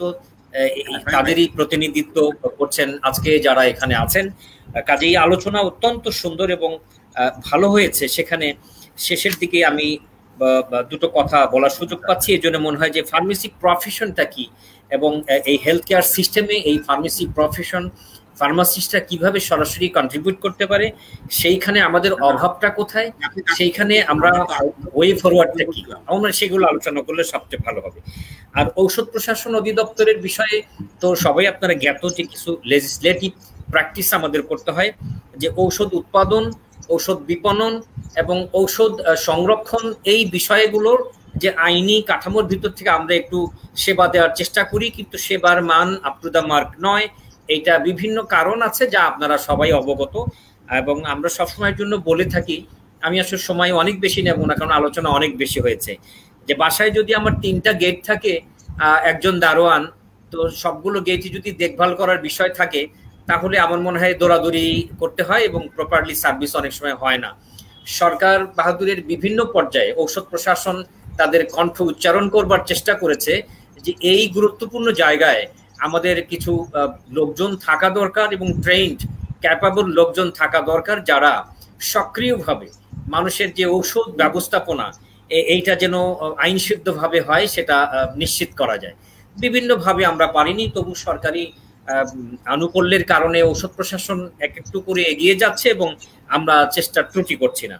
তাদেরই প্রতিনিধিত্ব করছেন আজকে যারা এখানে আছেন। কাজেই আলোচনা অত্যন্ত সুন্দর এবং ভালো হয়েছে। সেখানে শেষের দিকে আমি দুটো কথা বলার সুযোগ পাচ্ছি। এই জন্য মনে হয় যে ফার্মেসি প্রফেশনটা কি এবং এই হেলথ কেয়ার সিস্টেমে এই ফার্মেসি প্রফেশন, ফার্মাসিস্টরা কিভাবে সরাসরি কন্ট্রিবিউট করতে পারে, সেইখানে আমাদের অভাবটা কোথায়, সেইখানে আমরা ওয়ে ফরওয়ার্ডটা কি, আমরা সেগুলো আলোচনা করলে সবচেয়ে ভালো হবে। আর ঔষধ প্রশাসন অধিদপ্তরের বিষয়ে তো সবাই আপনারা জ্ঞাত যে কিছু লেজিসলেটিভ প্র্যাকটিস আমাদের করতে হয়, যে ঔষধ উৎপাদন, ঔষধ বিপণন এবং ঔষধ সংরক্ষণ, এই বিষয়গুলোর যে আইনি কাঠামোর ভিতর থেকে আমরা একটু সেবা দেওয়ার চেষ্টা করি, কিন্তু সেবার মান আপ টু দ্য মার্ক নয়। এইটা বিভিন্ন কারণ আছে যা আপনারা সবাই অবগত এবং আমরা সবসময়ের জন্য বলে থাকি। আমি আসলে সময় অনেক বেশি নেব না, কারণ আলোচনা অনেক বেশি হয়েছে। যে বাসায় যদি আমার তিনটা গেট থাকে, একজন দারোয়ান, তো সবগুলো গেটই যদি দেখভাল করার বিষয় থাকে তাহলে আমার মনে হয় দৌড়াদৌড়ি করতে হয় এবং প্রপারলি সার্ভিস অনেক সময় হয় না। সরকার বাহাদুরের বিভিন্ন পর্যায়ে ঔষধ প্রশাসন তাদের কণ্ঠ উচ্চারণ করবার চেষ্টা করেছে যে এই গুরুত্বপূর্ণ জায়গায় আমাদের কিছু লোকজন থাকা দরকার এবং ট্রেন্ড ক্যাপাবল লোকজন থাকা দরকার, যারা সক্রিয়ভাবে মানুষের যে ঔষধ ব্যবস্থাপনা এইটা যেন আইনসিদ্ধভাবে হয় সেটা নিশ্চিত করা যায়। বিভিন্নভাবে আমরা পারিনি, তবু সরকারি আনুকূল্যের কারণে ঔষধ প্রশাসন এক একটু করে এগিয়ে যাচ্ছে এবং আমরা চেষ্টা ত্রুটি করছি না।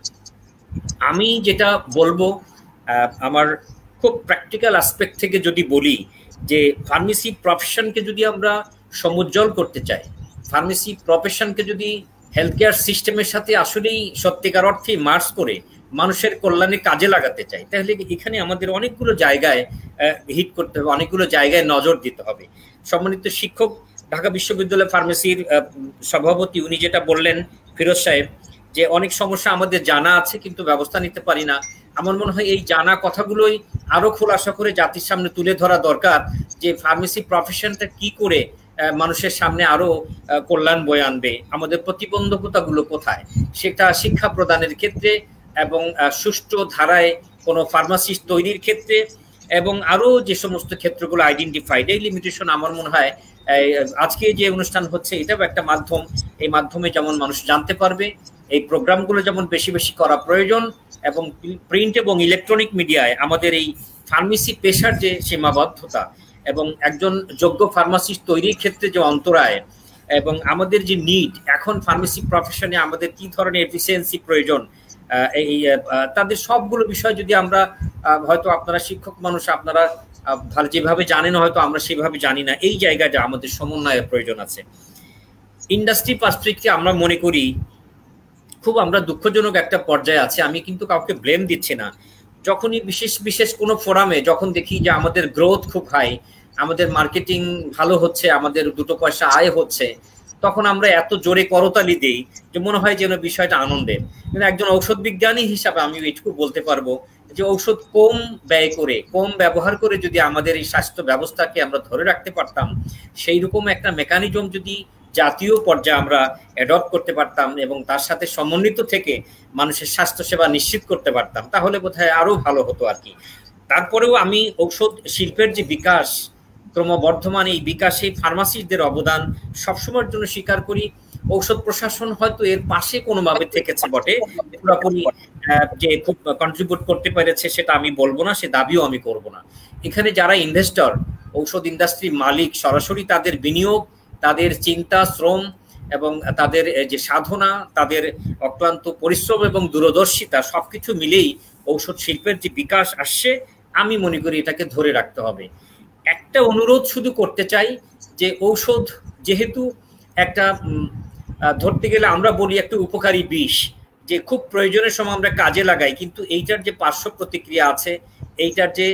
আমি যেটা বলবো, আমার খুব প্র্যাকটিক্যাল অ্যাসপেক্ট থেকে যদি বলি, যে ফার্মেসি প্রফেশনকে যদি আমরা সমুজ্জ্বল করতে চাই, ফার্মেসি প্রফেশনকে যদি হেলথ কেয়ার সিস্টেমের সাথে আসলেই সত্যিকার অর্থে মার্জ করে মানুষের কল্যাণে কাজে লাগাতে চাই, তাহলে এখানে আমাদের অনেকগুলো জায়গায় হিট করতে হবে, অনেকগুলো জায়গায় নজর দিতে হবে। সম্মানিত শিক্ষক, ঢাকা বিশ্ববিদ্যালয় ফার্মেসির সভাপতি, উনি যেটা বললেন ফিরোজ সাহেব, যে অনেক সমস্যা আমাদের জানা আছে কিন্তু ব্যবস্থা নিতে পারি না। আমার মনে হয় এই জানা কথাগুলোই আরো খোলাসা করে জাতির সামনে তুলে ধরা দরকার, যে ফার্মেসি প্রফেশনটা কি করে মানুষের সামনে আরো কল্যাণ বয়ে আনবে, আমাদের প্রতিবন্ধকতাগুলো কোথায়, সেটা শিক্ষা প্রদানের ক্ষেত্রে এবং সুষ্ঠু ধারায় কোনো ফার্মাসিস্ট তৈরির ক্ষেত্রে এবং আরো যে সমস্ত ক্ষেত্রগুলো আইডেন্টিফাইড, এই লিমিটেশন আমার মনে হয় আজকে যে অনুষ্ঠান হচ্ছে এটাও একটা মাধ্যম। এই মাধ্যমে যেমন মানুষ জানতে পারবে, এই প্রোগ্রামগুলো যেমন বেশি বেশি করা প্রয়োজন এবং প্রিন্ট এবং ইলেকট্রনিক মিডিয়ায় আমাদের এই ফার্মেসি পেশার যে সীমাবদ্ধতা এবং একজন যোগ্য ফার্মাসিস্ট তৈরির ক্ষেত্রে যে অন্তরায় এবং আমাদের যে নিড, এখন ফার্মেসি প্রফেশনে আমাদের কি ধরনের এফিসিয়েন্সি প্রয়োজন, এই তাদের সবগুলো বিষয় যদি আমরা হয়তো আপনারা শিক্ষক মানুষ, আপনারা ভালো যেভাবে জানেন হয়তো আমরা সেভাবে জানি না, এই জায়গাটা আমাদের সমন্বয়ের প্রয়োজন আছে। ইন্ডাস্ট্রি পার্সপেক্টিভে আমরা মনে করি খুব আমরা দুঃখজনক একটা পর্যায়ে আছে। আমি কিন্তু কাউকে ব্লেম দিচ্ছি না। যখনই বিশেষ বিশেষ কোনো ফোরামে যখন দেখি যে আমাদের গ্রোথ খুব হাই, আমাদের মার্কেটিং ভালো হচ্ছে, আমাদের দুটো পয়সা আয় হচ্ছে, তখন আমরা এত জোরে করতালি দিই যে মনে হয় যেন বিষয়টা আনন্দের। কিন্তু একজন ঔষধ বিজ্ঞানী হিসাবে আমি এইটুকু বলতে পারবো যে ঔষধ কম ব্যয় করে, কম ব্যবহার করে যদি আমাদের এই স্বাস্থ্য ব্যবস্থাকে আমরা ধরে রাখতে পারতাম, সেই রকম একটা মেকানিজম যদি জাতীয় পর্যায়ে আমরা অ্যাডপ্ট করতে পারতাম এবং তার সাথে সমন্বিত থেকে মানুষের স্বাস্থ্যসেবা নিশ্চিত করতে পারতাম, তাহলে বোধহয় আরো ভালো হতো আর কি। তারপরেও আমি ঔষধ শিল্পের যে বিকাশ, ক্রমবর্ধমান এই বিকাশে ফার্মাসিস্টদের অবদান সবসময়ের জন্য স্বীকার করি। ঔষধ প্রশাসন হয়তো এর পাশে কোনোভাবে থেকেছে বটে, পুরোপুরি যে খুব কন্ট্রিবিউট করতে পেরেছে সেটা আমি বলবো না, সে দাবিও আমি করব না। এখানে যারা ইনভেস্টর, ঔষধ ইন্ডাস্ট্রি মালিক, সরাসরি তাদের বিনিয়োগ, তাদের চিন্তা, শ্রম এবং তাদের যে সাধনা, তাদের অক্লান্ত পরিশ্রম এবং দূরদর্শিতা সবকিছু মিলেই ঔষধ শিল্পের যে বিকাশ আসছে, আমি মনে করি এটাকে ধরে রাখতে হবে। একটা অনুরোধ শুধু করতে চাই যে ঔষধ যেহেতু একটা ধরতে গেলে আমরা বলি একটা উপকারী বিষ, যে খুব প্রয়োজনের সময় আমরা কাজে লাগাই, কিন্তু এইটার যে পার্শ্ব প্রতিক্রিয়া আছে, এইটার যে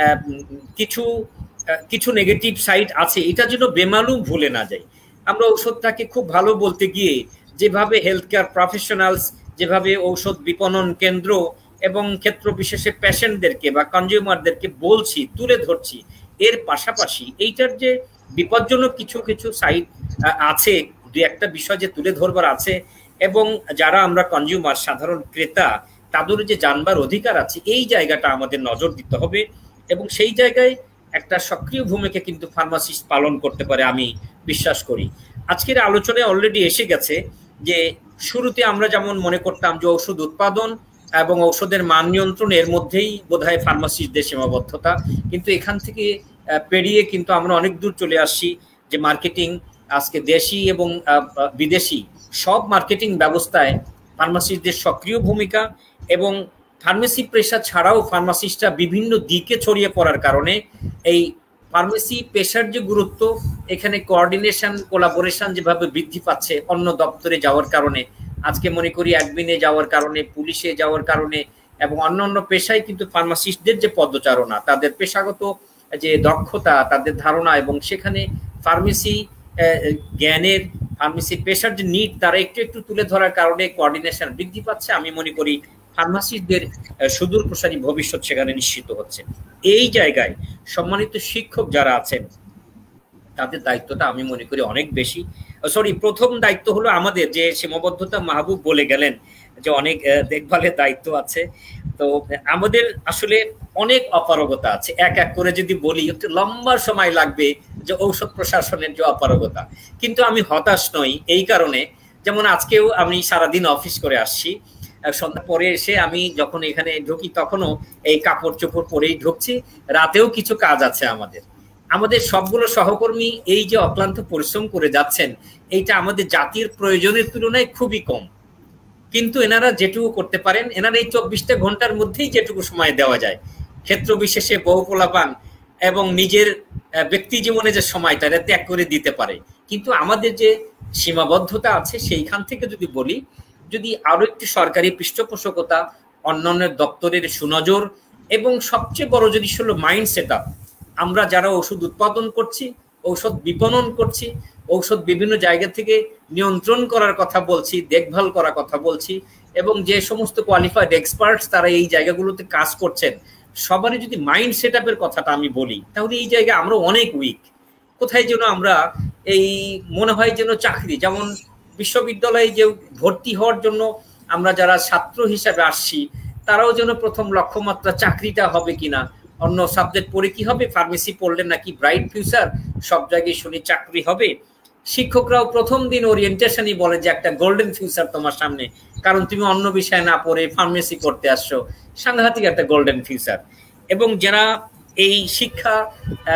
কিছু কিছু নেগেটিভ সাইড আছে, এটা যেন বেমালুম ভুলে না যায়। আমরা ঔষধটাকে খুব ভালো বলতে গিয়ে যেভাবে হেলথ কেয়ার প্রফেশনালস, যেভাবে ঔষধ বিপণন কেন্দ্র এবং ক্ষেত্র বিশেষে পেশেন্টদেরকে বা কনজিউমারদেরকে বলছি, তুলে ধরছি, এর পাশাপাশি এইটার যে বিপজ্জনক কিছু কিছু সাইড আছে, দু একটা বিষয় যে তুলে ধরবার আছে, এবং যারা আমরা কনজিউমার সাধারণ ক্রেতা তাদের যে জানবার অধিকার আছে, এই জায়গাটা আমাদের নজর দিতে হবে। এবং সেই জায়গায় একটা সক্রিয় ভূমিকা কিন্তু ফার্মাসিস্ট পালন করতে পারে আমি বিশ্বাস করি। আজকের আলোচনায় অলরেডি এসে গেছে যে শুরুতে আমরা যেমন মনে করতাম যে ঔষধ উৎপাদন এবং ঔষধের মান নিয়ন্ত্রণের মধ্যেই বোধহয় ফার্মাসিস্টদের সীমাবদ্ধতা, কিন্তু এখান থেকে পেরিয়ে কিন্তু আমরা অনেক দূর চলে আসছি যে মার্কেটিং আজকে দেশি এবং বিদেশি সব মার্কেটিং ব্যবস্থায় ফার্মাসিস্টদের সক্রিয় ভূমিকা, এবং ফার্মেসি পেশা ছাড়াও ফার্মাসিস্টরা বিভিন্ন দিকে ছড়িয়ে পড়ার কারণে এই ফার্মেসি পেশার যে গুরুত্ব, এখানে কোঅর্ডিনেশন, কোলাবোরেশন যেভাবে বৃদ্ধি পাচ্ছে অন্য দপ্তরে যাওয়ার কারণে, আজকে মনে করি অ্যাডমিনে যাওয়ার কারণে, পুলিশে যাওয়ার কারণে এবং অন্য অন্য পেশায় কিন্তু ফার্মাসিস্টদের যে পদচারণা, তাদের পেশাগত যে দক্ষতা, তাদের ধারণা এবং সেখানে ফার্মেসি জ্ঞানের, ফার্মেসি পেশার যে নিড তারা একটু একটু তুলে ধরার কারণে কোঅর্ডিনেশন বৃদ্ধি পাচ্ছে। আমি মনে করি ফার্মাসিস্টদের সুদূর প্রসারী ভবিষ্যৎ সেখানে নিশ্চিত হচ্ছে। এই জায়গায় সম্মানিত শিক্ষক যারা আছেন তাদের দায়িত্বটা আমি মনে করি অনেক বেশি। সরি প্রথম দায়িত্ব হলো আমাদের যে সীমাবদ্ধতা, মাহবুব বলে গেলেন যে অনেক দেখভালের দায়িত্ব আছে, তো আমাদের আসলে অনেক অপারগতা আছে। এক এক করে যদি বলি একটু লম্বা সময় লাগবে যে ঔষধ প্রশাসনের যে অপারগতা, কিন্তু আমি হতাশ নই এই কারণে, যেমন আজকেও আমি সারাদিন অফিস করে আসছি, সন্ধ্যা পরে এসে আমি যখন এখানে ঢুকি তখনও এই কাপড় চোপড় পরেই ঢুকছি, রাতেও কিছু কাজ আছে আমাদের। আমাদের সবগুলো সহকর্মী এই যে অক্লান্ত পরিশ্রম করে যাচ্ছেন, এইটা আমাদের জাতির প্রয়োজনের তুলনায় খুবই কম, কিন্তু এনারা যেটুকু করতে পারেন, এনারা এই চব্বিশটা ঘন্টার মধ্যেই যেটুকু সময় দেওয়া যায়, ক্ষেত্র বিশেষে বহু পোলাপান এবং নিজের ব্যক্তি জীবনে যে সময়টা এটা ত্যাগ করে দিতে পারে। কিন্তু আমাদের যে সীমাবদ্ধতা আছে সেইখান থেকে যদি বলি, যদি আরো একটি সরকারি পৃষ্ঠপোষকতা, অন্যান্য দপ্তরের সুনজর এবং সবচেয়ে বড় জিনিস হলো মাইন্ড সেট আপ। আমরা যারা ওষুধ উৎপাদন করছি, ঔষধ বিপণন করছি, ঔষধ বিভিন্ন জায়গা থেকে নিয়ন্ত্রণ করার কথা বলছি, দেখভাল করার কথা বলছি, এবং যে সমস্ত কোয়ালিফাইড এক্সপার্টস তারা এই জায়গাগুলোতে কাজ করছেন, সবারই যদি মাইন্ড সেট আপের কথাটা আমি বলি, তাহলে এই জায়গায় আমরা অনেক উইক। কোথায় যেন আমরা এই মনে হয় যেন চাকরি, যেমন বিশ্ববিদ্যালয়ে যে ভর্তি হওয়ার জন্য আমরা যারা ছাত্র হিসাবে আসছি, তারাও যেন প্রথম লক্ষ্যমাত্রা চাকরিটা হবে কিনা, অন্য সাবজেক্ট পড়ে কি হবে, ফার্মেসি পড়লে নাকি ব্রাইট ফিউচার, সব জায়গায় শুনি চাকরি হবে। শিক্ষকরাও প্রথম দিন ওরিয়েন্টেশনই বলে যে একটা গোল্ডেন ফিউচার তোমার সামনে, কারণ তুমি অন্য বিষয় না পড়ে ফার্মেসি করতে আসছো, সাংঘাতিক একটা গোল্ডেন ফিউচার। এবং যারা এই শিক্ষা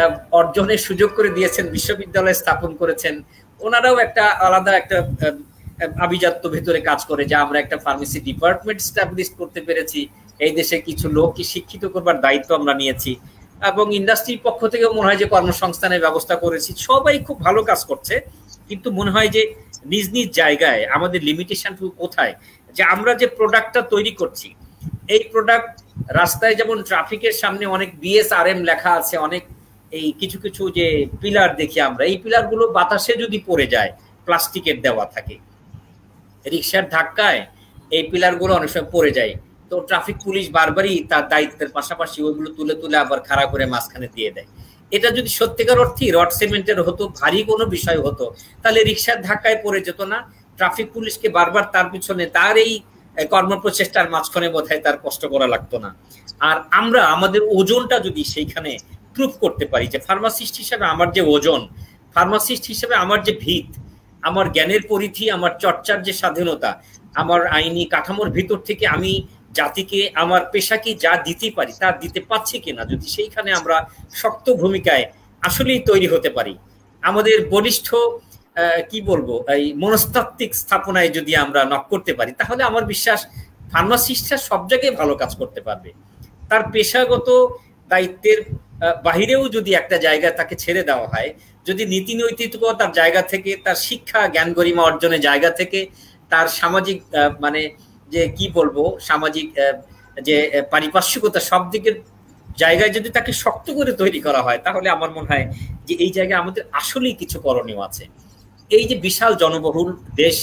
অর্জনের সুযোগ করে দিয়েছেন, বিশ্ববিদ্যালয় স্থাপন করেছেন, ওনারাও একটা আলাদা একটা আভিজাত্য ভেতরে কাজ করে যে আমরা একটা ফার্মেসি ডিপার্টমেন্ট স্টাবলিশ করতে পেরেছি, এই দেশে কিছু লোককে শিক্ষিত করবার দায়িত্ব আমরা নিয়েছি, এবং ইন্ডাস্ট্রির পক্ষ থেকে মনে হয় যে কর্মসংস্থানের ব্যবস্থা করেছি। সবাই খুব ভালো কাজ করছে, কিন্তু মনে হয় যে নিজ নিজ জায়গায় আমাদের লিমিটেশন কোথায়, যে আমরা যে প্রোডাক্টটা তৈরি করছি এই প্রোডাক্ট রাস্তায় যেমন ট্রাফিকের সামনে অনেক বিএসআরএম লেখা আছে, অনেক এই কিছু কিছু যে পিলার দেখি আমরা, এই পিলারগুলো বাতাসে যদি পড়ে যায়, প্লাস্টিকের দেওয়া থাকে, রিক্সার ধাক্কায় এই পিলারগুলো অনেক সময় পড়ে যায়, তো ট্রাফিক পুলিশ বারবারই তার দায়িত্বের পাশাপাশি ওইগুলো তুলে তুলে আবার খাড়া করে মাঝখানে দিয়ে দেয়। এটা যদি সত্যিকার অর্থে রড সিমেন্টের হতো, ভারী কোনো বিষয় হতো, তাহলে রিক্সার ধাক্কায় পড়ে যেত না, ট্রাফিক পুলিশকে বারবার তার পিছনে তার এই কর্মপ্রচেষ্টার মাঝখানে বোধহয় তার কষ্ট করা লাগতো না। আর আমরা আমাদের ওজনটা যদি সেইখানে প্রুভ করতে পারি যে ফার্মাসিস্ট হিসেবে আমার যে ওজন, ফার্মাসিস্ট হিসেবে আমার যে ভিত, আমার জ্ঞানের পরিধি, আমার চর্চার যে স্বাধীনতা, আমার আইনি কাঠামোর ভিতর থেকে আমি জাতিকে আমার পেশাকে যা দিতে পারি তা দিতে পারছি কিনা, যদি সেইখানে আমরা শক্ত ভূমিকায় আসলেই তৈরি হতে পারি, আমাদের বলিষ্ঠ কি বলবো এই মনস্তাত্ত্বিক স্থাপনায় যদি আমরা নক করতে পারি, তাহলে আমার বিশ্বাস ফার্মাসিস্টরা সব জায়গায় ভালো কাজ করতে পারবে। তার পেশাগত দায়িত্বের বাহিরেও যদি একটা জায়গা তাকে ছেড়ে দেওয়া হয়, যদি নীতি নৈতিকতার জায়গা থেকে, তার শিক্ষা জ্ঞান গরিমা অর্জনের জায়গা থেকে, তার সামাজিক মানে যে কি বলবো সামাজিক যে পারিপার্শ্বিকতা সব দিকের জায়গায় যদি তাকে শক্ত করে তৈরি করা হয়, তাহলে আমার মনে হয় যে এই জায়গায় আমাদের আসলেই কিছু করণীয় আছে। এই যে বিশাল জনবহুল দেশ,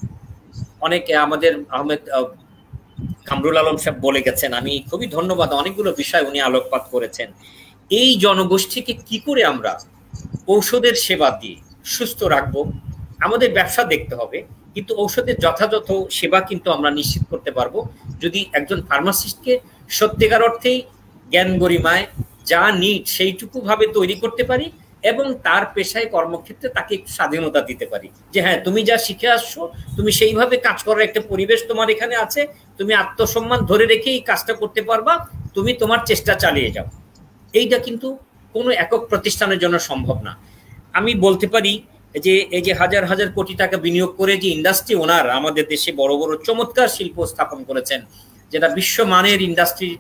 অনেকে আমাদের আহমেদ কামরুল আলম সাহেব বলে গেছেন, আমি খুবই ধন্যবাদ, অনেকগুলো বিষয় উনি আলোকপাত করেছেন। এই জনগোষ্ঠীকে কি করে আমরা ঔষধের সেবা দিয়ে সুস্থ রাখবো, আমাদের ব্যবসা দেখতে হবে, কিন্তু ঔষধের যথাযথ সেবা কিন্তু আমরা নিশ্চিত করতে পারবো যদি একজন ফার্মাসিস্টকে সত্যিকার অর্থেই জ্ঞান গরিমায় যা নিড সেইটুকু ভাবে তৈরি করতে পারি, এবং তার পেশায় কর্মক্ষেত্রে তাকে একটু স্বাধীনতা দিতে পারি যে হ্যাঁ তুমি যা শিখে আসছো, তুমি সেইভাবে কাজ করার একটা পরিবেশ তোমার এখানে আছে, তুমি আত্মসম্মান ধরে রেখে এই কাজটা করতে পারবা, তুমি তোমার চেষ্টা চালিয়ে যাও। এইটা কিন্তু কোনো একক প্রতিষ্ঠানের জন্য সম্ভব না। আমি বলতে পারি যে এই যে হাজার হাজার কোটি টাকা বিনিয়োগ করে যে ইন্ডাস্ট্রি ওনার আমাদের দেশে বড় বড় চমৎকার শিল্প স্থাপন করেছেন, যেটা বিশ্বমানের ইন্ডাস্ট্রি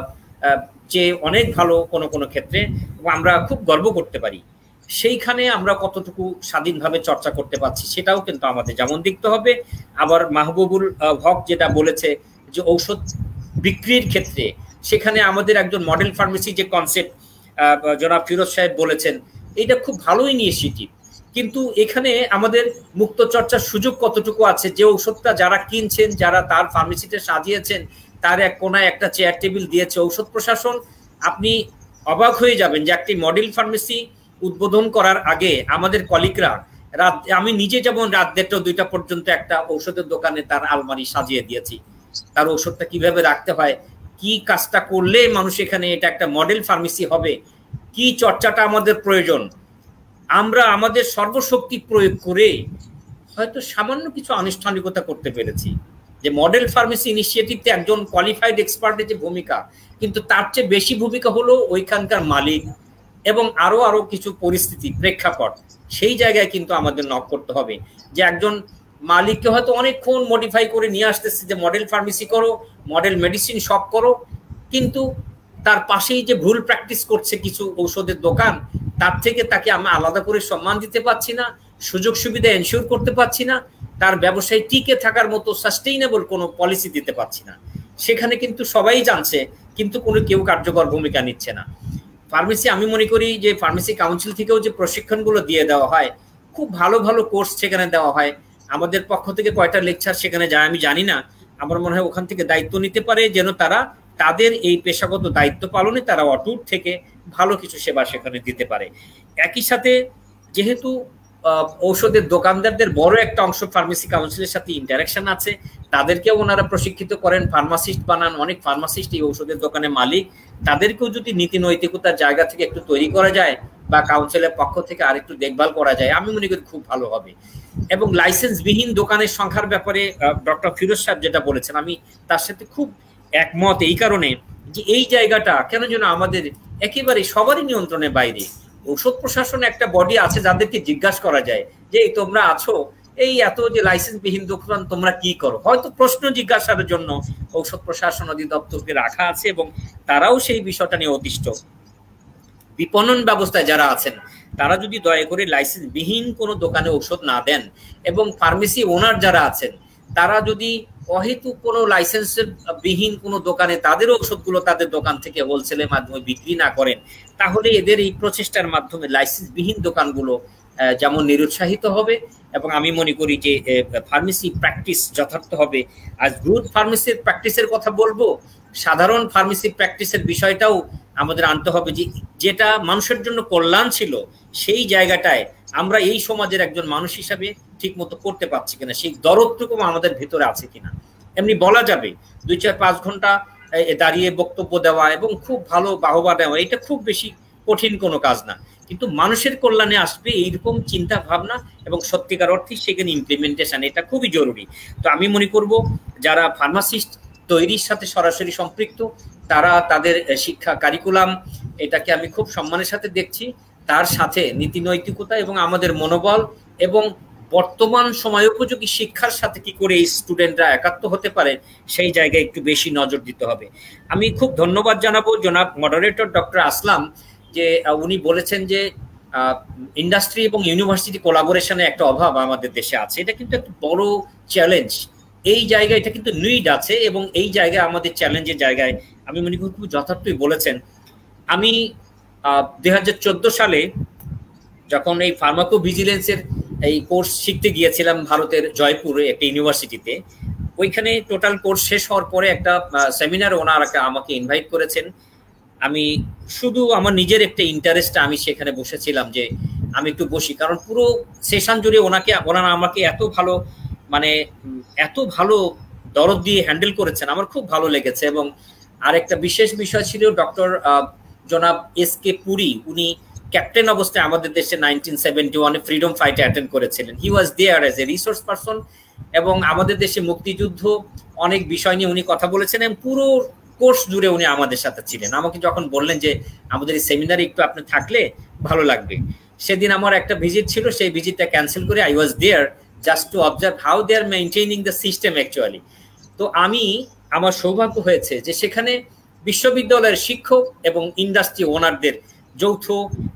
যে অনেক ভালো কোনো কোনো ক্ষেত্রে, আমরা খুব গর্ব করতে পারি, সেইখানে আমরা কতটুকু স্বাধীনভাবে চর্চা করতে পারছি সেটাও কিন্তু আমাদের যেমন দেখতে হবে। আবার মাহবুবুল হক যেটা বলেছে যে ঔষধ বিক্রির ক্ষেত্রে সেখানে আমাদের একজন মডেল ফার্মেসি যে কনসেপ্ট জনাব ফিরোজ সাহেব বলেছেন, এটা খুব ভালো ইনিশিয়েটিভ, কিন্তু এখানে আমাদের মুক্ত চর্চার সুযোগ কতটুকু আছে, যে ঔষধটা যারা কিনছেন, যারা তার ফার্মেসিতে সাজিয়েছেন, তার এক কোনায় একটা চেয়ার টেবিল দিয়েছে ঔষধ প্রশাসন। আপনি অবাক হয়ে যাবেন যে একটি মডেল ফার্মেসি উদ্বোধন করার আগে আমাদের কলিগরা রাত, আমি নিজে যেমন রাত দেড়টা দুইটা পর্যন্ত একটা ঔষধের দোকানে তার আলমারি সাজিয়ে দিয়েছি, তার ঔষধটা কিভাবে রাখতে হয়, কি কাজটা করলে মানুষ এখানে এটা একটা মডেল ফার্মেসি হবে, কি চর্চাটা আমাদের প্রয়োজন, আমরা আমাদের সর্বশক্তি প্রয়োগ করে হয়তো সামান্য কিছু আনুষ্ঠানিকতা করতে পেরেছি। যে মডেল ফার্মেসি ইনিশিয়েটিভতে একজন কোয়ালিফাইড এক্সপার্টের যে ভূমিকা, কিন্তু তার চেয়ে বেশি ভূমিকা হলো ওইখানকার মালিক এবং আরো আরো কিছু পরিস্থিতি প্রেক্ষাপট, সেই জায়গায় কিন্তু আমাদের নক করতে হবে যে একজন মালিককে হয়তো অনেকক্ষণ মডিফাই করে নিয়ে আসতেছে যে মডেল ফার্মেসি করো, মডেল মেডিসিন শপ করো, কিন্তু তার পাশেই যে ভুল প্র্যাকটিস করছে কিছু ঔষধের দোকান, তার থেকে তাকে আমরা আলাদা করে সম্মান দিতে পারছি না, সুযোগ সুবিধা এনশিওর করতে পারছি না, তার ব্যবসায় টিকে থাকার মতো সাস্টেইনেবল কোনো পলিসি দিতে পারছি না। সেখানে কিন্তু সবাই জানছে, কিন্তু কোনো কেউ কার্যকর ভূমিকা নিচ্ছে না। ফার্মেসি আমি মনে করি যে ফার্মেসি কাউন্সিল থেকেও যে প্রশিক্ষণগুলো দিয়ে দেওয়া হয়, খুব ভালো ভালো কোর্স সেখানে দেওয়া হয়, আমাদের পক্ষ থেকে কয়টা লেকচার সেখানে যায় আমি জানি না, আমার মনে হয় ওখান থেকে দায়িত্ব নিতে পারে যেন তারা তাদের এই পেশাগত দায়িত্ব পালনে তারা অটুট থেকে ভালো কিছু সেবা সেখানে দিতে পারে। একই সাথে যেহেতু ঔষধের দোকানদারদের বড় একটা অংশ ফার্মেসি কাউন্সিলের সাথে ইন্টারাকশন আছে, তাদেরকেও ওনারা প্রশিক্ষিত করেন, ফার্মাসিস্ট বানান, অনেক ফার্মাসিস্ট এই ঔষধের দোকানে মালিক, তাদেরকেও যদি নীতি নৈতিকতার জায়গা থেকে একটু তৈরি করা যায় বা কাউন্সিলের পক্ষ থেকে আরেকটু দেখভাল করা যায়, আমি মনে করি খুব ভালো হবে। এবং লাইসেন্সবিহীন দোকানের সংখ্যার ব্যাপারে ডক্টর ফিরোজ সাহেব যেটা বলেছেন, আমি তার সাথে খুব একমত, এই কারণে যে এই জায়গাটা কেন যেন আমাদের একেবারে সবারই নিয়ন্ত্রণের বাইরে। ঔষধ প্রশাসনে একটা বডি আছে যাদেরকে জিজ্ঞাসা করা যায় যে তোমরা আছো, এই এত যে লাইসেন্সবিহীন দোকান তোমরা কি করো, হয়তো প্রশ্ন জিজ্ঞাসার জন্য ঔষধ প্রশাসন অধিদপ্তরকে রাখা আছে এবং তারাও সেই বিষয়টা নিয়ে অতিষ্ঠ। বিপণন ব্যবস্থায় যারা আছেন তারা যদি দয়া করে লাইসেন্সবিহীন কোনো দোকানে ঔষধ না দেন এবং ফার্মেসি ওনার যারা আছেন তারা যদি অহেতুক কোনো লাইসেন্সের বিহীন কোনো দোকানে তাদের ঔষধগুলো তাদের দোকান থেকে হোলসেলের মাধ্যমে বিক্রি না করেন, তাহলে এদের এই প্রচেষ্টার মাধ্যমে লাইসেন্সবিহীন দোকানগুলো যেমন নিরুৎসাহিত হবে এবং আমি মনে করি যে ফার্মেসি প্র্যাকটিস যথার্থ হবে। আর গুড ফার্মেসির প্র্যাকটিসের কথা বলবো, সাধারণ ফার্মেসি প্র্যাকটিসের বিষয়টাও আমাদের আনতে হবে, যে যেটা মানুষের জন্য কল্যাণ ছিল সেই জায়গাটায় আমরা এই সমাজের একজন মানুষ হিসাবে ঠিক মতো করতে পারছি কিনা, সেই দরদটুকু আমাদের ভেতরে আছে কিনা। এমনি বলা যাবে দুই চার পাঁচ ঘন্টা দাঁড়িয়ে বক্তব্য দেওয়া এবং খুব ভালো বাহবা দেওয়া, এটা খুব বেশি কঠিন কোনো কাজ না, কিন্তু মানুষের কল্যাণে আসবে এইরকম চিন্তা ভাবনা এবং সত্যিকার অর্থে সেখানে ইমপ্লিমেন্টেশন, এটা খুবই জরুরি। তো আমি মনে করব যারা ফার্মাসিস্ট তৈরির সাথে সরাসরি সম্পৃক্ত তারা তাদের শিক্ষা কারিকুলাম এটাকে আমি খুব সম্মানের সাথে দেখছি, তার সাথে নীতি নৈতিকতা এবং আমাদের মনোবল এবং বর্তমান সময় উপযোগী শিক্ষার সাথে কি করে এই স্টুডেন্টরা একাত্ম হতে পারে সেই জায়গায় একটু বেশি নজর দিতে হবে। আমি খুব ধন্যবাদ জানাবো জনাব মডারেটর ডক্টর আসলাম, যে উনি বলেছেন যে ইন্ডাস্ট্রি এবং ইউনিভার্সিটি কোলাবোরেশনে একটা অভাব আমাদের দেশে আছে, এটা কিন্তু একটা বড় চ্যালেঞ্জ। এই জায়গায় এটা কিন্তু নিড আছে এবং এই জায়গায় আমাদের চ্যালেঞ্জের জায়গায় আমি মনে করি খুব যথার্থই বলেছেন। আমি দুই হাজার চোদ্দ সালে যখন এই ফার্মাকো ভিজিলেন্সের এই কোর্স শিখতে গিয়েছিলাম ভারতের জয়পুরে একটা ইউনিভার্সিটিতে, ওইখানে টোটাল কোর্স শেষ হওয়ার পরে একটা সেমিনার ওনার আমাকে ইনভাইট করেছেন। আমি শুধু আমার নিজের একটা ইন্টারেস্টে আমি সেখানে বসেছিলাম যে আমি একটু বসি, কারণ পুরো সেশন জুড়ে ওনাকে ওনারা আমাকে এত ভালো মানে এত ভালো দরদ দিয়ে হ্যান্ডেল করেছেন, আমার খুব ভালো লেগেছে। এবং আরেকটা বিশেষ বিষয় ছিল ডক্টর জনাব এস কে পুরী, উনি ক্যাপ্টেন অবস্থায় আমাদের দেশে নাইনটিন সেভেন্টি ওয়ানে ফ্রিডম ফাইটে অ্যাটেন্ড করেছিলেন। He was there as a resource person এবং আমাদের দেশে মুক্তিযুদ্ধ অনেক বিষয় নিয়ে উনি কথা বলেছেন এবং পুরো কোর্স জুড়ে উনি আমাদের সাথে ছিলেন। আমাকে যখন বললেন যে আমাদের এই সেমিনারে একটু আপনি থাকলে ভালো লাগবে, সেদিন আমার একটা ভিজিট ছিল, সেই ভিজিটটা ক্যান্সেল করে I was there just to observe how they are maintaining the system actually. তো আমি আমার সৌভাগ্য হয়েছে যে সেখানে বিশ্ববিদ্যালয়ের শিক্ষক এবং ইন্ডাস্ট্রি ওনারদের যৌথ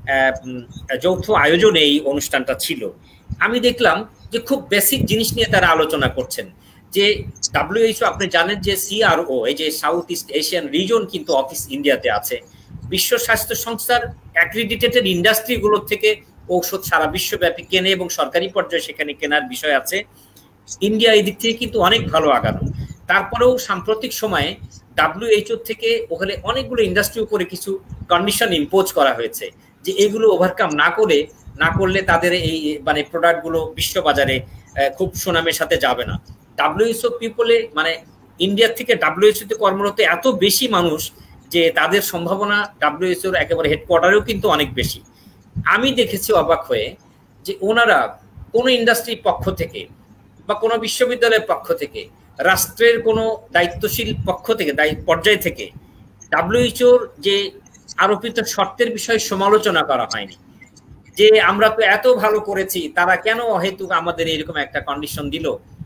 যৌথ আয়োজনে এই অনুষ্ঠানটা ছিল। আমি দেখলাম যে খুব বেসিক জিনিস নিয়ে তারা আলোচনা করছেন, যে ডাব্লিউএইচও আপনি জানেন যে সিআরও এই যে সাউথ ইস্ট এশিয়ান রিজন কিন্তু অফিস ইন্ডিয়াতে আছে, বিশ্ব স্বাস্থ্য সংস্থার অ্যাক্রিডিটেটেড ইন্ডাস্ট্রিগুলোর থেকে ঔষধ সারা বিশ্বব্যাপী কেনে এবং সরকারি পর্যায়ে সেখানে কেনার বিষয় আছে। ইন্ডিয়া এই দিক থেকে কিন্তু অনেক ভালো আগানো। তারপরেও সাম্প্রতিক সময়ে ডাব্লিউএইচও থেকে ওখানে অনেকগুলো ইন্ডাস্ট্রি উপরে কিছু কন্ডিশন ইম্পোজ করা হয়েছে, যে এগুলো ওভারকাম না করে না করলে তাদের এই মানে প্রোডাক্টগুলো বিশ্ববাজারে খুব সুনামের সাথে যাবে না। ডাব্লিউএইচও পিপলে মানে ইন্ডিয়া থেকে ডাব্লিউএইচওতে কর্মরত এত বেশি মানুষ যে তাদের সম্ভাবনা ডাব্লিউএইচওর একেবারে হেডকোয়ার্টারেও কিন্তু অনেক বেশি। আমি দেখেছি অবাক হয়ে যে ওনারা কোনো ইন্ডাস্ট্রির পক্ষ থেকে বা কোনো বিশ্ববিদ্যালয়ের পক্ষ থেকে রাষ্ট্রের কোনো দায়িত্বশীল পক্ষ থেকে পর্যায় থেকে ডাব্লিউএইচওর যে আরোপিত শর্তের বিষয়ে সমালোচনা করা হয়নি, যে আমরা তো এত ভালো করেছি তারা কেন অহেতুক আমাদের এরকম একটা কন্ডিশন দিল।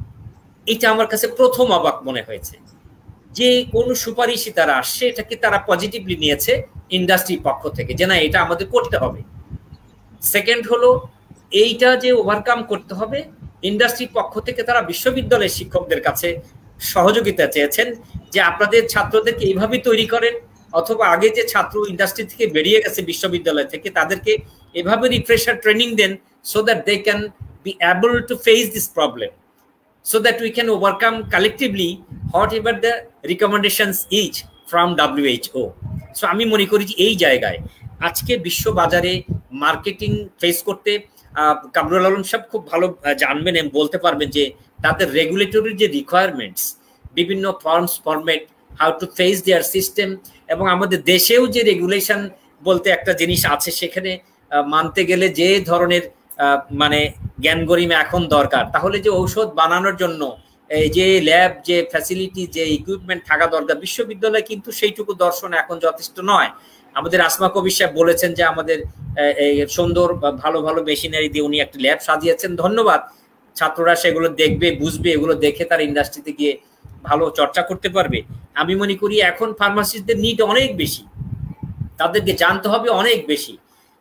এটা আমার কাছে প্রথম অবাক মনে হয়েছে, যে কোন সুপারিশই তারা আসছে এটাকে তারা পজিটিভলি নিয়েছে ইন্ডাস্ট্রির পক্ষ থেকে, যে না এটা আমাদের করতে হবে। সেকেন্ড হলো এইটা যে ওভারকাম করতে হবে, ইন্ডাস্ট্রির পক্ষ থেকে তারা বিশ্ববিদ্যালয়ের শিক্ষকদের কাছে সহযোগিতা চেয়েছেন, যে আপনাদের ছাত্রদেরকে এইভাবেই তৈরি করেন, অথবা আগে যে ছাত্র ইন্ডাস্ট্রি থেকে বেরিয়ে গেছে বিশ্ববিদ্যালয় থেকে তাদেরকে এভাবে রিফ্রেশার ট্রেনিং দেন, so that they can be able to face this problem, so that we can overcome collectively whatever the recommendations is from W H O. So আমি মনে করি যে এই জায়গায় আজকে বিশ্ব বাজারে মার্কেটিং ফেস করতে কামরুল আলম সাহেব খুব ভালো জানবেন এবং বলতে পারবেন যে তাদের রেগুলেটরি যে রিকোয়ারমেন্টস, বিভিন্ন forms format, how to face their system, এবং আমাদের দেশেও যে রেগুলেশন বলতে একটা জিনিস আছে, সেখানে মানতে গেলে যে ধরনের মানে জ্ঞান গরিমা এখন দরকার, তাহলে যে ঔষধ বানানোর জন্য এই যে ল্যাব, যে ফ্যাসিলিটি, যে ইকুইপমেন্ট থাকা দরকার, বিশ্ববিদ্যালয় কিন্তু সেইটুকু দর্শন এখন যথেষ্ট নয়। আমাদের আসমা কবির সাহেব বলেছেন যে আমাদের এই সুন্দর ভালো ভালো মেশিনারি দিয়ে উনি একটা ল্যাব সাজিয়েছেন, ধন্যবাদ। ছাত্ররা সেগুলো দেখবে, বুঝবে, এগুলো দেখে তার ইন্ডাস্ট্রিতে গিয়ে ভালো চর্চা করতে পারবে। আমি মনে করি এখন ফার্মাসিস্টদের নিড অনেক বেশি, তাদেরকে জানতে হবে অনেক বেশি।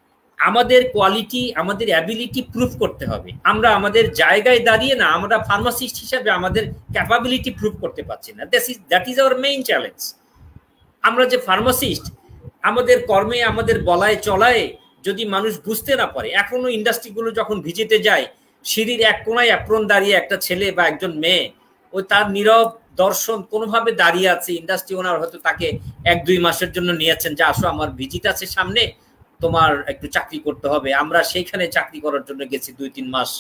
আমাদের কোয়ালিটি, আমাদের অ্যাবিলিটি প্রুভ করতে হবে। আমরা আমাদের জায়গায় দাঁড়িয়ে না, আমরা ফার্মাসিস্ট হিসাবে আমাদের ক্যাপাবিলিটি প্রুভ করতে পারছি না। That is that is our main challenge. আমরা যে ফার্মাসিস্ট, আমাদের কর্মে, আমাদের বলায় চলায় যদি মানুষ বুঝতে না পারে, এখনো ইন্ডাস্ট্রিগুলো যখন ভিজিটে যায়, সিঁড়ির এক কোনায় অ্যাপ্রন দাঁড়িয়ে একটা ছেলে বা একজন মেয়ে, ওই তার নীরব দর্শন কোনোভাবে দাঁড়িয়ে আছে। ইন্ডাস্ট্রি ওনার হয়তো তাকে এক দুই মাসের জন্য নিয়েছেন যে আসো আমার ভিজিট আছে সামনে, তোমার একটু চাকরি করতে হবে। আমরা সেইখানে চাকরি করার জন্য গেছি দুই তিন মাস,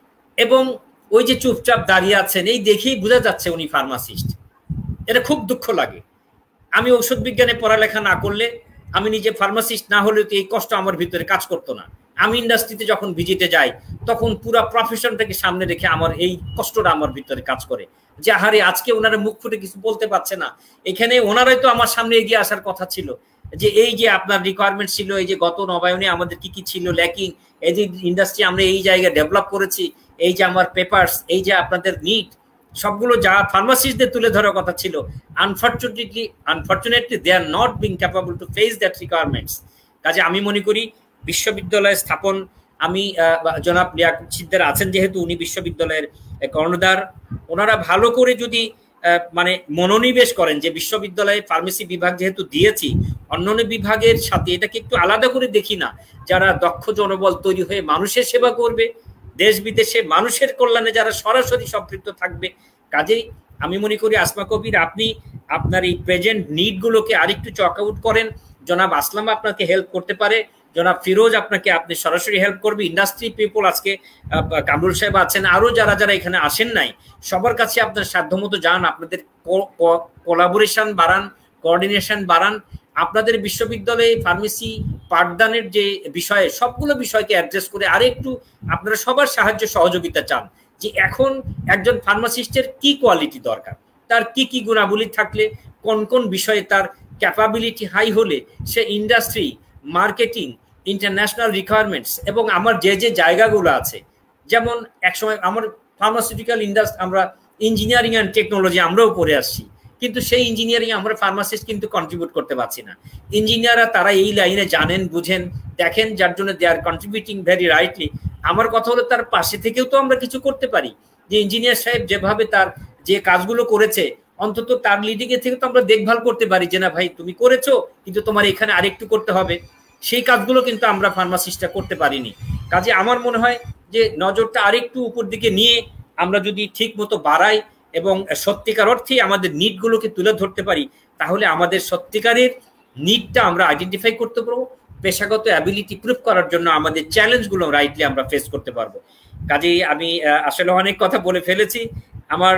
এবং ওই যে চুপচাপ দাঁড়িয়ে আছেন, এই দেখেই বোঝা যাচ্ছে উনি ফার্মাসিস্ট। এটা খুব দুঃখ লাগে। আমি ঔষধ বিজ্ঞানে পড়ালেখা না করলে, আমি নিজে ফার্মাসিস্ট না হলে তো এই কষ্ট আমার ভিতরে কাজ করতো না। আমি ইন্ডাস্ট্রিতে যখন ভিজিটে যাই, তখন পুরো প্রফেশনটাকে সামনে রেখে আমার এই কষ্টটা আমার ভিতরে কাজ করে যে আহারে আজকে ওনারা মুখ ফুটে কিছু বলতে পারছে না। এখানে ওনারাই তো আমার সামনে এগিয়ে আসার কথা ছিল, যে এই যে আপনার রিকোয়ারমেন্ট ছিল, এই যে গত নবায়নে আমাদের কি কি ছিল ল্যাকিং, এই যে ইন্ডাস্ট্রি আমরা এই জায়গায় ডেভেলপ করেছি, এই যে আমার পেপারস, এই যে আপনাদের নিড, সবগুলো যা ফার্মাসিস্টদের তুলে ধরার কথা ছিল। Unfortunately unfortunately they are not being capable to face that requirements. কাজে আমি মনে করি বিশ্ববিদ্যালয় স্থাপন, আমি জনাব লিয়াকত সিকদার আছেন যেহেতু, উনি বিশ্ববিদ্যালয়ের কর্ণধার, ওনারা ভালো করে যদি মানে মনোনিবেশ করেন যে বিশ্ববিদ্যালয়ে ফার্মেসি বিভাগ যেহেতু দিয়েছি, অন্যান্য বিভাগের সাথে এটাকে একটু আলাদা করে দেখি না, যারা দক্ষ জনবল তৈরি হয়ে মানুষের সেবা করবে, দেশ বিদেশে মানুষের কল্যাণে যারা সরাসরি সম্পৃক্ত থাকবে। কাজেই আমি মনে করি আসমা কবির, আপনি আপনার এই প্রেজেন্ট নিডগুলোকে আরেকটু চক আউট করেন। জনাব আসলাম আপনাকে হেল্প করতে পারে, জনাব ফিরোজ আপনাকে আপনি সরাসরি হেল্প করবে, ইন্ডাস্ট্রি পিপল আজকে কামরুল সাহেব আছেন, আরো যারা যারা এখানে আসেন নাই, সবার কাছে আপনার সাধ্যমতো যান, আপনাদের কোলাবোরেশন বাড়ান, কোঅর্ডিনেশন বাড়ান। আপনাদের বিশ্ববিদ্যালয়ে ফার্মেসি পাঠদানের যে বিষয়ে, সবগুলো বিষয়কে অ্যাড্রেস করে আরেকটু আপনারা সবার সাহায্য সহযোগিতা চান, যে এখন একজন ফার্মাসিস্টের কি কোয়ালিটি দরকার, তার কি কি গুণাবলী থাকলে, কোন কোন বিষয়ে তার ক্যাপাবিলিটি হাই হলে সে ইন্ডাস্ট্রি, মার্কেটিং, ইন্টারন্যাশনাল রিকোয়ারমেন্টস, এবং আমার যে যে জায়গাগুলো আছে, যেমন একসময় আমার ফার্মাসিউটিক্যাল ইন্ডাস্ট্রি, আমরা ইঞ্জিনিয়ারিং অ্যান্ড টেকনোলজি আমরাও করে আসছি, কিন্তু সেই ইঞ্জিনিয়ারিং আমরা ফার্মাসিস্ট কিন্তু কন্ট্রিবিউট করতে পারছি না। ইঞ্জিনিয়াররা তারা এই লাইনে জানেন, বুঝেন, দেখেন, যার জন্য they are contributing very rightly. আমার কথা হলো তার পাশে থেকেও তো আমরা কিছু করতে পারি, যে ইঞ্জিনিয়ার সাহেব যেভাবে তার যে কাজগুলো করেছে, অন্তত তার লিডিং এর থেকে তো আমরা দেখভাল করতে পারি যে না ভাই তুমি করেছো, কিন্তু তোমার এখানে আরেকটু করতে হবে। সেই কাজগুলো কিন্তু আমরা ফার্মাসিস্টরা করতে পারিনি। কাজে আমার মনে হয় যে নজরটা আরেকটু উপর দিকে নিয়ে আমরা যদি ঠিক মতো বাড়াই এবং সত্যিকার অর্থে আমাদের নিডগুলোকে তুলে ধরতে পারি, তাহলে আমাদের সত্যিকারের নিডটা আমরা আইডেন্টিফাই করতে পারবো, পেশাগত অ্যাবিলিটি প্রুভ করার জন্য আমাদের চ্যালেঞ্জগুলো রাইটলি আমরা ফেস করতে পারবো। কাজেই আমি আসলে অনেক কথা বলে ফেলেছি, আমার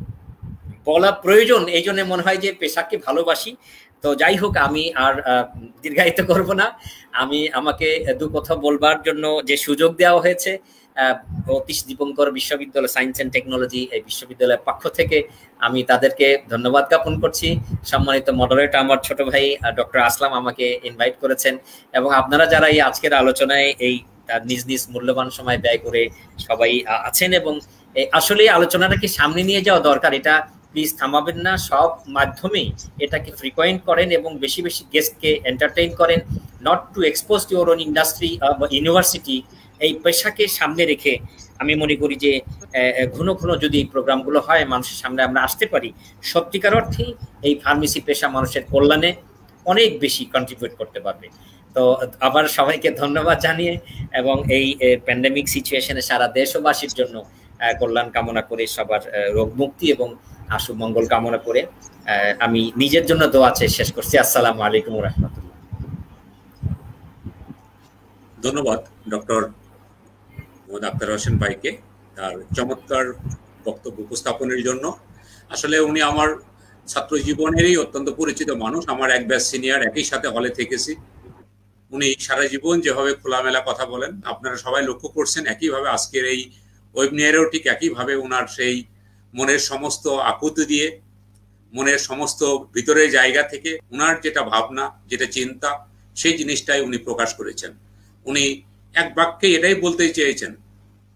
বলা প্রয়োজন, এই জন্য মনে হয় যে পেশাকে ভালোবাসি। তো যাই হোক, আমি আর দীর্ঘায়িত করব না। আমি আমাকে দু কথা বলবার জন্য যে সুযোগ দেওয়া হয়েছে অতীশ দীপঙ্কর বিশ্ববিদ্যালয় সায়েন্স অ্যান্ড টেকনোলজি এই বিশ্ববিদ্যালয়ের পক্ষ থেকে আমি তাদেরকে ধন্যবাদ জ্ঞাপন করছি। সম্মানিত মডারেটর আমার ছোট ভাই ডক্টর আসলাম আমাকে ইনভাইট করেছেন, এবং আপনারা যারা এই আজকের আলোচনায় এই নিজ নিজ মূল্যবান সময় ব্যয় করে সবাই আছেন, এবং আসলে আলোচনাটাকে সামনে নিয়ে যাওয়া দরকার। এটা প্লিজ থামাবেন না, সব মাধ্যমেই এটাকে ফ্রিকোয়েন্ট করেন এবং বেশি বেশি গেস্টকে এন্টারটেইন করেন, not to expose your own industry university. এই পেশাকে সামনে রেখে আমি মনে করি যে ঘন ঘন যদি এই প্রোগ্রামগুলো হয়, মানুষের সামনে আমরা আসতে পারি, সত্যিকার অর্থেই এই ফার্মেসি পেশা মানুষের কল্যাণে অনেক বেশি কন্ট্রিবিউট করতে পারবে। তো আবার সবাইকে ধন্যবাদ জানিয়ে এবং এই প্যান্ডেমিক সিচুয়েশনে সারা দেশবাসীর জন্য কল্যাণ কামনা করে, সবার রোগ মুক্তি এবং আশু মঙ্গল কামনা করে আমি নিজের জন্য দোয়া চেয়ে শেষ করছি। আসসালামু আলাইকুম ওয়া রাহমাতুল্লাহ। ধন্যবাদ ডক্টর মোহাম্মদ আখতার হোসেন ভাইকে তার চমৎকার বক্তব্য উপস্থাপনের জন্য। আসলে উনি আমার ছাত্র জীবনেরই অত্যন্ত পরিচিত মানুষ, আমার এক ব্যাচ সিনিয়র, একই সাথে হলে থেকেছি। উনি সারা জীবন যেভাবে খোলামেলা কথা বলেন, আপনারা সবাই লক্ষ্য করছেন, একইভাবে আজকের এই ওয়েবিনারেও ঠিক একইভাবে ওনার সেই মনের সমস্ত আকুতি দিয়ে, মনের সমস্ত ভিতরের জায়গা থেকে ওনার যেটা ভাবনা, যেটা চিন্তা, সেই জিনিসটাই উনি প্রকাশ করেছেন। উনি এক বাক্যে এটাই বলতে চেয়েছেন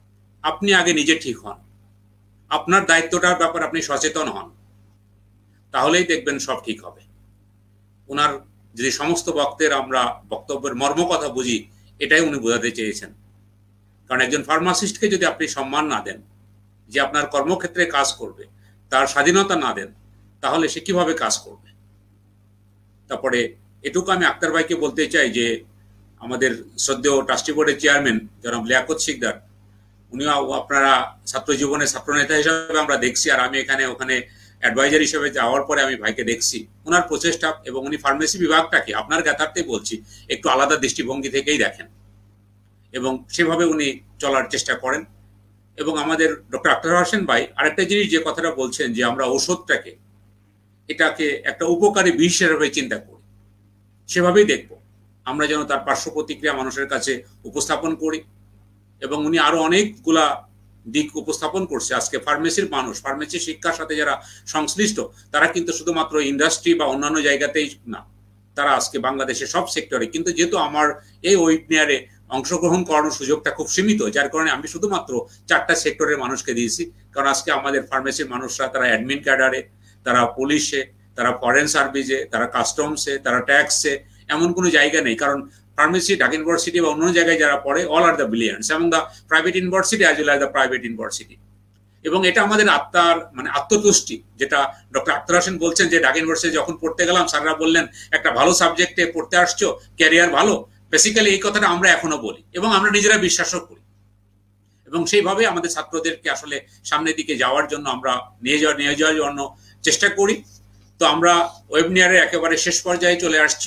আপনি আগে নিজে ঠিক হন, আপনার দায়িত্বটার ব্যাপারে আপনি সচেতন হন, তাহলেই দেখবেন সব ঠিক হবে। ওনার যদি সমস্ত বক্তের আমরা বক্তব্যের মর্ম কথা বুঝি, এটাই উনি বোঝাতে চেয়েছেন। কারণ একজন ফার্মাসিস্টকে যদি আপনি সম্মান না দেন, যে আপনার কর্মক্ষেত্রে কাজ করবে, তার স্বাধীনতা না দেন, তাহলে সে কিভাবে কাজ করবে? তারপরে এটুকু আমি আক্তার ভাইকে বলতে চাই যে আমাদের শ্রদ্ধেয় ট্রাস্টি বোর্ডের চেয়ারম্যান জনাব লিয়াকত শিকদার, উনিও আপনারা ছাত্র জীবনে ছাত্রনেতা হিসাবে আমরা দেখছি, আর আমি এখানে ওখানে অ্যাডভাইজার হিসেবে যাওয়ার পরে আমি ভাইকে দেখছি ওনার প্রচেষ্টা, এবং উনি ফার্মেসি বিভাগটাকে আপনার জ্ঞাতার্থে বলছি একটু আলাদা দৃষ্টিভঙ্গি থেকেই দেখেন এবং সেভাবে উনি চলার চেষ্টা করেন। এবং আমাদের ডক্টর আক্তার হোসেন ভাই আরেকটা জিনিস যে কথাটা বলছেন যে আমরা ওষুধটাকে এটাকে একটা উপকারী বিষ হিসেবে চিন্তা করি, সেভাবেই দেখব আমরা যেন তার পার্শ্ব প্রতিক্রিয়া মানুষের কাছে উপস্থাপন করি। এবং উনি আরো অনেকগুলা দিক উপস্থাপন করছে। আজকে ফার্মেসির মানুষ, ফার্মেসি শিক্ষার সাথে যারা সংশ্লিষ্ট, তারা কিন্তু শুধুমাত্র ইন্ডাস্ট্রি বা অন্যান্য জায়গাতেই না, তারা আজকে বাংলাদেশের সব সেক্টরে। কিন্তু যেহেতু আমার এই ওয়েবিনারে অংশগ্রহণ করানোর সুযোগটা খুব সীমিত, যার কারণে আমি শুধুমাত্র চারটা সেক্টরের মানুষকে দিয়েছি। কারণ আজকে আমাদের ফার্মেসির মানুষরা তারা অ্যাডমিন ক্যাডারে, তারা পুলিশে, তারা ফরেন সার্ভিসে, তারা কাস্টমসে, তারা ট্যাক্সে, এমন কোনো জায়গা নেই। কারণ ফার্মেসি, ঢাকা ইউনিভার্সিটি বা অন্য জায়গায় যারা পড়ে, অল আর দ্য ব্রিলিয়ান্টস, এবং the private university as well as the private university. এবং এটা আমাদের আত্মার মানে আত্মতুষ্টি, যেটা ডক্টর আক্তার হোসেন বলছেন যে ঢাকা ইউনিভার্সিটি যখন পড়তে গেলাম স্যাররা বললেন একটা ভালো সাবজেক্টে পড়তে আসছো, ক্যারিয়ার ভালো। বেসিক্যালি এই কথাটা আমরা এখনো বলি এবং আমরা নিজেরা বিশ্বাসও করি, এবং সেইভাবে আমাদের ছাত্রদেরকে আসলে সামনের দিকে যাওয়ার জন্য আমরা নিয়ে যাওয়া নিয়ে যাওয়ার জন্য চেষ্টা করি। তো আমরা ওয়েবিনারের একেবারে শেষ পর্যায়ে চলে আসছি।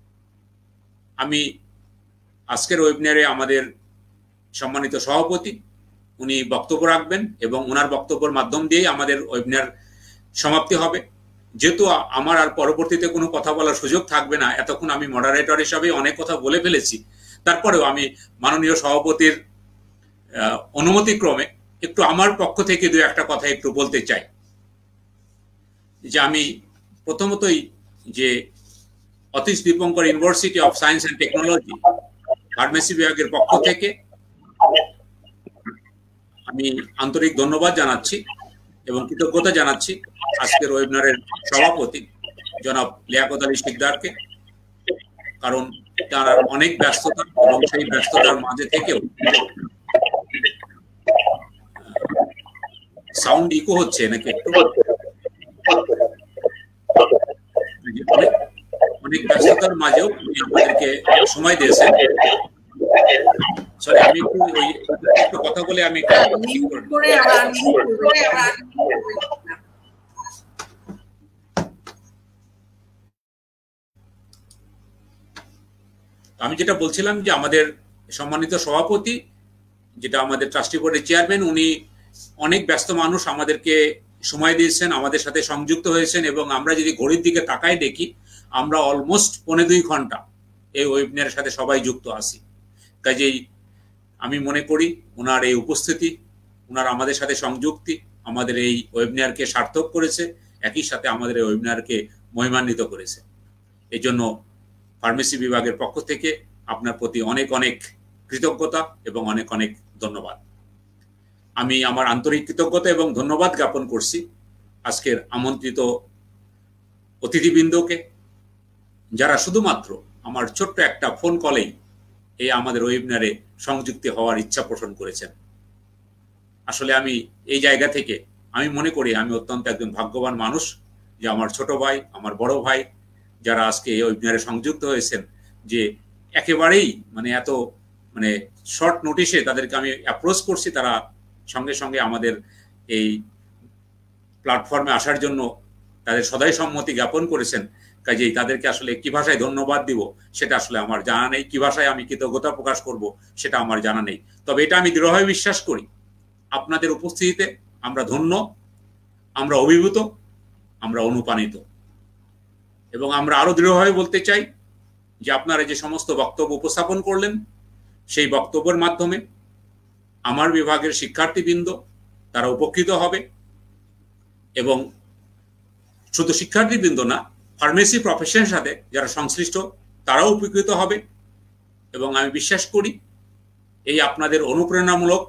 আমি আজকের ওয়েবিনারে আমাদের সম্মানিত সভাপতি উনি বক্তব্য রাখবেন এবং ওনার বক্তব্যের মাধ্যম দিয়েই আমাদের ওয়েবিনার সমাপ্তি হবে। যেহেতু আমার আর পরবর্তীতে কোনো কথা বলার সুযোগ থাকবে না, এতক্ষণ আমি মডারেটর হিসাবে অনেক কথা বলে ফেলেছি, তারপরেও আমি মাননীয় সভাপতির অনুমতি ক্রমে একটু আমার পক্ষ থেকে দু একটা কথা একটু বলতে চাই। যে আমি প্রথমতই যে Atish Dipankar university of science and technology pharmacy বিভাগের পক্ষ থেকে আমি আন্তরিক ধন্যবাদ জানাচ্ছি এবং কৃতজ্ঞতা জানাচ্ছি আজকের ওয়েবিনারের সভাপতি জনাব লিয়াকত আলী শিকদারকে। কারণ তার অনেক ব্যস্ততা এবং সেই ব্যস্ততার মাঝে থেকেও সাউন্ড ইকো হচ্ছে নাকি একটু, অনেক ব্যস্ততার মাঝেও আমাদেরকে সময় দিয়েছেন। সরি, আমি একটু ওই একটু কথা বলে আমি আমি যেটা বলছিলাম যে আমাদের সম্মানিত সভাপতি, যেটা আমাদের ট্রাস্টি বোর্ডের চেয়ারম্যান, উনি অনেক ব্যস্ত মানুষ, আমাদেরকে সময় দিয়েছেন, আমাদের সাথে সংযুক্ত হয়েছেন। এবং আমরা যদি ঘড়ির দিকে তাকাই দেখি আমরা অলমোস্ট পৌনে দুই ঘন্টা এই ওয়েবিনারের সাথে সবাই যুক্ত আছি। কাজেই আমি মনে করি ওনার এই উপস্থিতি, ওনার আমাদের সাথে সংযুক্তি আমাদের এই ওয়েবিনারকে সার্থক করেছে, একই সাথে আমাদের এই ওয়েবিনারকে মহিমান্বিত করেছে। এই জন্য ফার্মেসি বিভাগের পক্ষ থেকে আপনার প্রতি অনেক অনেক কৃতজ্ঞতা এবং অনেক অনেক ধন্যবাদ। আমি আমার আন্তরিক কৃতজ্ঞতা এবং ধন্যবাদ জ্ঞাপন করছি আজকের আমন্ত্রিত অতিথিবৃন্দকে, যারা শুধুমাত্র আমার ছোট্ট একটা ফোন কলেই এই আমাদের ওয়েবিনারে সংযুক্ত হওয়ার ইচ্ছা পোষণ করেছেন। আসলে আমি এই জায়গা থেকে আমি মনে করি আমি অত্যন্ত একজন ভাগ্যবান মানুষ যে আমার ছোট ভাই, আমার বড় ভাই যারা আজকে এই ওয়েবিনারে সংযুক্ত হয়েছেন, যে একেবারেই মানে এত মানে শর্ট নোটিশে তাদেরকে আমি অ্যাপ্রোচ করছি, তারা সঙ্গে সঙ্গে আমাদের এই প্ল্যাটফর্মে আসার জন্য তাদের সদাই সম্মতি জ্ঞাপন করেছেন। কাজেই তাদেরকে আসলে কি ভাষায় ধন্যবাদ দিব সেটা আসলে আমার জানা নেই, কি ভাষায় আমি কৃতজ্ঞতা প্রকাশ করব সেটা আমার জানা নেই। তবে এটা আমি দৃঢ়ভাবে বিশ্বাস করি আপনাদের উপস্থিতিতে আমরা ধন্য, আমরা অভিভূত, আমরা অনুপ্রাণিত। এবং আমরা আরো দৃঢ়ভাবে বলতে চাই যে আপনারা যে সমস্ত বক্তব্য উপস্থাপন করলেন সেই বক্তব্যের মাধ্যমে আমার বিভাগের শিক্ষার্থীবৃন্দ তারা উপকৃত হবে, এবং শুধু শিক্ষার্থীবৃন্দ না, ফার্মেসি প্রফেশনের সাথে যারা সংশ্লিষ্ট তারাও উপকৃত হবে। এবং আমি বিশ্বাস করি এই আপনাদের অনুপ্রেরণামূলক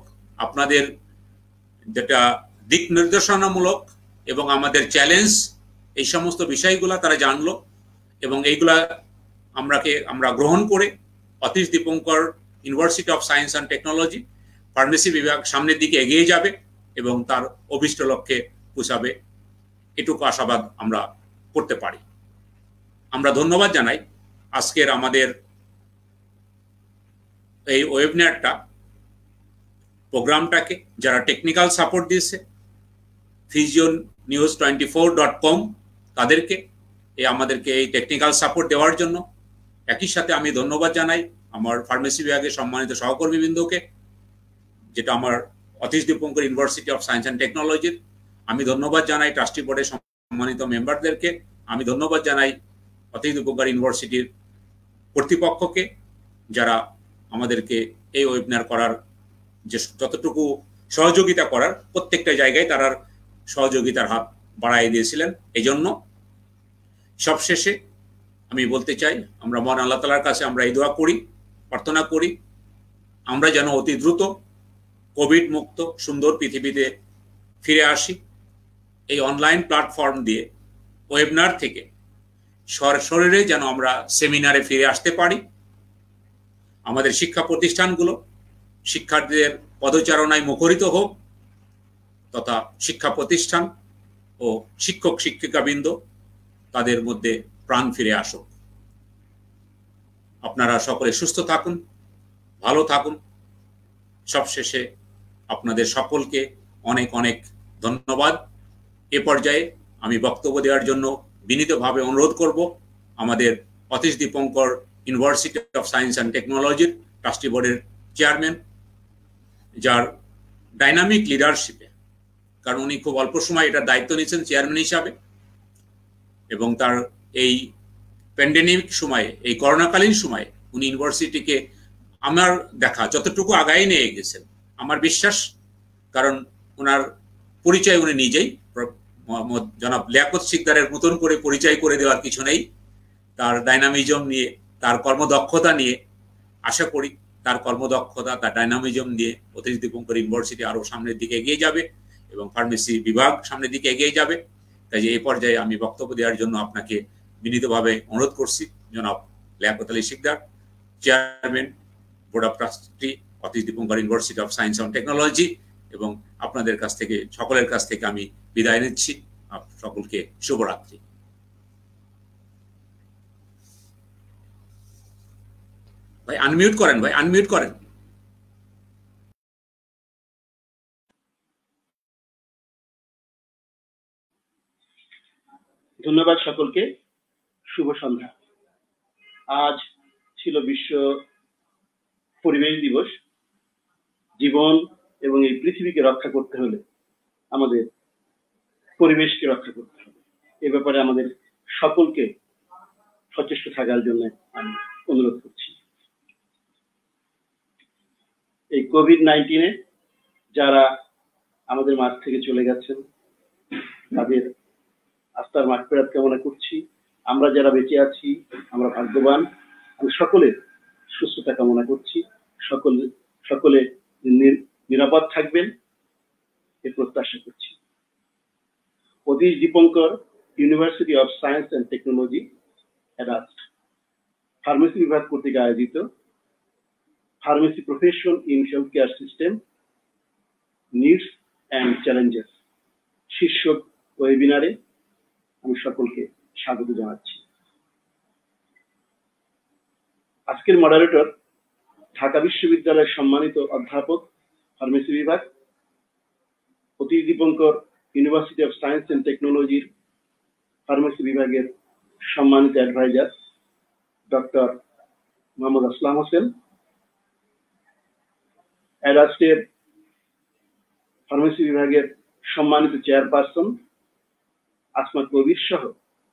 আপনাদের যেটা দিক নির্দেশনামূলক এবং আমাদের চ্যালেঞ্জ, এই সমস্ত বিষয়গুলো তারা জানলো এবং এইগুলা আমরাকে আমরা গ্রহণ করে Atish Dipankar university of science and technology pharmacy বিভাগ সামনের দিকে এগিয়ে যাবে এবং তার অভিষ্ট লক্ষ্যে পৌঁছাবে, এটুকু আশাবাদ আমরা করতে পারি। আমরা ধন্যবাদ জানাই আজকের আমাদের এই ওয়েবিনারটা প্রোগ্রামটাকে যারা টেকনিক্যাল সাপোর্ট দিয়েছে, physio news twenty four dot com তাদেরকে এই আমাদেরকে এই টেকনিক্যাল সাপোর্ট দেওয়ার জন্য। একই সাথে আমি ধন্যবাদ জানাই আমার ফার্মেসি বিভাগের সম্মানিত সহকর্মীবৃন্দকে, যেটা আমার Atish Dipankar university of science and টেকনোলজির। আমি ধন্যবাদ জানাই ট্রাস্টি বোর্ডের সম্মানিত মেম্বারদেরকে। আমি ধন্যবাদ জানাই অতীশ দীপঙ্কর ইউনিভার্সিটির কর্তৃপক্ষকে, যারা আমাদেরকে এই ওয়েবিনার করার যে যতটুকু সহযোগিতা করার প্রত্যেকটা জায়গায় তারা সহযোগিতার হাত বাড়াই দিয়েছিলেন। এই জন্য সবশেষে আমি বলতে চাই, আমরা মহান আল্লাহ তাআলার কাছে আমরা এই দোয়া করি, প্রার্থনা করি, আমরা যেন অতি দ্রুত কোভিড মুক্ত সুন্দর পৃথিবীতে ফিরে আসি। এই অনলাইন প্ল্যাটফর্ম দিয়ে ওয়েবিনার থেকে সশরীরে যেন আমরা সেমিনারে ফিরে আসতে পারি। আমাদের শিক্ষা প্রতিষ্ঠানগুলো শিক্ষার্থীদের পদচারণায় মুখরিত হোক, তথা শিক্ষা প্রতিষ্ঠান ও শিক্ষক শিক্ষিকাবৃন্দ তাদের মধ্যে প্রাণ ফিরে আসুক। আপনারা সকলে সুস্থ থাকুন, ভালো থাকুন। সবশেষে আপনাদের সকলকে অনেক অনেক ধন্যবাদ। এ পর্যায়ে আমি বক্তব্য দেওয়ার জন্য বিনীতভাবে অনুরোধ করব আমাদের Atish Dipankar university of science and টেকনোলজির ট্রাস্টি বোর্ডের চেয়ারম্যান, যার ডাইনামিক লিডারশিপে, কারণ উনি খুব অল্প সময় এটার দায়িত্ব নিয়েছেন চেয়ারম্যান হিসাবে, এবং তার এই প্যান্ডেমিক সময়ে, এই করোনাকালীন সময়ে উনি ইউনিভার্সিটিকে আমার দেখা যতটুকু আগায় নিয়ে গেছেন আমার বিশ্বাস, কারণ ওনার পরিচয় উনি নিজেই জনাব লিয়াকত সিকদারের মতন করে পরিচয় করে দেওয়ার কিছু নেই। তার ডাইনামিজম নিয়ে, তার কর্মদক্ষতা নিয়ে, আশা করি তার কর্মদক্ষতা, তার ডাইনামিজম দিয়ে অতীশ দীপঙ্কর ইউনিভার্সিটি আরো সামনের দিকে এগিয়ে যাবে এবং ফার্মেসি বিভাগ সামনের দিকে এগিয়ে যাবে। তাই যে এই পর্যায়ে আমি বক্তব্য দেওয়ার জন্য আপনাকে বিনীতভাবে অনুরোধ করছি জনাব Liaquat Ali Sikder, chairman board of trustee Atish Dipankar university of science and technology, এবং আপনাদের কাছ থেকে সকলের কাছ থেকে আমি বিদায় নিচ্ছি। সকলকে শুভরাত্রি। ভাই আনমিউট করেন, ভাই আনমিউট করেন। ধন্যবাদ সকলকে, শুভ সন্ধ্যা। আজ ছিল বিশ্ব পরিবেশ দিবস। জীবন এবং এই পৃথিবীকে রক্ষা করতে হলে আমাদের পরিবেশকে রক্ষা করতে হবে। এ ব্যাপারে আমাদের সকলকে সচেষ্ট থাকার জন্য আমি অনুরোধ করছি। এই কোভিড নাইন্টিনে যারা আমাদের মাঠ থেকে চলে গেছেন তাদের আস্থার মাঠ ফেরাত কামনা করছি। আমরা যারা বেঁচে আছি আমরা ভাগ্যবান। আমি সকলের সুস্থতা কামনা করছি। সকলে সকলে নিরাপদ থাকবেন এ প্রত্যাশা করছি। Atish Dipankar university of science and technology ADUST pharmacy বিভাগ কর্তৃক আয়োজিত pharmacy profession in health care system needs and challenges শীর্ষক ওয়েবিনারে আমি সকলকে স্বাগত জানাচ্ছি। আজকের মডারেটর ঢাকা বিশ্ববিদ্যালয়ের সম্মানিত অধ্যাপক ফার্মেসি বিভাগ, Atish Dipankar university of science and টেকনোলজির ফার্মেসি বিভাগের সম্মানিত অ্যাডভাইজার ডক্টর মোহাম্মদ আসলাম হোসেন, অ্যাডাস্টের ফার্মেসি বিভাগের সম্মানিত চেয়ারপারসন আসমা কবির সহ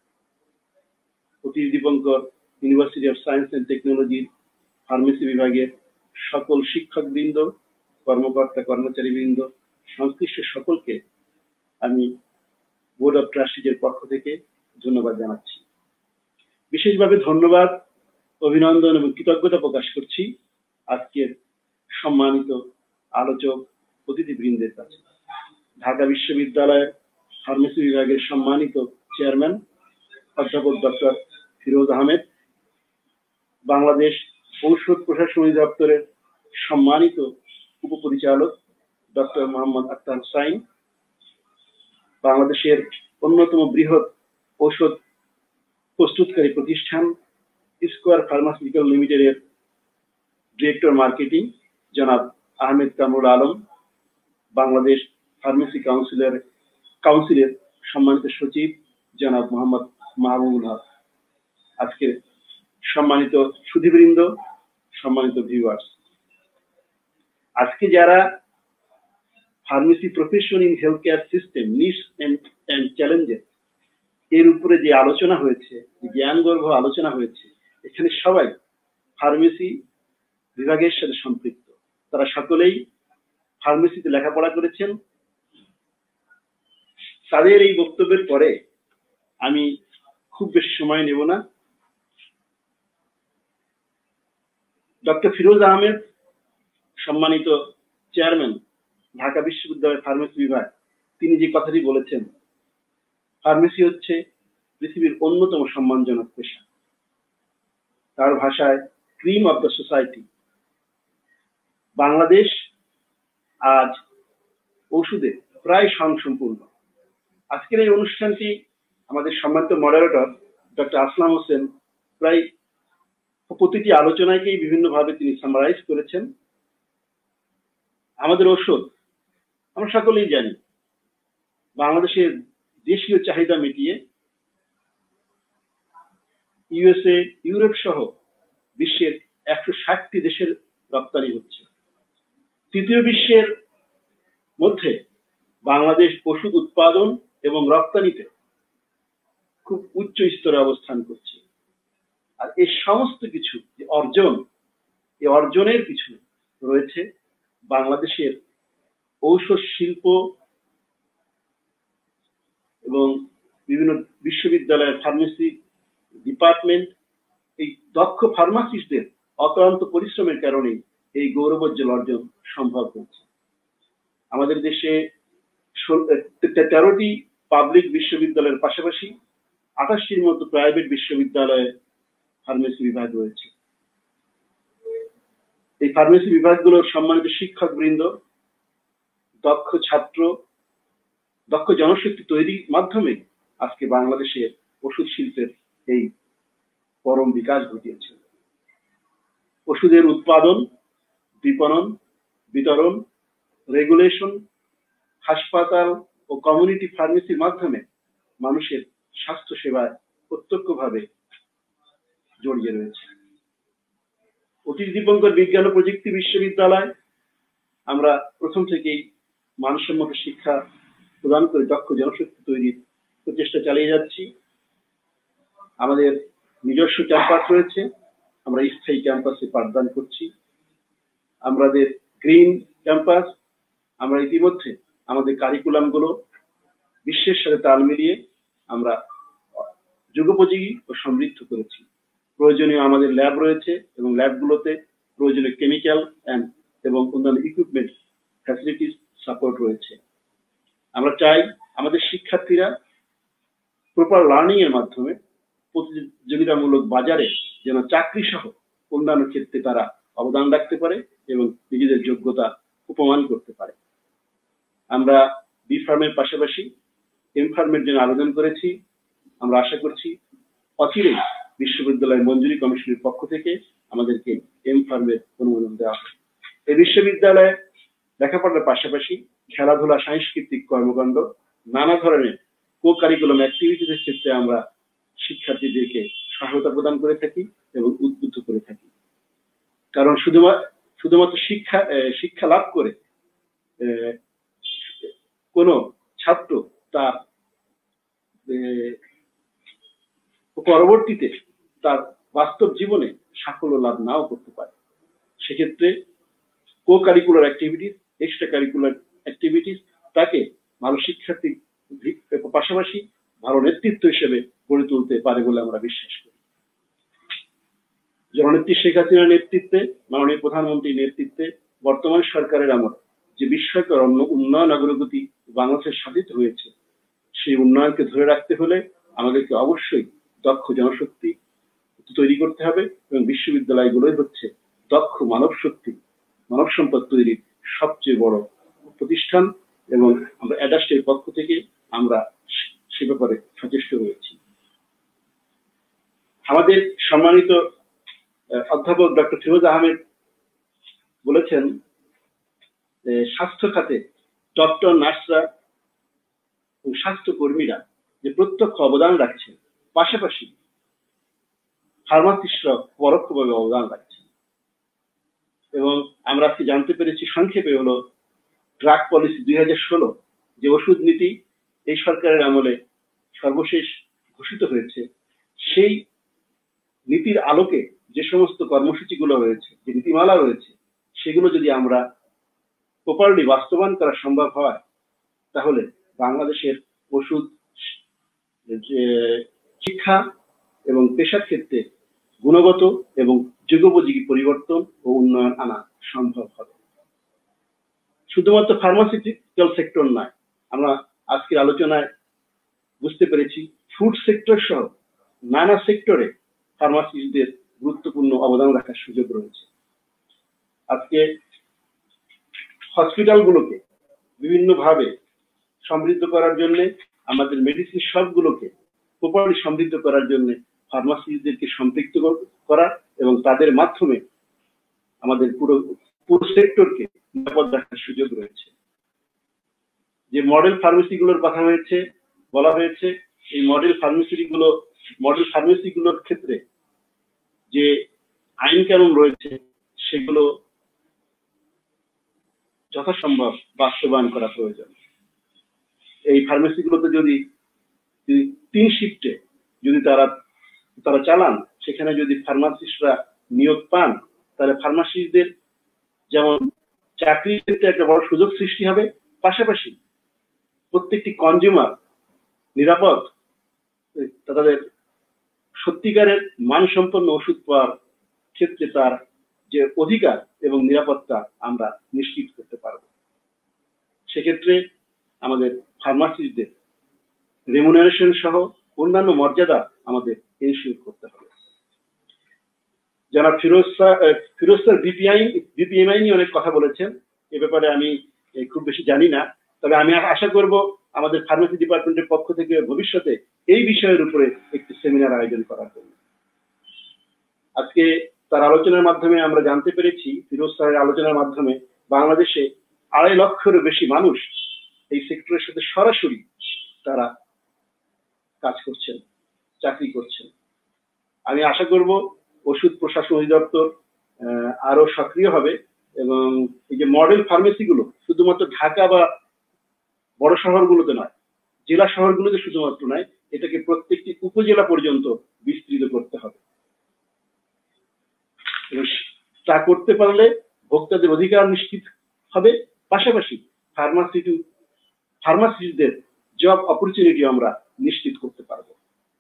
Atish Dipankar university of science and টেকনোলজির ফার্মেসি বিভাগের সকল শিক্ষকবৃন্দ, কর্মকর্তা কর্মচারীবৃন্দ, সংশ্লিষ্ট সকলকে আমি বোর্ড অফ ট্রাস্টিজের পক্ষ থেকে ধন্যবাদ জানাচ্ছি। বিশেষভাবে ধন্যবাদ, অভিনন্দন এবং কৃতজ্ঞতা প্রকাশ করছি আজকের সম্মানিত আলোচক অতিথিবৃন্দের কাছে। ঢাকা বিশ্ববিদ্যালয়ের ফার্মেসি বিভাগের সম্মানিত চেয়ারম্যান অধ্যাপক ডক্টর ফিরোজ আহমেদ, বাংলাদেশ ঔষধ প্রশাসন অধিদপ্তরের সম্মানিত উপপরিচালক ডক্টর মোহাম্মদ আক্তার হুসাইন, বাংলাদেশের অন্যতম বৃহৎ ঔষধ প্রস্তুতকারী প্রতিষ্ঠান স্কোয়ার ফার্মাসিউটিক্যাল লিমিটেডের ডিরেক্টর মার্কেটিং জনাব আহমেদ কামরুল আলম, বাংলাদেশ ফার্মেসি কাউন্সিলের কাউন্সিলের সম্মানিত সচিব জনাব মোহাম্মদ মাহবুবুল হক, আজকের সম্মানিত সুধীবৃন্দ, সম্মানিত ভিউয়ার্স, আজকে যারা pharmacy profession in health care system needs and challenges এর উপরে যে আলোচনা হয়েছে, জ্ঞানগর্ভ আলোচনা হয়েছে, এখানে সবাই ফার্মেসি বিভাগের সাথে সম্পৃক্ত। তারা সকলেই ফার্মেসিতে লেখাপড়া করেছেন। তাদের এই বক্তব্যের পরে আমি খুব বেশি সময় নেব না। ডক্টর ফিরোজ আহমেদ, সম্মানিত চেয়ারম্যান ঢাকা বিশ্ববিদ্যালয়ের ফার্মেসি বিভাগ, তিনি যে কথাটি বলেছেন, ফার্মেসি হচ্ছে পৃথিবীর অন্যতম সম্মানজনক পেশা। তার ভাষায় cream of the society. Bangladesh আজ ওষুধে প্রায় স্বয়ংসম্পূর্ণ। আজকের এই অনুষ্ঠানটি আমাদের সম্মানিত মডারেটর ডক্টর আসলাম হোসেন প্রায় প্রতিটি আলোচনাকেই বিভিন্নভাবে তিনি সামারাইজ করেছেন। আমাদের ওষুধ আমরা সকলেই জানি, বাংলাদেশের দেশীয় চাহিদা মিটিয়ে ইউএসএ, ইউরোপ সহ বিশ্বের একশো ষাটটি দেশের রপ্তানি হচ্ছে। তৃতীয় বিশ্বের মধ্যে বাংলাদেশ ওষুধ উৎপাদন এবং রপ্তানিতে খুব উচ্চ স্তরে অবস্থান করছে। আর এই সমস্ত কিছু যে অর্জন, এই অর্জনের পিছনে রয়েছে বাংলাদেশের ঔষধ শিল্প এবং বিভিন্ন বিশ্ববিদ্যালয়ের ফার্মেসি ডিপার্টমেন্ট, এই দক্ষ ফার্মাসিস্টদের অক্লান্ত পরিশ্রমের কারণেই এই গৌরবোজ্জ্বল অর্জন সম্ভব হয়েছে। আমাদের দেশে তেরোটি পাবলিক বিশ্ববিদ্যালয়ের পাশাপাশি আঠাশটির মতো প্রাইভেট বিশ্ববিদ্যালয়ে ফার্মেসি বিভাগ রয়েছে। এই ফার্মেসি বিভাগগুলোর সম্মানিত শিক্ষক বৃন্দ, দক্ষ ছাত্র, দক্ষ জনশক্তি তৈরির মাধ্যমে আজকে বাংলাদেশের ওষুধ শিল্পের এই পরম বিকাশ ঘটিয়েছে। ওষুধের উৎপাদন, বিপণন, বিতরণ, রেগুলেশন, হাসপাতাল ও কমিউনিটি ফার্মেসির মাধ্যমে মানুষের স্বাস্থ্য সেবায় প্রত্যক্ষভাবে জড়িয়ে রয়েছে। অতীশ দীপঙ্কর বিজ্ঞান ও প্রযুক্তি বিশ্ববিদ্যালয় আমরা প্রথম থেকেই মানসম্মত শিক্ষা প্রদান করে দক্ষ জনশক্তি তৈরির প্রচেষ্টা চালিয়ে যাচ্ছি। আমাদের নিজস্ব ক্যাম্পাস রয়েছে, আমরা স্থায়ী ক্যাম্পাসে পাঠদান করছি। আমাদের গ্রিন ক্যাম্পাস, আমরা ইতিমধ্যে আমাদের কারিকুলাম গুলো বিশ্বের সাথে তাল মিলিয়ে আমরা যুগোপযোগী ও সমৃদ্ধ করেছি। প্রয়োজনীয় আমাদের ল্যাব রয়েছে এবং ল্যাবগুলোতে প্রয়োজনীয় কেমিক্যাল অ্যান্ড এবং অন্যান্য ইকুইপমেন্ট ফ্যাসিলিটিস সাপোর্ট রয়েছে। আমরা চাই আমাদের শিক্ষার্থীরা প্রপার লার্নিং এর মাধ্যমে প্রতিযোগিতামূলক বাজারে যেন চাকরি সহ অন্যান্য ক্ষেত্রে তারা অবদান রাখতে পারে এবং নিজেদের যোগ্যতা উপমান করতে পারে। আমরা বি ফার্মের পাশাপাশি এম ফার্মের জন্য আবেদন করেছি। আমরা আশা করছি অচিরেই বিশ্ববিদ্যালয় মঞ্জুরি কমিশনের পক্ষ থেকে আমাদেরকে এম ফার্মের অনুমোদন দেওয়া হবে। এই বিশ্ববিদ্যালয়ে লেখাপড়ার পাশাপাশি খেলাধুলা, সাংস্কৃতিক কর্মকাণ্ড, নানা ধরনের কো কারিকুলাম অ্যাক্টিভিটিসের ক্ষেত্রে আমরা শিক্ষার্থীদেরকে সহায়তা প্রদান করে থাকি এবং উদ্বুদ্ধ করে থাকি। কারণ শুধুমাত্র শুধুমাত্র শিক্ষা শিক্ষা লাভ করে কোনো ছাত্র তার পরবর্তীতে তার বাস্তব জীবনে সাফল্য লাভ নাও করতে পারে। সেক্ষেত্রে co curricular activities, extra curricular activities তাকে ভালো শিক্ষার্থী পাশাপাশি ভালো নেতৃত্ব হিসেবে গড়ে তুলতে পারে বলে আমরা বিশ্বাস করি। জননেত্রী শেখ হাসিনার নেতৃত্বে, মাননীয় প্রধানমন্ত্রীর নেতৃত্বে বর্তমান সরকারের আমল যে বিস্ময়কর উন্নয়ন অগ্রগতি বাংলাদেশের সাধিত হয়েছে, সেই উন্নয়নকে ধরে রাখতে হলে আমাদেরকে অবশ্যই দক্ষ জনশক্তি তৈরি করতে হবে এবং বিশ্ববিদ্যালয়গুলোই হচ্ছে দক্ষ মানব শক্তি মানব সম্পদ তৈরির সবচেয়ে বড় প্রতিষ্ঠান এবং আমরা অ্যাডাস্টের পক্ষ থেকে আমরা সে ব্যাপারে সচেষ্ট রয়েছি। আমাদের সম্মানিত অধ্যাপক ডক্টর ফিরোজ আহমেদ বলেছেন স্বাস্থ্য খাতে ডক্টর, নার্সরা ও স্বাস্থ্য কর্মীরা যে প্রত্যক্ষ অবদান রাখছেন, পাশাপাশি ফার্মাসিস্টরা পরোক্ষভাবে অবদান রাখছেন। এবং আমরা আজকে জানতে পেরেছি সংক্ষেপে হলো ড্রাগ পলিসি দুই হাজার ষোলো যে ওষুধ নীতি এই সরকারের আমলে সর্বশেষ ঘোষিত হয়েছে, সেই নীতির আলোকে যে সমস্ত কর্মসূচিগুলো রয়েছে, যে নীতিমালা রয়েছে, সেগুলো যদি আমরা প্রপারলি বাস্তবায়ন করা সম্ভব হয়, তাহলে বাংলাদেশের ওষুধ শিক্ষা এবং পেশার ক্ষেত্রে গুণগত এবং যুগোপযোগী পরিবর্তন ও উন্নয়ন আনা সম্ভব হবে। শুধুমাত্র ফার্মাসিউটিক্যাল সেক্টর নয়, আমরা আজকের আলোচনায় বুঝতে পেরেছি ফুড সেক্টর সহ নানা সেক্টরে ফার্মাসিস্টদের গুরুত্বপূর্ণ অবদান রাখার সুযোগ রয়েছে। আজকে হসপিটালগুলোকে বিভিন্নভাবে সমৃদ্ধ করার জন্য, আমাদের মেডিসিন শপগুলোকে প্রপারলি সমৃদ্ধ করার জন্য ফার্মাসিস্টদেরকে সম্পৃক্ত করা এবং তাদের মাধ্যমে আমাদের পুরো পুরো সেক্টরকে নিরাপদ রাখার সুযোগ রয়েছে। যে মডেল ফার্মেসিগুলোর কথা হয়েছে বলা হয়েছে, এই মডেল ফার্মেসিগুলো মডেল ফার্মেসিগুলোর ক্ষেত্রে যে আইন কানুন রয়েছে সেগুলো যথাসম্ভব বাস্তবায়ন করা প্রয়োজন। এই ফার্মেসিগুলোতে যদি তিন শিফটে যদি তারা তারা চালান, সেখানে যদি ফার্মাসিস্টরা নিয়োগ পান, তাহলে ফার্মাসিস্টদের যেমন চাকরির ক্ষেত্রে একটা বড় সুযোগ সৃষ্টি হবে, পাশাপাশি প্রত্যেকটি কনজিউমার নিরাপদ, তাদের সত্যিকারের মানসম্পন্ন ওষুধ পাওয়ার ক্ষেত্রে তার যে অধিকার এবং নিরাপত্তা আমরা নিশ্চিত করতে পারব। সেক্ষেত্রে আমাদের ফার্মাসিস্টদের রেমুনারেশন সহ অন্যান্য মর্যাদা আমাদের এনশিওর করতে হবে। যারা Firoz sir Firoz sir BPI BPMI নিয়ে অনেক কথা বলেছেন, এ ব্যাপারে আমি খুব বেশি জানি না, তবে আমি আশা করব আমাদের ফার্মেসি ডিপার্টমেন্টের পক্ষ থেকে ভবিষ্যতে এই বিষয়ের উপরে একটি সেমিনার আয়োজন করার জন্য। আজকে তার আলোচনার মাধ্যমে আমরা জানতে পেরেছি, ফিরোজ স্যারের আলোচনার মাধ্যমে বাংলাদেশে আড়াই লক্ষেরও বেশি মানুষ এই সেক্টরের সাথে সরাসরি তারা কাজ করছেন, চাকরি করছেন। আমি আশা করব ওষুধ প্রশাসন অধিদপ্তর আরো সক্রিয় হবে এবং এই যে মডেল ফার্মেসিগুলো শুধুমাত্র ঢাকা বা বড় শহরগুলোতে নয়, জেলা শহরগুলোতে শুধুমাত্র নয়, এটাকে প্রত্যেকটি উপজেলা পর্যন্ত বিস্তৃত করতে হবে। তা করতে পারলে ভোক্তাদের অধিকার নিশ্চিত হবে, পাশাপাশি ফার্মাসিটি ফার্মাসিস্টদের জব অপরচুনিটি আমরা নিশ্চিত করতে পারবো।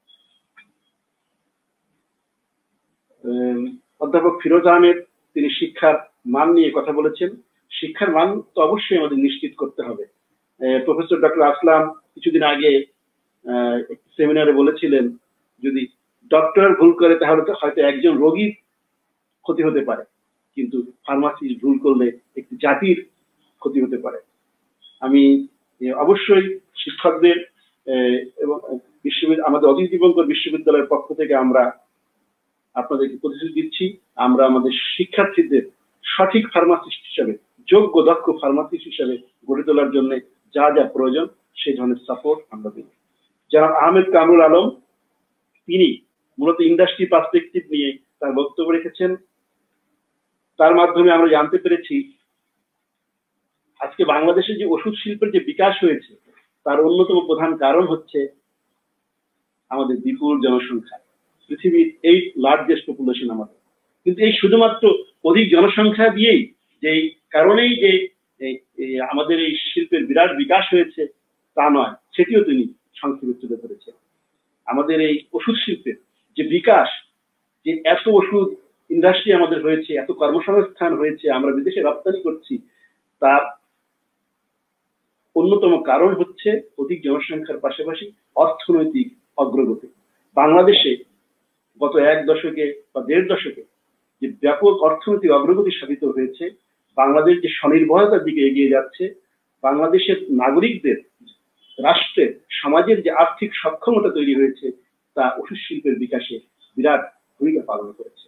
অধ্যাপক ফিরোজ আহমেদ তিনি শিক্ষার মান নিয়ে কথা বলেছেন। শিক্ষার মান তো অবশ্যই আমাদের নিশ্চিত করতে হবে। প্রফেসর ডক্টর আসলাম কিছুদিন আগে সেমিনারে বলেছিলেন, যদি ডক্টর ভুল করে তাহলে তো হয়তো একজন রোগীর ক্ষতি হতে পারে, কিন্তু ফার্মাসিস্ট ভুল করলে একটি জাতির ক্ষতি হতে পারে। আমি অবশ্যই শিক্ষকদের এবং বিশ্ববিদ্যালয় আমাদের অতীশ দীপঙ্কর বিশ্ববিদ্যালয়ের পক্ষ থেকে আমরা আপনাদেরকে প্রতিশ্রুতি দিচ্ছি, আমরা আমাদের শিক্ষার্থীদের সঠিক ফার্মাসিস্ট হিসাবে, যোগ্য দক্ষ ফার্মাসিস্ট হিসাবে গড়ে তোলার জন্য যা যা প্রয়োজন সেই ধরনের সাপোর্ট আমরা দেব। জনাব আহমেদ কামরুল আলম তিনি মূলত ইন্ডাস্ট্রি পার্সপেক্টিভ নিয়ে তার বক্তব্য রেখেছেন। তার মাধ্যমে আমরা জানতে পেরেছি আজকে বাংলাদেশে যে ওষুধ শিল্পের যে বিকাশ হয়েছে তার অন্যতম প্রধান কারণ হচ্ছে আমাদের বিপুল জনসংখ্যা, পৃথিবীর এইট লার্জেস্ট পপুলেশন আমাদের। কিন্তু এই শুধুমাত্র অধিক জনসংখ্যা দিয়েই, যে কারণেই যে আমাদের এই শিল্পের বিরাট বিকাশ হয়েছে তা নয়, সেটিও তিনি সংক্ষেপে তুলে ধরেছেন। আমাদের এই ওষুধ শিল্পের যে বিকাশ, যে এত ওষুধ ইন্ডাস্ট্রি আমাদের হয়েছে, এত কর্মসংস্থান হয়েছে, আমরা বিদেশে রপ্তানি করছি, তার অন্যতম কারণ হচ্ছে অধিক জনসংখ্যার পাশাপাশি অর্থনৈতিক অগ্রগতি। বাংলাদেশে গত এক দশকে বা দেড় দশকে যে ব্যাপক অর্থনৈতিক অগ্রগতি সাধিত হয়েছে, বাংলাদেশ যে স্বনির্ভরতার দিকে এগিয়ে যাচ্ছে, বাংলাদেশের নাগরিকদের, রাষ্ট্রের, সমাজের যে আর্থিক সক্ষমতা তৈরি হয়েছে, তা ওষুধ শিল্পের বিকাশে বিরাট ভূমিকা পালন করেছে।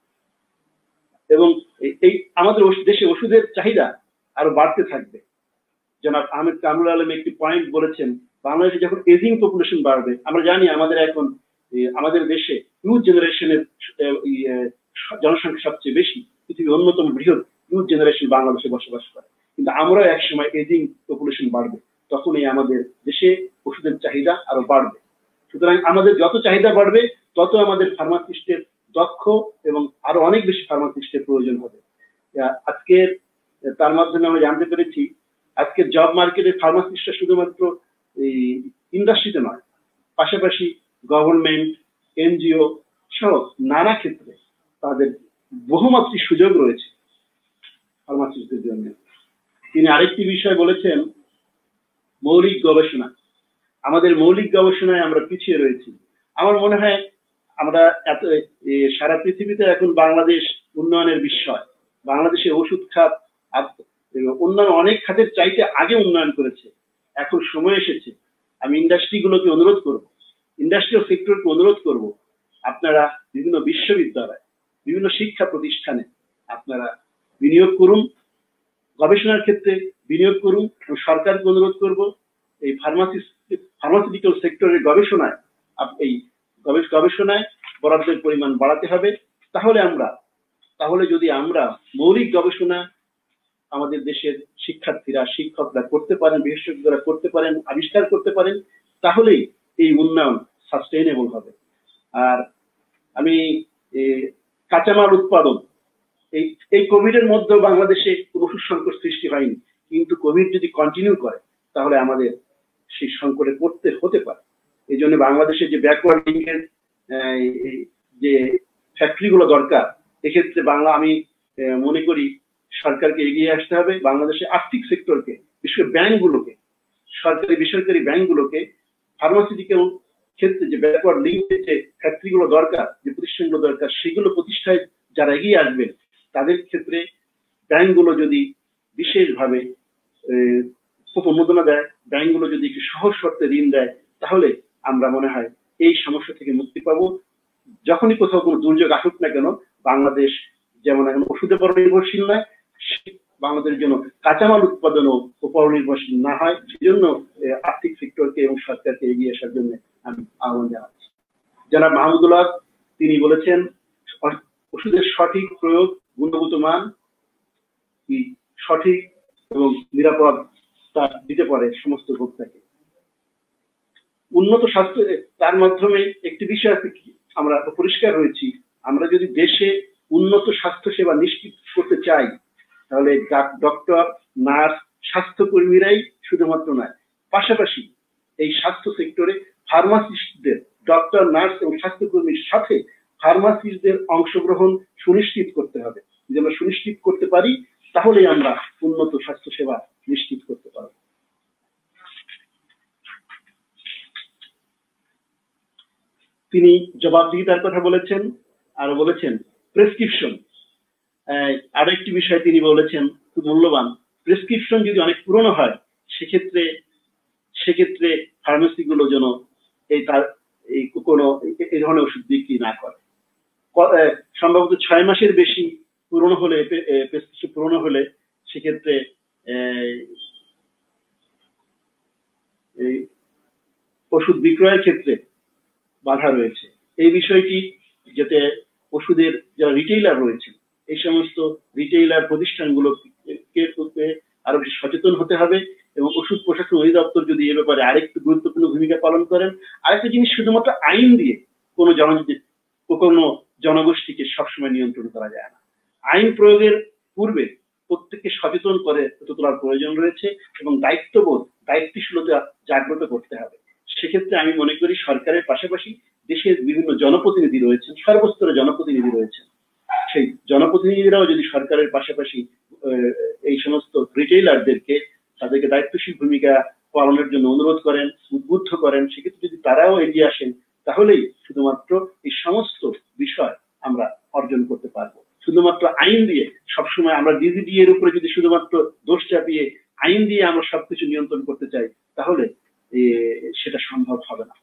এবং এই আমাদের দেশে ওষুধের চাহিদা আরো বাড়তে থাকবে। জনাব আহমেদ কামরুল আলম একটি পয়েন্ট বলেছেন, বাংলাদেশে যখন এজিং পপুলেশন বাড়বে, আমরা জানি আমাদের এখন আমাদের দেশে ইউথ জেনারেশনের জনসংখ্যা সবচেয়ে বেশি, পৃথিবীর অন্যতম বৃহৎ ইউথ জেনারেশন বাংলাদেশে বসবাস করে, কিন্তু আমরাও একসময় এজিং পপুলেশন বাড়বে, তখনই আমাদের দেশে ওষুধের চাহিদা আরো বাড়বে। সুতরাং আমাদের যত চাহিদা বাড়বে তত আমাদের ফার্মাসিস্টের দক্ষ এবং আরো অনেক বেশি ফার্মাসিস্টের প্রয়োজন হবে। আজকের তার মাধ্যমে আমরা জানতে পেরেছি আজকের জব মার্কেটে ফার্মাসিস্টরা শুধুমাত্র এই ইন্ডাস্ট্রিতে নয়, পাশাপাশি গভর্নমেন্ট, এনজিও সহ নানা ক্ষেত্রে তাদের বহুমাত্রিক সুযোগ রয়েছে ফার্মাসিস্টদের জন্য। তিনি আরেকটি বিষয় বলেছেন, মৌলিক গবেষণা। আমাদের মৌলিক গবেষণায় আমরা পিছিয়ে রয়েছি। আমার মনে হয় আমরা এত সারা পৃথিবীতে এখন বাংলাদেশ উন্নয়নের বিস্ময়। বাংলাদেশে ওষুধ খাত আর অন্যান্য অনেক খাতের চাইতে আগে উন্নয়ন করেছে। এখন সময় এসেছে, আমি ইন্ডাস্ট্রিগুলোকে অনুরোধ করব, ইন্ডাস্ট্রিয়াল সেক্টরকে অনুরোধ করব, আপনারা বিভিন্ন বিশ্ববিদ্যালয়, বিভিন্ন শিক্ষা প্রতিষ্ঠানে আপনারা বিনিয়োগ করুন, গবেষণার ক্ষেত্রে বিনিয়োগ করুন। সরকারকে অনুরোধ করব এই ফার্মাসি ফার্মাসিউটিক্যাল সেক্টরের গবেষণায় এই গবেষণায় বরাদ্দের পরিমাণ বাড়াতে হবে। তাহলে আমরা তাহলে যদি আমরা মৌলিক গবেষণা আমাদের দেশের শিক্ষার্থীরা, শিক্ষকরা করতে পারেন, বিশেষজ্ঞরা করতে পারেন, আবিষ্কার করতে পারেন, তাহলেই এই উন্নয়ন সাস্টেইনেবল হবে। আর আমি কাঁচামাল উৎপাদন, এই এই কোভিডের মধ্যেও বাংলাদেশে কোনো ওষুধ সংকট সৃষ্টি হয়নি, কিন্তু কোভিড যদি কন্টিনিউ করে তাহলে আমাদের সেই সংকটে পড়তে হতে পারে। এই জন্য বাংলাদেশে যে ব্যাকওয়ার্ড লিঙ্কের যে ফ্যাক্টরিগুলো দরকার, এক্ষেত্রে বাংলা আমি মনে করি সরকারকে এগিয়ে আসতে হবে। বাংলাদেশে আর্থিক সেক্টরকে, বিশেষ করে ব্যাংকগুলোকে, সরকারি বেসরকারি ব্যাংকগুলোকে ফার্মাসিউটিক্যাল ক্ষেত্রে যে ব্যাকওয়ার্ড লিঙ্কের যে ফ্যাক্টরিগুলো দরকার, যে প্রতিষ্ঠানগুলো দরকার, সেগুলো প্রতিষ্ঠায় যারা এগিয়ে আসবেন তাদের ক্ষেত্রে ব্যাংকগুলো যদি বিশেষভাবে অনুমোদনা দেয়, ব্যাংকগুলো যদি একটু সহজ শর্তে ঋণ দেয়, তাহলে আমরা মনে হয় এই সমস্যা থেকে মুক্তি পাবো। যখনই কোথাও কোনো দুর্যোগ আসুক না কেন, বাংলাদেশ যেমন এখন ওষুধের উপর নির্ভরশীল নয়, বাংলাদেশ যেন কাঁচামাল উৎপাদনও উপর নির্ভরশীল না হয়, সেজন্য আর্থিক সেক্টরকে এবং সরকারকে এগিয়ে আসার জন্য আমি আহ্বান জানাচ্ছি। জনাব মাহমুদুল্লাহ তিনি বলেছেন, ওষুধের সঠিক প্রয়োগ, গুণগত মান সঠিক এবং নিরাপদ তা দিতে পারে সমস্ত ভোক্তাকে। উন্নত স্বাস্থ্য, তার মাধ্যমে একটি বিষয় আছে কি, আমরা পরিষ্কার হয়েছি, আমরা যদি দেশে উন্নত স্বাস্থ্য সেবা নিশ্চিত করতে চাই, তাহলে ডক্টর, নার্স, স্বাস্থ্যকর্মীরাই শুধুমাত্র নয়, পাশাপাশি এই স্বাস্থ্য সেক্টরে ফার্মাসিস্টদের, ডক্টর, নার্স এবং স্বাস্থ্যকর্মীর সাথে ফার্মাসিস্টদের অংশগ্রহণ সুনিশ্চিত করতে হবে। যদি আমরা সুনিশ্চিত করতে পারি, তাহলেই আমরা উন্নত স্বাস্থ্য সেবা নিশ্চিত করতে পারব। তিনি জবাবদিহিতার কথা বলেছেন, আর বলেছেন প্রেসক্রিপশন। আরো একটি বিষয় তিনি বলেছেন খুব মূল্যবান, প্রেসক্রিপশন যদি অনেক পুরনো হয়, সেক্ষেত্রে সেক্ষেত্রে ফার্মেসিগুলো যেন এই তার এই কোনো এই ধরনের ওষুধ বিক্রি না করে। সম্ভবত ছয় মাসের বেশি পুরনো হলে, প্রেসক্রিপশন পুরনো হলে, সেক্ষেত্রে এই ওষুধ বিক্রয়ের ক্ষেত্রে বাধা রয়েছে। এই বিষয়টি যাতে ওষুধের যারা রিটেইলার রয়েছে, এই সমস্ত রিটেইলার প্রতিষ্ঠানগুলোকে আরো বেশি সচেতন হতে হবে, এবং ওষুধ প্রশাসন অধিদপ্তর যদি এ ব্যাপারে আরেকটু গুরুত্বপূর্ণ ভূমিকা পালন করেন। আরেকটা জিনিস, শুধুমাত্র আইন দিয়ে কোনো জন কোনো জনগোষ্ঠীকে সবসময় নিয়ন্ত্রণ করা যায় না। আইন প্রয়োগের পূর্বে প্রত্যেককে সচেতন করে তোলার প্রয়োজন রয়েছে, এবং দায়িত্ববোধ, দায়িত্বশীলতা জাগ্রত করতে হবে। সেক্ষেত্রে আমি মনে করি সরকারের পাশাপাশি দেশের বিভিন্ন জনপ্রতিনিধি রয়েছেন, সর্বস্তরে জনপ্রতিনিধি রয়েছেন, সেই জনপ্রতিনিধিরাও যদি সরকারের পাশাপাশি এই সমস্ত রিটেইলারদেরকে তাদেরকে দায়িত্বশীল ভূমিকা পালনের জন্য অনুরোধ করেন, উদ্বুদ্ধ করেন। সেক্ষেত্রে যদি তারাও এগিয়ে আসেন তাহলেই শুধুমাত্র এই সমস্ত বিষয় আমরা অর্জন করতে পারবো। শুধুমাত্র আইন দিয়ে সবসময় আমরা ডিজিডি এর উপরে যদি শুধুমাত্র দোষ চাপিয়ে আইন দিয়ে আমরা সবকিছু নিয়ন্ত্রণ করতে চাই তাহলে সেটা সম্ভব হবে না।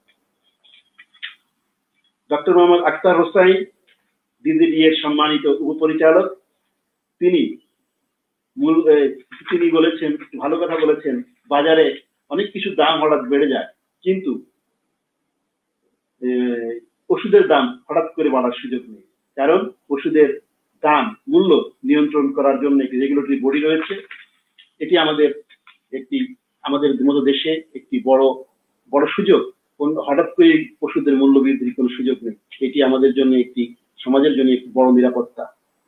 ডক্টর মোহাম্মদ আখতার হোসাইন ডিজিডি এর সম্মানিত উপপরিচালক, তিনি মূল তিনি বলেছেন, ভালো কথা বলেছেন, বাজারে অনেক কিছু দাম হঠাৎ বেড়ে যায়, কিন্তু ওষুধের দাম হঠাৎ করে বাড়ার সুযোগ নেই। কারণ ওষুধের দাম মূল্য নিয়ন্ত্রণ করার জন্য একটি রেগুলেটরি বডি রয়েছে। এটি আমাদের একটি আমাদের মতো দেশে একটি বড় বড় সুযোগ। হঠাৎ করে ওষুধের মূল্য বৃদ্ধির কোনো সুযোগ নেই। এটি আমাদের জন্য একটি সমাজের জন্য একটি বড় নিরাপত্তা।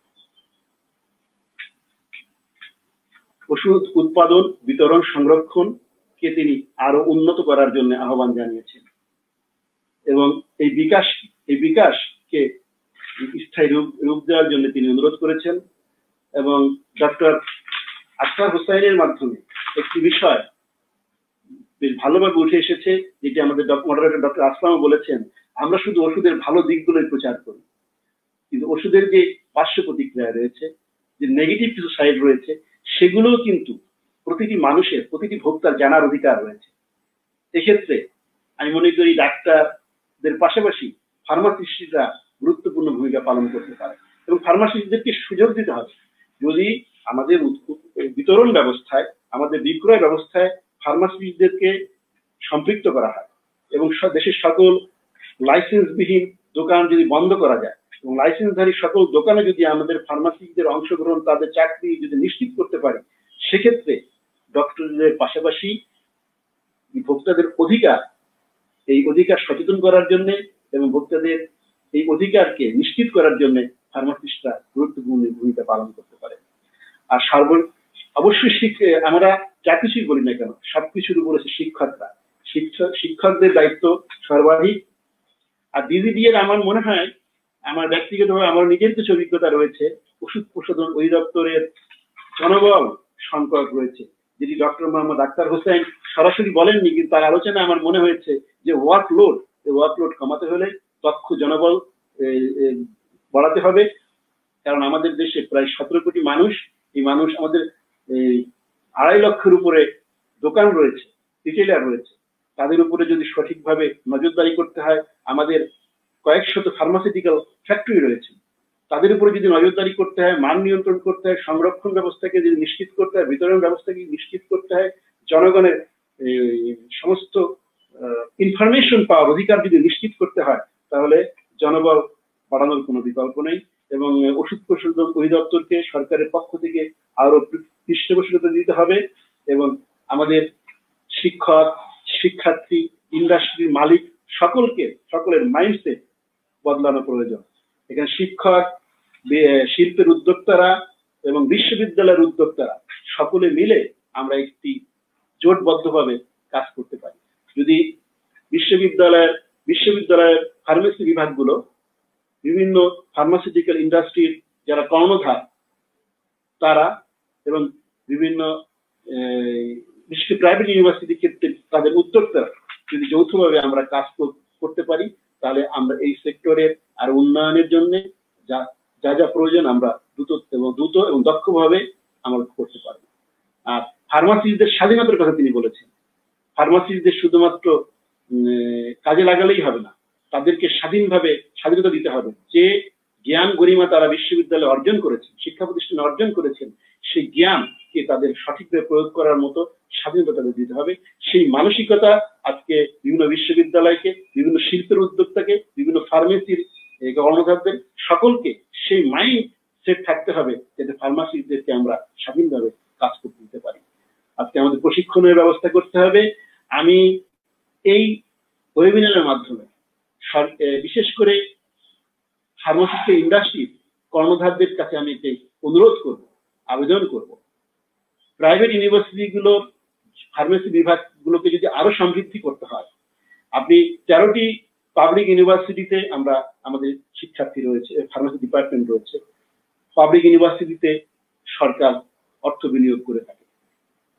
ওষুধ উৎপাদন, বিতরণ, সংরক্ষণকে তিনি আরো উন্নত করার জন্য আহ্বান জানিয়েছেন এবং এই বিকাশ এই বিকাশকে স্থায়ী রূপ রূপ দেওয়ার জন্য তিনি অনুরোধ করেছেন। এবং ডক্টর আখতার হোসাইনের মাধ্যমে একটি বিষয় বেশ ভালোভাবে উঠে এসেছে, যেটি আমাদের মডারেটর ডক্টর আসলামও বলেছেন, আমরা শুধু ওষুধের ভালো দিকগুলোই প্রচার করি, কিন্তু ওষুধের যে পার্শ্ব প্রতিক্রিয়া রয়েছে, যে নেগেটিভ কিছু সাইড রয়েছে, সেগুলোও কিন্তু প্রতিটি মানুষের, প্রতিটি ভোক্তার জানার অধিকার রয়েছে। এক্ষেত্রে আমি মনে করি ডাক্তারদের পাশাপাশি ফার্মাসিস্টরা গুরুত্বপূর্ণ ভূমিকা পালন করতে পারে এবং ফার্মাসিস্টদেরকে সুযোগ দিতে হবে। যদি আমাদের বিতরণ ব্যবস্থায়, আমাদের বিক্রয় ব্যবস্থায় ফার্মাসিস্টদেরকে সম্পৃক্ত করা হয় এবং দেশের সকল লাইসেন্সবিহীন দোকান যদি বন্ধ করা যায় এবং লাইসেন্সধারী সকল দোকানে যদি আমাদের ফার্মাসিস্টদের অংশগ্রহণ, তাদের চাকরি যদি নিশ্চিত করতে পারি, সেক্ষেত্রে ডক্টরদের পাশাপাশি ভোক্তাদের অধিকার, এই অধিকার সচেতন করার জন্য এবং ভোক্তাদের এই অধিকারকে নিশ্চিত করার জন্য ফার্মাসিস্টরা গুরুত্বপূর্ণ ভূমিকা পালন করতে পারে। আর সর্ব অবশ্যই শিক্ষা, আমরা যা কিছুই বলি না কেন, সবকিছুর উপর আছে শিক্ষকরা। শিক্ষক শিক্ষকদের দায়িত্ব সর্বাধিক। আর ডিজিডি এর আমার মনে হয়, আমার ব্যক্তিগতভাবে আমার নিজের কিছু অভিজ্ঞতা রয়েছে, ওষুধ প্রশোধন অধিদপ্তরের জনবল সংকট রয়েছে, যেটি ডক্টর মোহাম্মদ আখতার হোসেন সরাসরি বলেননি, কিন্তু তার আলোচনায় আমার মনে হয়েছে যে ওয়ার্কলোড এই ওয়ার্কলোড কমাতে হলে দক্ষ জনবল বাড়াতে হবে। কারণ আমাদের দেশে প্রায় সতেরো কোটি মানুষ, এই মানুষ আমাদের আড়াই লক্ষের উপরে দোকান রয়েছে, রিটেইলার রয়েছে, তাদের উপরে যদি সঠিকভাবে নজরদারি করতে হয়, আমাদের কয়েক শত ফার্মাসিউটিক্যাল ফ্যাক্টরি রয়েছে, তাদের উপরে যদি নজরদারি করতে হয়, মান নিয়ন্ত্রণ করতে হয়, সংরক্ষণ ব্যবস্থাকে যদি নিশ্চিত করতে হয়, বিতরণ ব্যবস্থাকে নিশ্চিত করতে হয়, জনগণের সমস্ত ইনফরমেশন পাওয়ার অধিকার যদি নিশ্চিত করতে হয়, তাহলে জনবল বাড়ানোর কোনো বিকল্প নেই। এবং ওষুধ প্রশোধন অধিদপ্তরকে সরকারের পক্ষ থেকে আরো পৃষ্ঠপোষকতা দিতে হবে এবং আমাদের শিক্ষক, শিক্ষার্থী, ইন্ডাস্ট্রির মালিক সকলকে, সকলের মাইন্ডসেট বদলানো প্রয়োজন। এখানে শিক্ষক, শিল্পের উদ্যোক্তারা এবং বিশ্ববিদ্যালয়ের উদ্যোক্তারা সকলে মিলে আমরা একটি জোটবদ্ধভাবে কাজ করতে পারি। যদি বিশ্ববিদ্যালয়ের বিশ্ববিদ্যালয়ের ফার্মেসি বিভাগগুলো বিভিন্ন ফার্মাসিউটিক্যাল ইন্ডাস্ট্রির যারা কর্ণধার তারা এবং বিভিন্ন বিশেষ করে প্রাইভেট ইউনিভার্সিটির ক্ষেত্রে তাদের উদ্যোক্তারা যদি যৌথভাবে আমরা কাজ করতে পারি, তাহলে আমরা এই সেক্টরের আর উন্নয়নের জন্য যা যা যা প্রয়োজন আমরা দ্রুত এবং দ্রুত এবং দক্ষভাবে আমরা করতে পারবো। আর ফার্মাসিস্টদের স্বাধীনতার কথা তিনি বলেছেন। ফার্মাসিস্টদের শুধুমাত্র কাজে লাগালেই হবে না, তাদেরকে স্বাধীনভাবে স্বাধীনতা দিতে হবে। যে জ্ঞান গরিমা তারা বিশ্ববিদ্যালয়ে অর্জন করেছেন, শিক্ষা প্রতিষ্ঠানে অর্জন করেছেন, সেই জ্ঞানকে তাদের সঠিকভাবে প্রয়োগ করার মতো স্বাধীনতা তাদের দিতে হবে। সেই মানসিকতা আজকে বিভিন্ন বিশ্ববিদ্যালয়কে, বিভিন্ন শিল্পের উদ্যোক্তাকে, বিভিন্ন ফার্মেসির কর্মকর্তাদের সকলকে সেই মাইন্ড সেট থাকতে হবে যাতে ফার্মাসিস্টদেরকে আমরা স্বাধীনভাবে কাজ করতে দিতে পারি। আজকে আমাদের প্রশিক্ষণের ব্যবস্থা করতে হবে। আমি এই ওয়েবিনারের মাধ্যমে বিশেষ করে ফার্মাসিউটিক্যাল ইন্ডাস্ট্রির কর্ণধারদের কাছে আমি একটি অনুরোধ করব, আবেদন করব, প্রাইভেট ইউনিভার্সিটিগুলোর ফার্মেসি বিভাগগুলোকে যদি আরো সমৃদ্ধি করতে হয়। আপনি তেরোটি পাবলিক ইউনিভার্সিটিতে আমরা আমাদের শিক্ষার্থী রয়েছে, ফার্মেসি ডিপার্টমেন্ট রয়েছে। পাবলিক ইউনিভার্সিটিতে সরকার অর্থ বিনিয়োগ করে থাকে।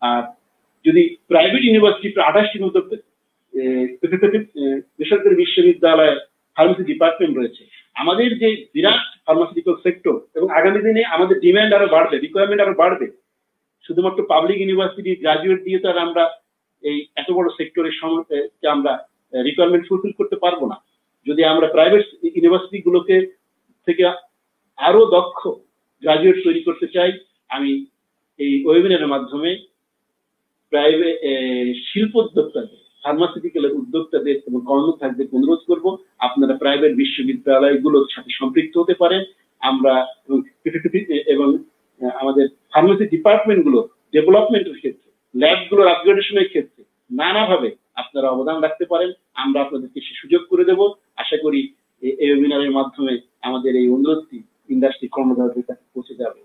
আর যদি প্রাইভেট ইউনিভার্সিটি আঠাশটি উদ্যোক্তা বেসরকারি বিশ্ববিদ্যালয় ফার্মেসি ডিপার্টমেন্ট রয়েছে। আমাদের যে বিরাট ফার্মাসিউটিক্যাল সেক্টর এবং আগামী দিনে আমাদের ডিমান্ড আরো বাড়বে, রিকোয়ারমেন্ট আরো বাড়বে। শুধুমাত্র পাবলিক ইউনিভার্সিটি গ্রাজুয়েট দিয়ে তো আর আমরা এই এত বড় সেক্টরের সমস্যা আমরা রিকোয়ারমেন্ট ফুলফিল করতে পারবো না। যদি আমরা প্রাইভেট ইউনিভার্সিটি গুলোকে থেকে আরো দক্ষ গ্রাজুয়েট তৈরি করতে চাই, আমি এই ওয়েবিনারের মাধ্যমে প্রাইভেট শিল্প উদ্যোক্তাদের, ফার্মাসিউটিক্যালের উদ্যোক্তাদের এবং কর্মচারীদের অনুরোধ করব, আপনারা প্রাইভেট বিশ্ববিদ্যালয়গুলোর সাথে সম্পৃক্ত হতে পারেন। আমরা এবং আমাদের ফার্মেসি ডিপার্টমেন্টগুলো ডেভেলপমেন্টের ক্ষেত্রে, ল্যাবগুলোর আপগ্রেডেশনের ক্ষেত্রে নানাভাবে আপনারা অবদান রাখতে পারেন। আমরা আপনাদেরকে সে সুযোগ করে দেব। আশা করি এই ওয়েবিনারের মাধ্যমে আমাদের এই অনুরোধটি ইন্ডাস্ট্রি কর্মচারীদের কাছে পৌঁছে যাবে।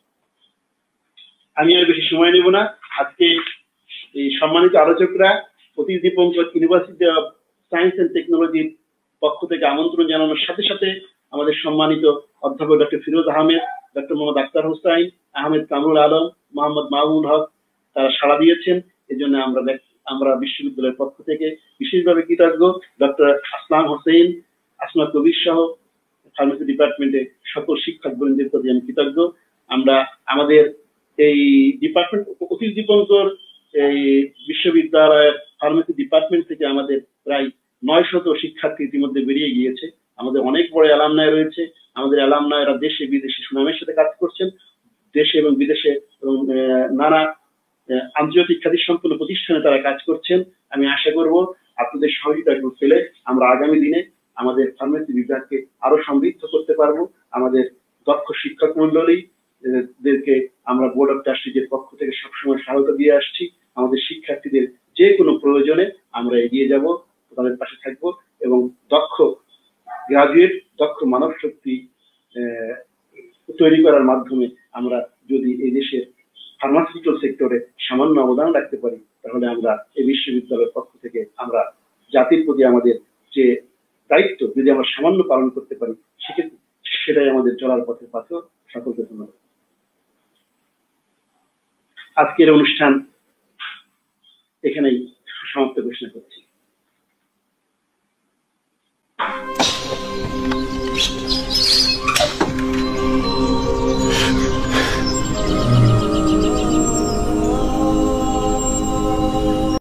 আমি আর বেশি সময় নেব না। আজকে এই সম্মানিত আলোচকরা Atish Dipankar university of science and টেকনোলজির পক্ষ থেকে আমন্ত্রণ জানানোর সাথে সাথে আমাদের সম্মানিত অধ্যাপক ডক্টর ফিরোজ আহমেদ, ডক্টর মোহাম্মদ আক্তার হোসাইন, আহমেদ কামরুল আলম, মোহাম্মদ মাহমুদ হক তারা সাড়া দিয়েছেন। এজন্য আমরা আমরা বিশ্ববিদ্যালয়ের পক্ষ থেকে বিশেষভাবে কৃতজ্ঞ। ডক্টর আসলাম হোসেন, আসমা কবির সহ ফার্মেসি ডিপার্টমেন্টের সকল শিক্ষক বৃন্দের প্রতি আমি কৃতজ্ঞ। আমরা আমাদের এই ডিপার্টমেন্ট অতীশ দীপঙ্কর এই বিশ্ববিদ্যালয়ের ফার্মেসি ডিপার্টমেন্ট থেকে আমাদের প্রায় নয় শত শিক্ষার্থী ইতিমধ্যে বেরিয়ে গিয়েছে। আমাদের অনেক বড় অ্যালামনাই রয়েছে। আমাদের অ্যালামনাইরা দেশে বিদেশে সুনামের সাথে কাজ করছেন। দেশে এবং বিদেশে এবং নানা আন্তর্জাতিক খ্যাতিসম্পন্ন প্রতিষ্ঠানে তারা কাজ করছেন। আমি আশা করব আপনাদের সহযোগিতা পেলে আমরা আগামী দিনে আমাদের ফার্মেসি বিভাগকে আরো সমৃদ্ধ করতে পারবো। আমাদের দক্ষ শিক্ষক মন্ডলী দেরকে আমরা বোর্ড অফ ট্রাস্টিজের পক্ষ থেকে সবসময় সহায়তা দিয়ে আসছি। আমাদের শিক্ষার্থীদের যে কোনো প্রয়োজনে আমরা এগিয়ে যাব, তাদের পাশে থাকবো এবং দক্ষ গ্রাজুয়েট, দক্ষ মানব শক্তি তৈরি করার মাধ্যমে আমরা যদি এই দেশের ফার্মাসিউটিক্যাল সেক্টরে সামান্য অবদান রাখতে পারি, তাহলে আমরা এই বিশ্ববিদ্যালয়ের পক্ষ থেকে আমরা জাতির প্রতি আমাদের যে দায়িত্ব যদি আমরা সামান্য পালন করতে পারি, সেক্ষেত্রে সেটাই আমাদের চলার পথের পাথর। সকলকে ধন্যবাদ। আজকের অনুষ্ঠান এখানেই সমাপ্ত ঘোষণা করছি।